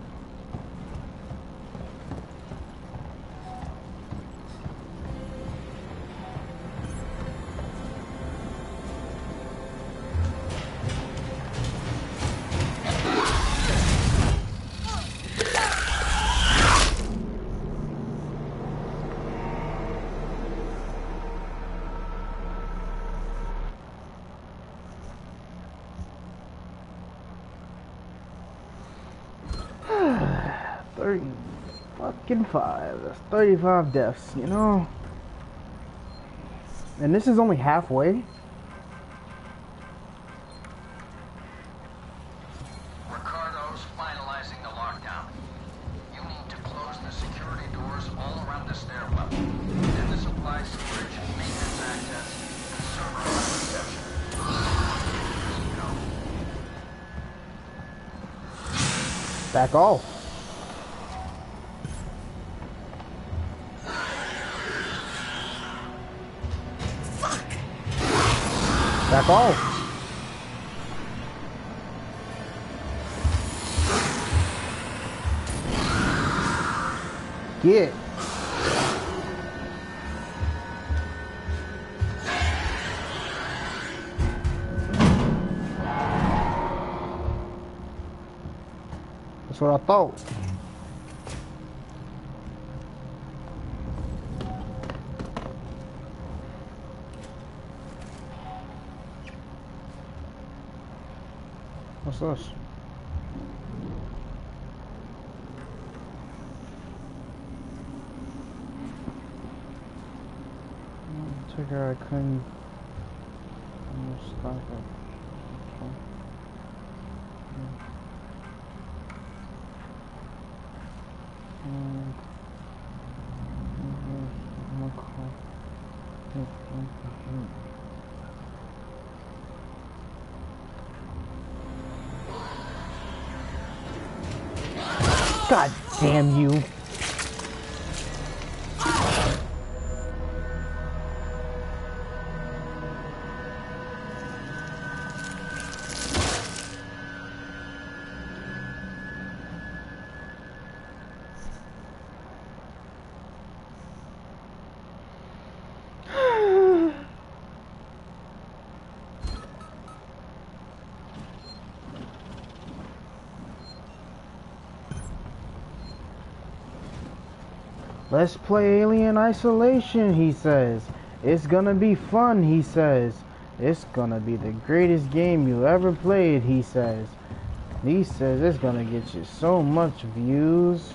Fucking 5. That's 35 deaths, you know? And this is only halfway? Ricardo's finalizing the lockdown. You need to close the security doors all around the stairwell. Then the supply storage, maintenance access, and server hub reception. Back off. Fuck! Back off. Get. That's what I thought. What's this? Figure I couldn't stop it. God damn you. Let's play Alien Isolation, he says. It's gonna be fun, he says. It's gonna be the greatest game you ever played, he says. He says it's gonna get you so much views.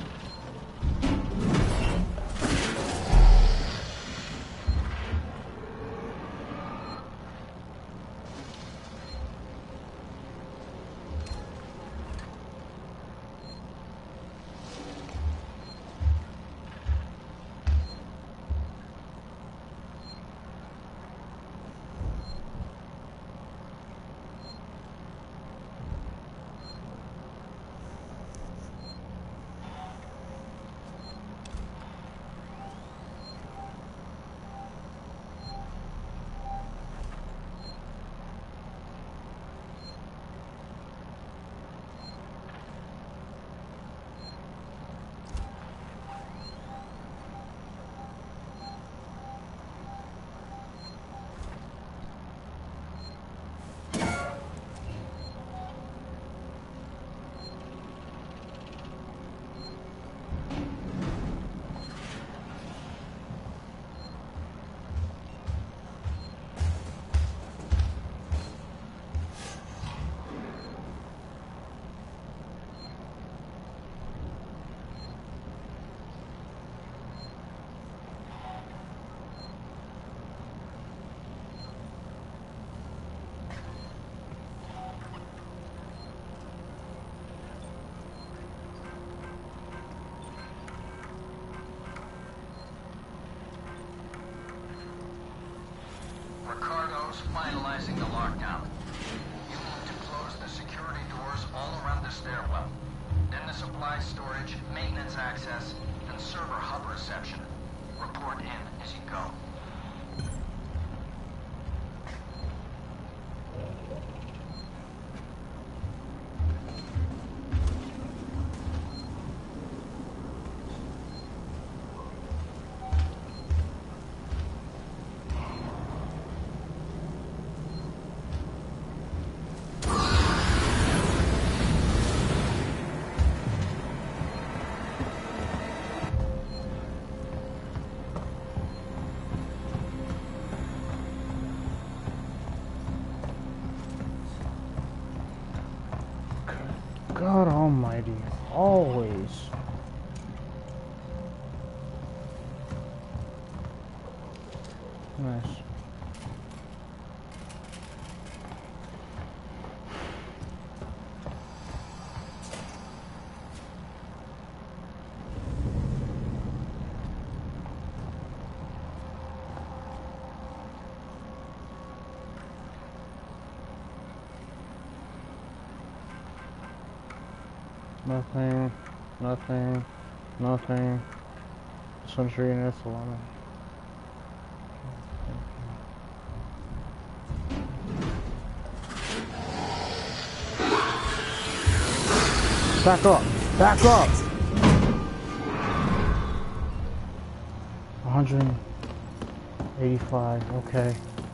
Ricardo's finalizing the lockdown. You need to close the security doors all around the stairwell. Then the supply storage, maintenance access, and server hub reception. Report in as you go. God almighty, always. Nice. Nothing, nothing, nothing. Century and it's a lot of... Back up. Back up. 185. Okay.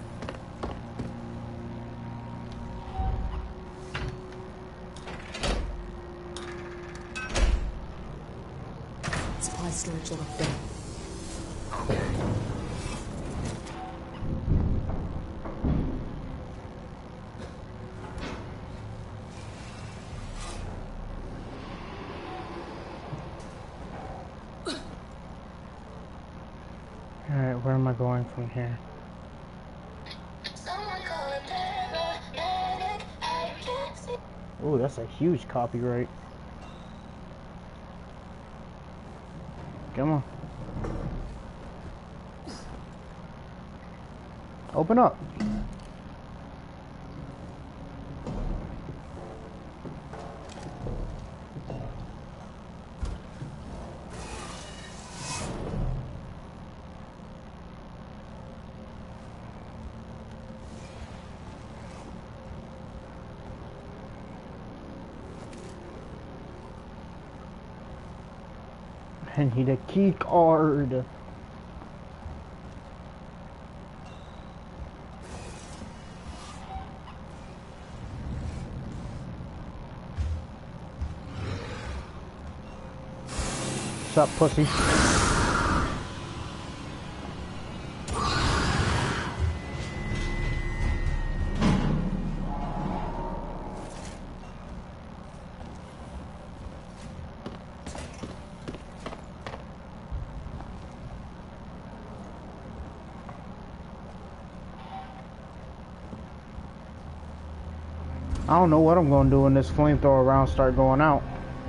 Supply storage locked down. Okay. Alright, where am I going from here? Oh, that's a huge copyright. Come on. Open up. I need a key card. What's up, pussy? I don't know what I'm gonna do when this flamethrower round start going out.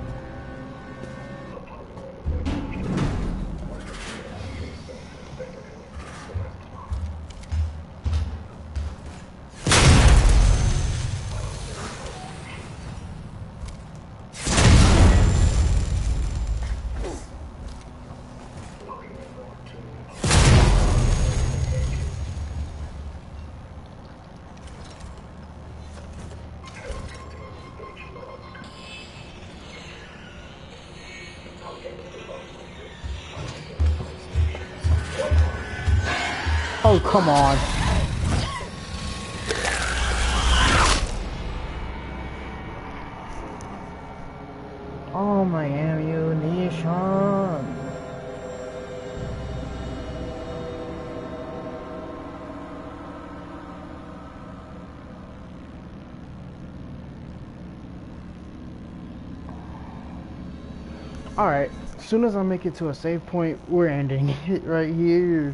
Oh, come on. Oh, my ammunition. Alright, as soon as I make it to a save point, we're ending it right here.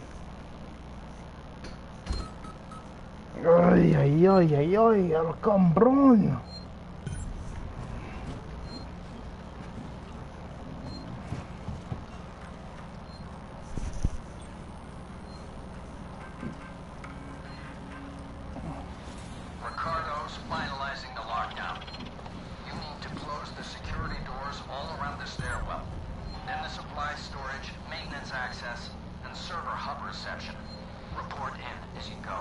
Ay, ay, ay, ay, ay, el cabrón. Ricardo's finalizing the lockdown. You need to close the security doors all around the stairwell. Then the supply storage, maintenance access, and server hub reception. Report in as you go.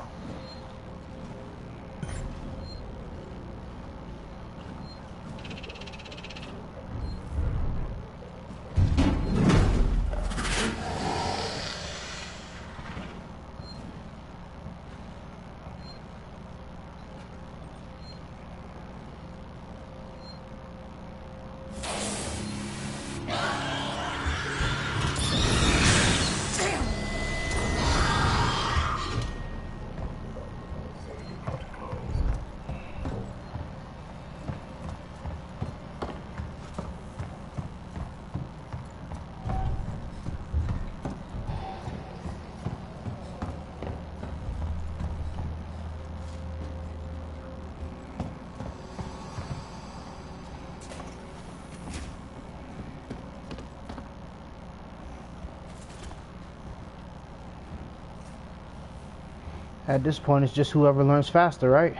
At this point, it's just whoever learns faster, right?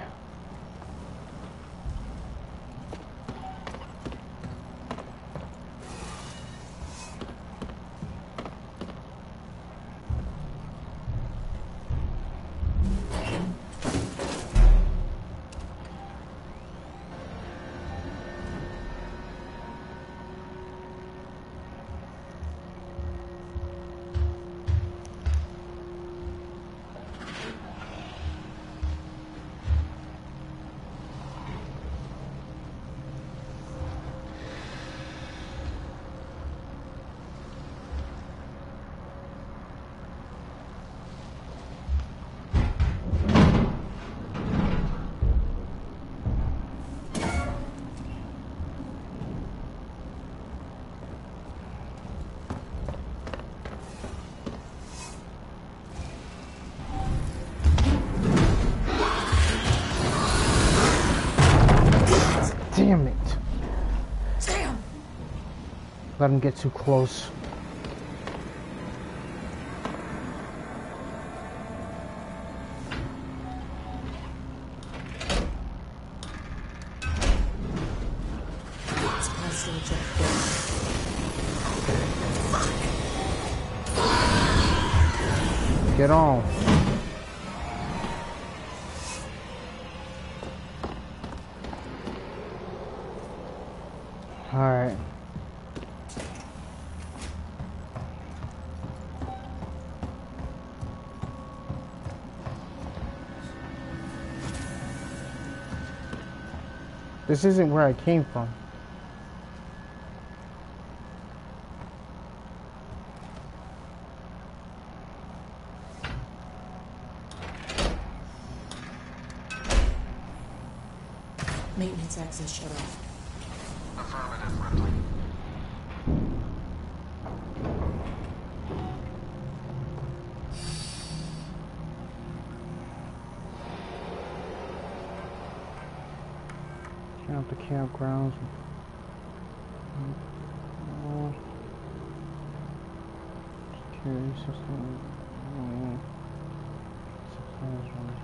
Damn it. Sam! Let him get too close. It's past stage of Get on. Alright. This isn't where I came from. maintenance access shut off. Affirmative, Ripley. Count the campgrounds. Security system. Supplies one.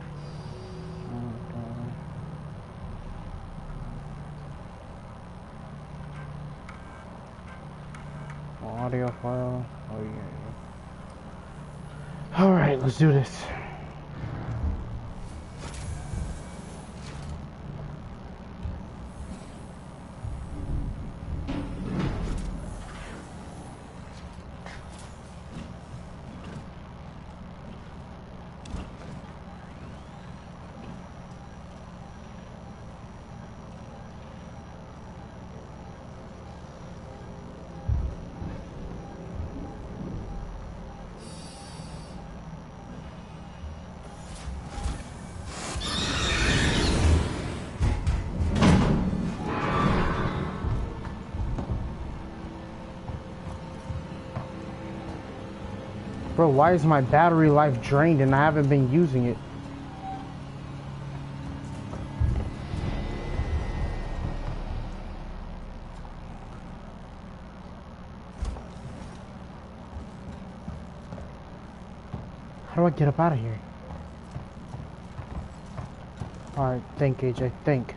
Audio file. Oh yeah. All right, let's do this. Bro, why is my battery life drained and I haven't been using it? How do I get up out of here? Alright, think, AJ, think.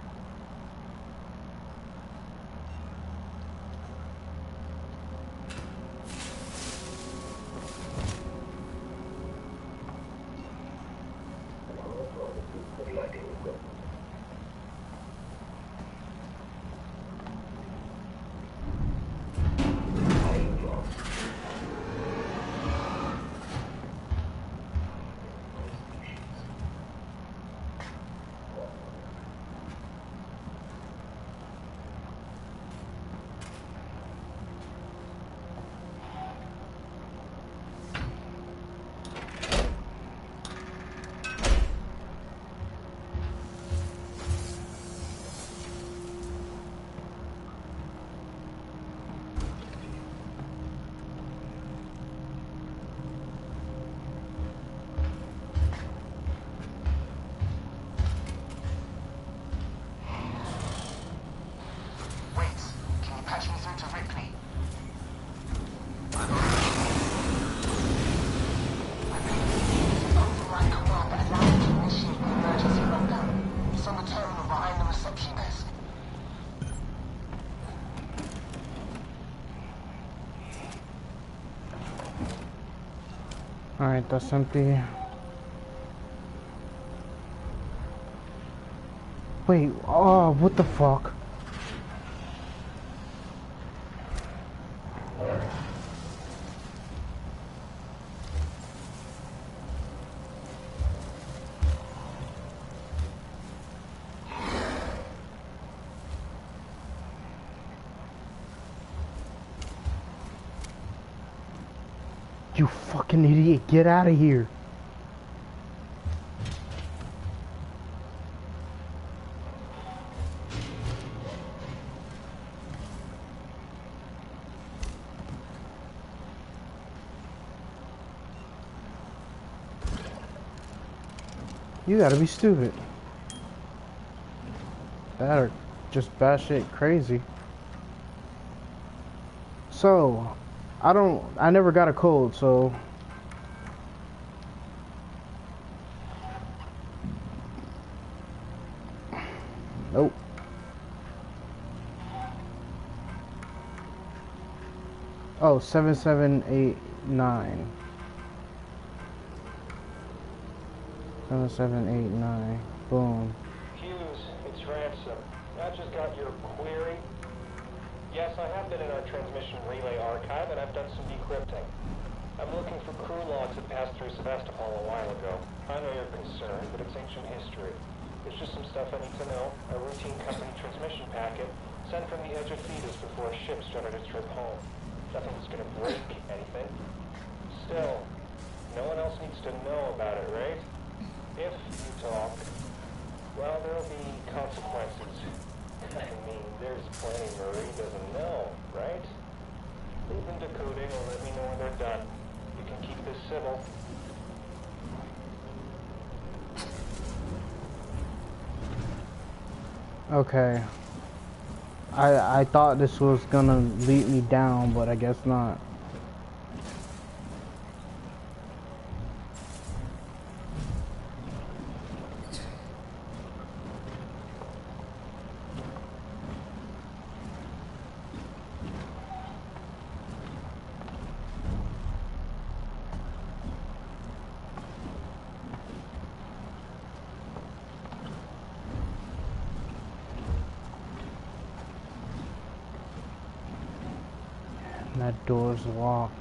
Alright, that's empty. Wait, oh, what the fuck? You fucking idiot, get out of here. You gotta be stupid. Better. just batshit crazy. So, I never got a code, so nope. Oh, 7789. 7789. Boom. Hughes, it's Ransom. I just got your query. Yes, I have been in our transmission relay archive, and I've done some decrypting. I'm looking for crew logs that passed through Sevastopol a while ago. I know you're concerned, but it's ancient history. There's just some stuff I need to know. A routine company transmission packet sent from the edge of Thetis before a ship started its trip home. Nothing that's gonna break anything. Still, no one else needs to know about it, right? If you talk, well, there'll be consequences. I mean, there's plenty Marie doesn't know, right? Leave them decoding or let me know when they're done. You can keep this civil. Okay. I thought this was gonna lead me down, but I guess not. That door's locked.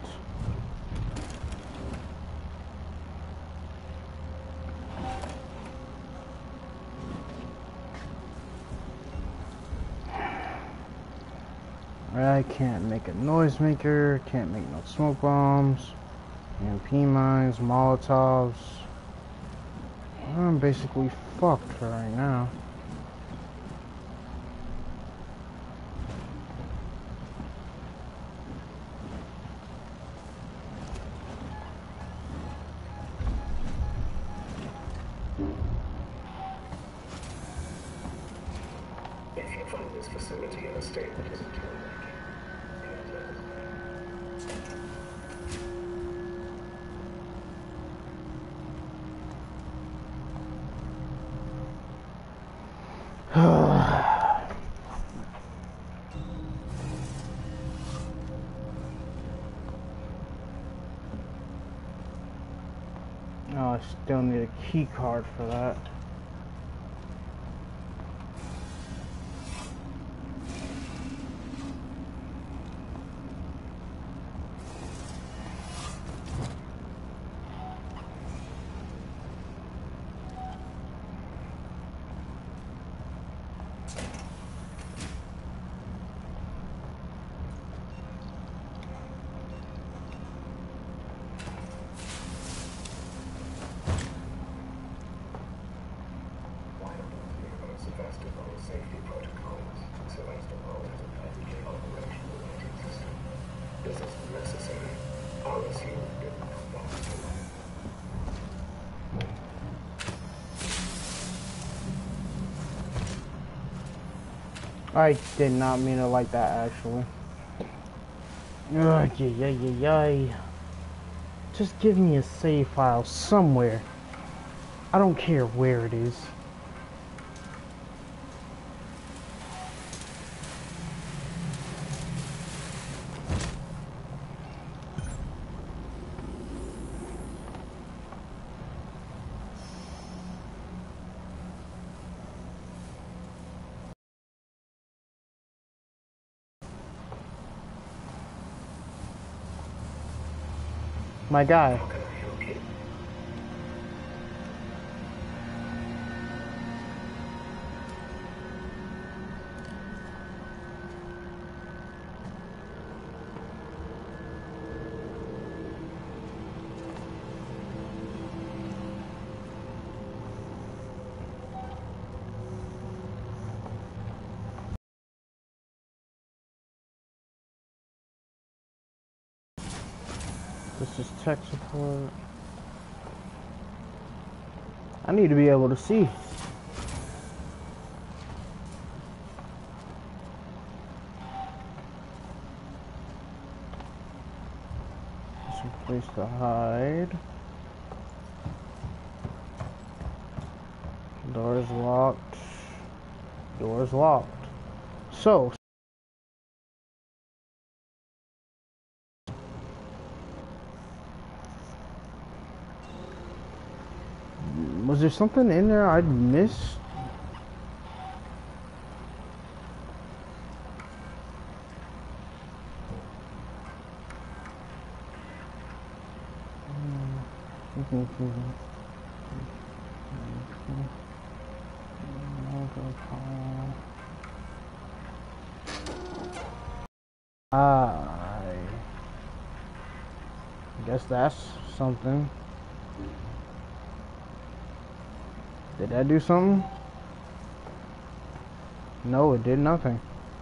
I can't make a noisemaker, can't make no smoke bombs, EMP mines, Molotovs. I'm basically fucked right now. If you find this facility in a state that isn't your liking, Oh, I still need a key card for that. Sevastopol safety protocols. Sevastopol has a perfectly operational lighting system. This isn't necessary. RSU didn't come back to life. I did not mean it like that, actually. Ugh, yay. Just give me a save file somewhere. I don't care where it is. My guy. This is tech support. I need to be able to see. Place to hide. Door is locked. Door is locked. So, was there something in there I'd missed? I guess that's something. Did that do something? No, it did nothing.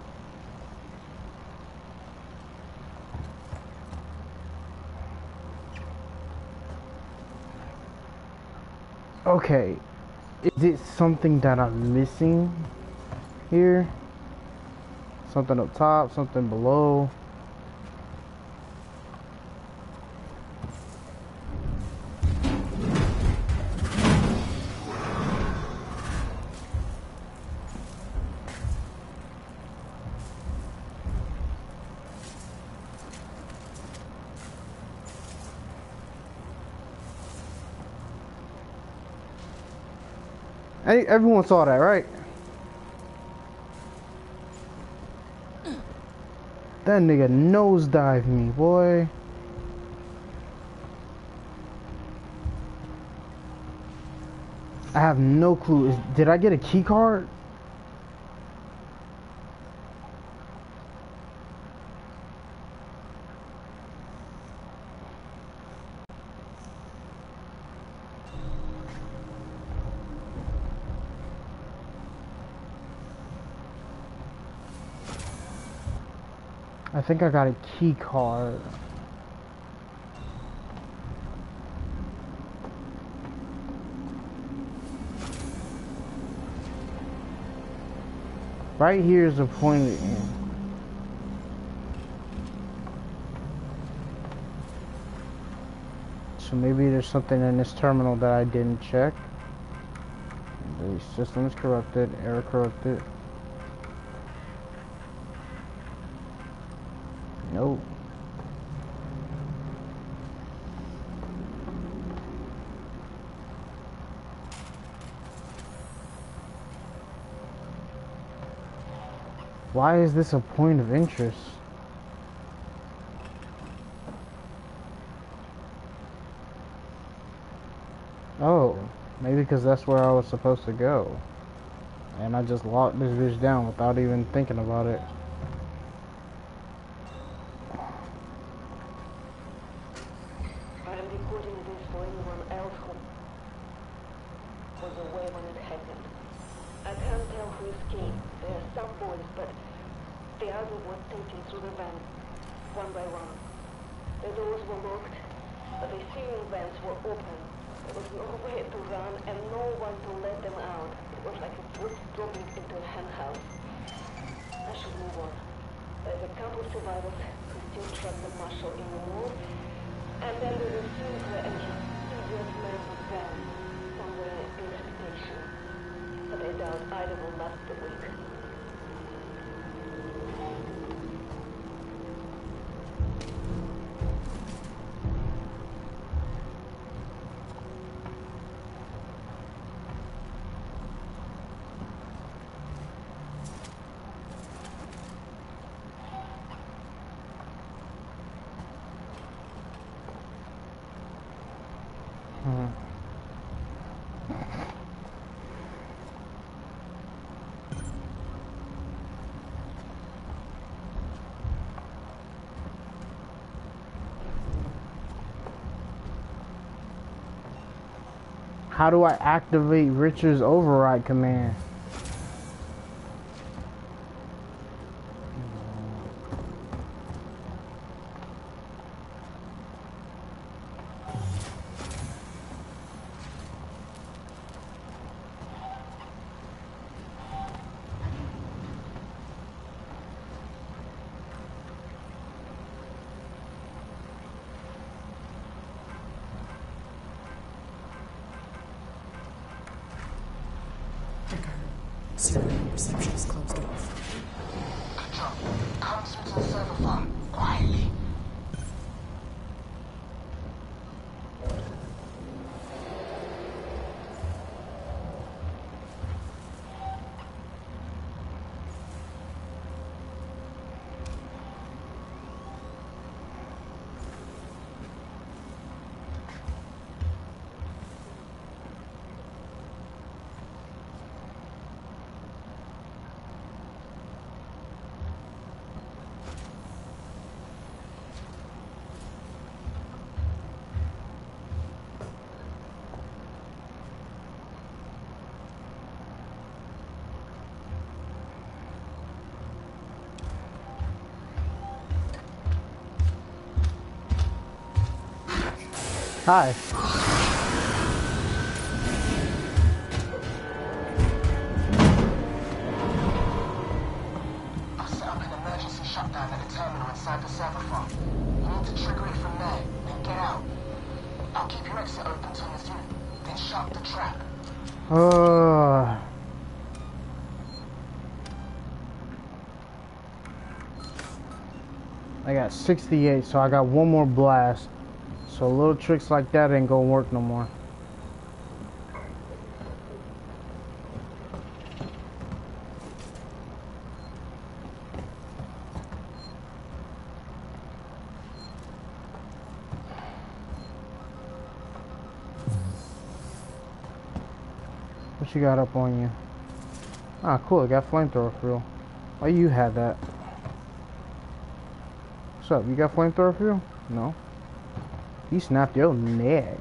Okay, is it something that I'm missing here? Something up top, something below. Hey, everyone saw that, right? That nigga nosedived me, boy. I have no clue. Did I get a key card? I think I got a key card. Right here is a point. So maybe there's something in this terminal that I didn't check. The system is corrupted, error corrupted. Nope. Why is this a point of interest? Oh, maybe because that's where I was supposed to go. And I just locked this bitch down without even thinking about it. I am recording this for anyone else who was away when it happened. I can't tell who escaped. There are some boys, but the others were taken through the van, one by one. The doors were locked, but the ceiling vents were open. There was no way to run and no one to let them out. It was like a foot dropping into a henhouse. I should move on. There's a couple survivors who still track the marshal in the wall, and then there's a Sinclair and his previous man with them, somewhere in the station. But I doubt either will last the week. How do I activate Richard's override command? Server reception is closed off. Good job. Come through to the server farm, quietly. Hi. I've set up an emergency shutdown at the terminal inside the server farm. You need to trigger it from there, then get out. I'll keep your exit open till you're through, then shut the trap. I got 68, so I got one more blast. So little tricks like that ain't gonna work no more. What you got up on you? Ah, cool, I got flamethrower fuel. Why you have that? What's up, you got flamethrower fuel? No. You snapped your neck.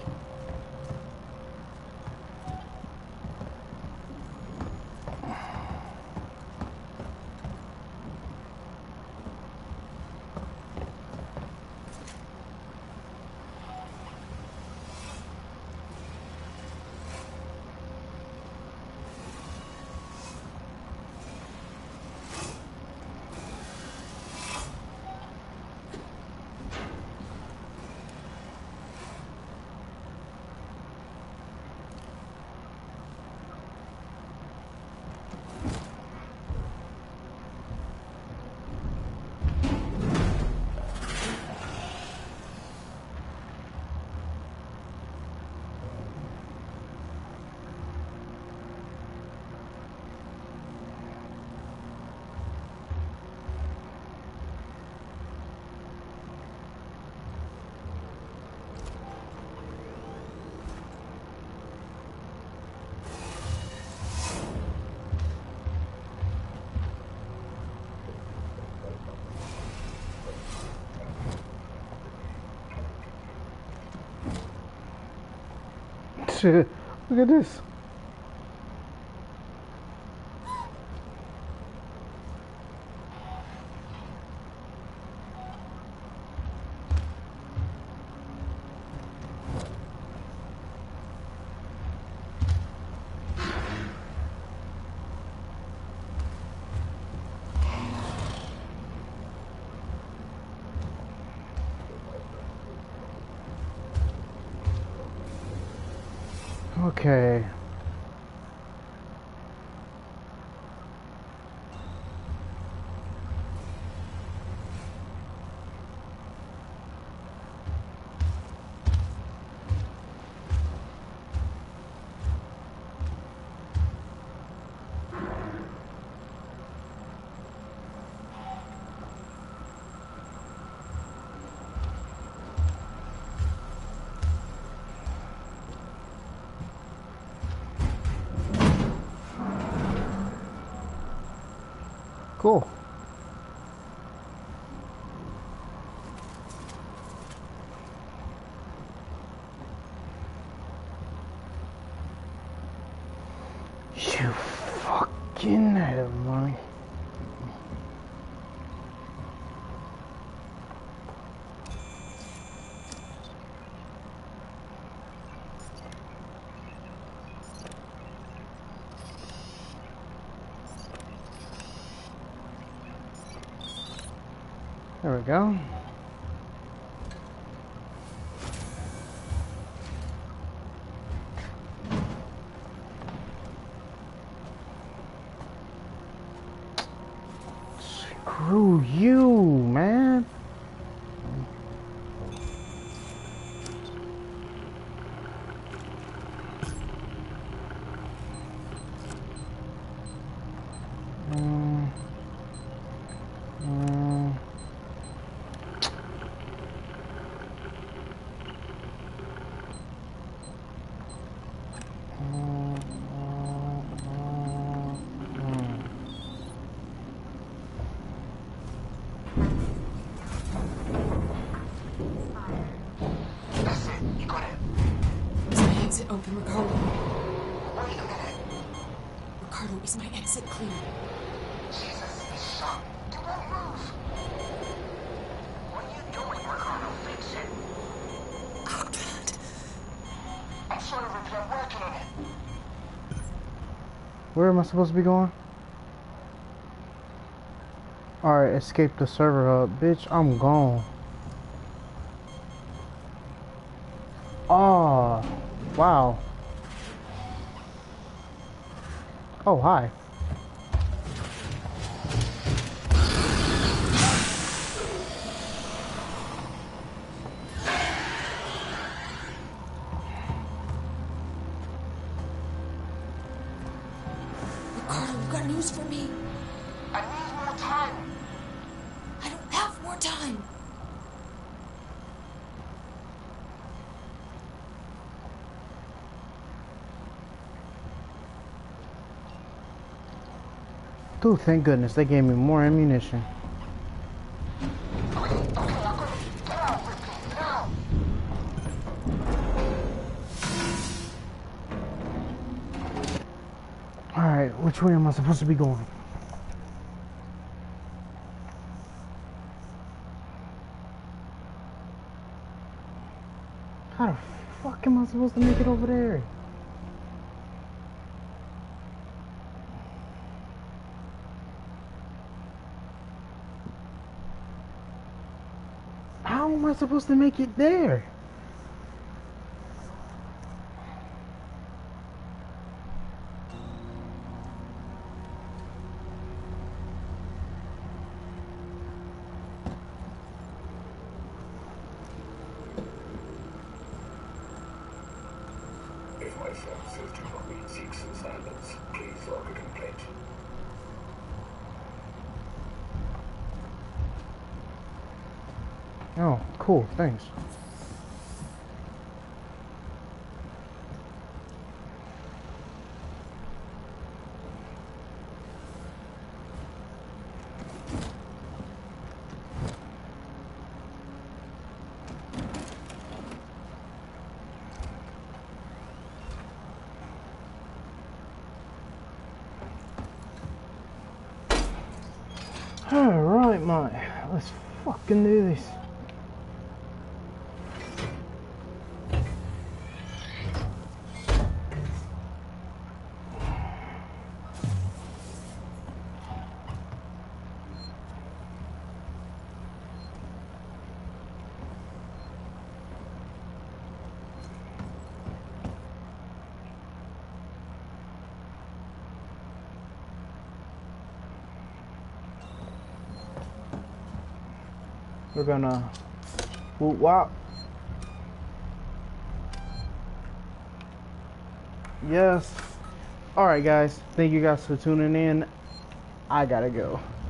Shit, look at this. Okay. Cool. You fucking hell, mommy. There we go. Screw you, man. That's it. You got it. Is my exit open, Ricardo? Wait a minute. Ricardo, is my exit clear? Jesus, it's shut. It won't move. What are you doing, Ricardo? Fix it. Oh, God. I'm sorry, Ripley. I'm working on it. Where am I supposed to be going? Alright, escape the server hub. Bitch, I'm gone. Oh, wow. Oh, hi. Ricardo, you got news for me? I need more time. I don't have more time. Dude, thank goodness they gave me more ammunition. Okay, I got it. Get out, Ripley. Now. Alright, which way am I supposed to be going? How the fuck am I supposed to make it over there? How am I supposed to make it there? If my services do not meet Seekson's standards, please log a complaint. Oh, cool, thanks. Alright, mate, let's fucking do this. We're gonna whoop wop. Yes. Alright guys, thank you guys for tuning in. I gotta go.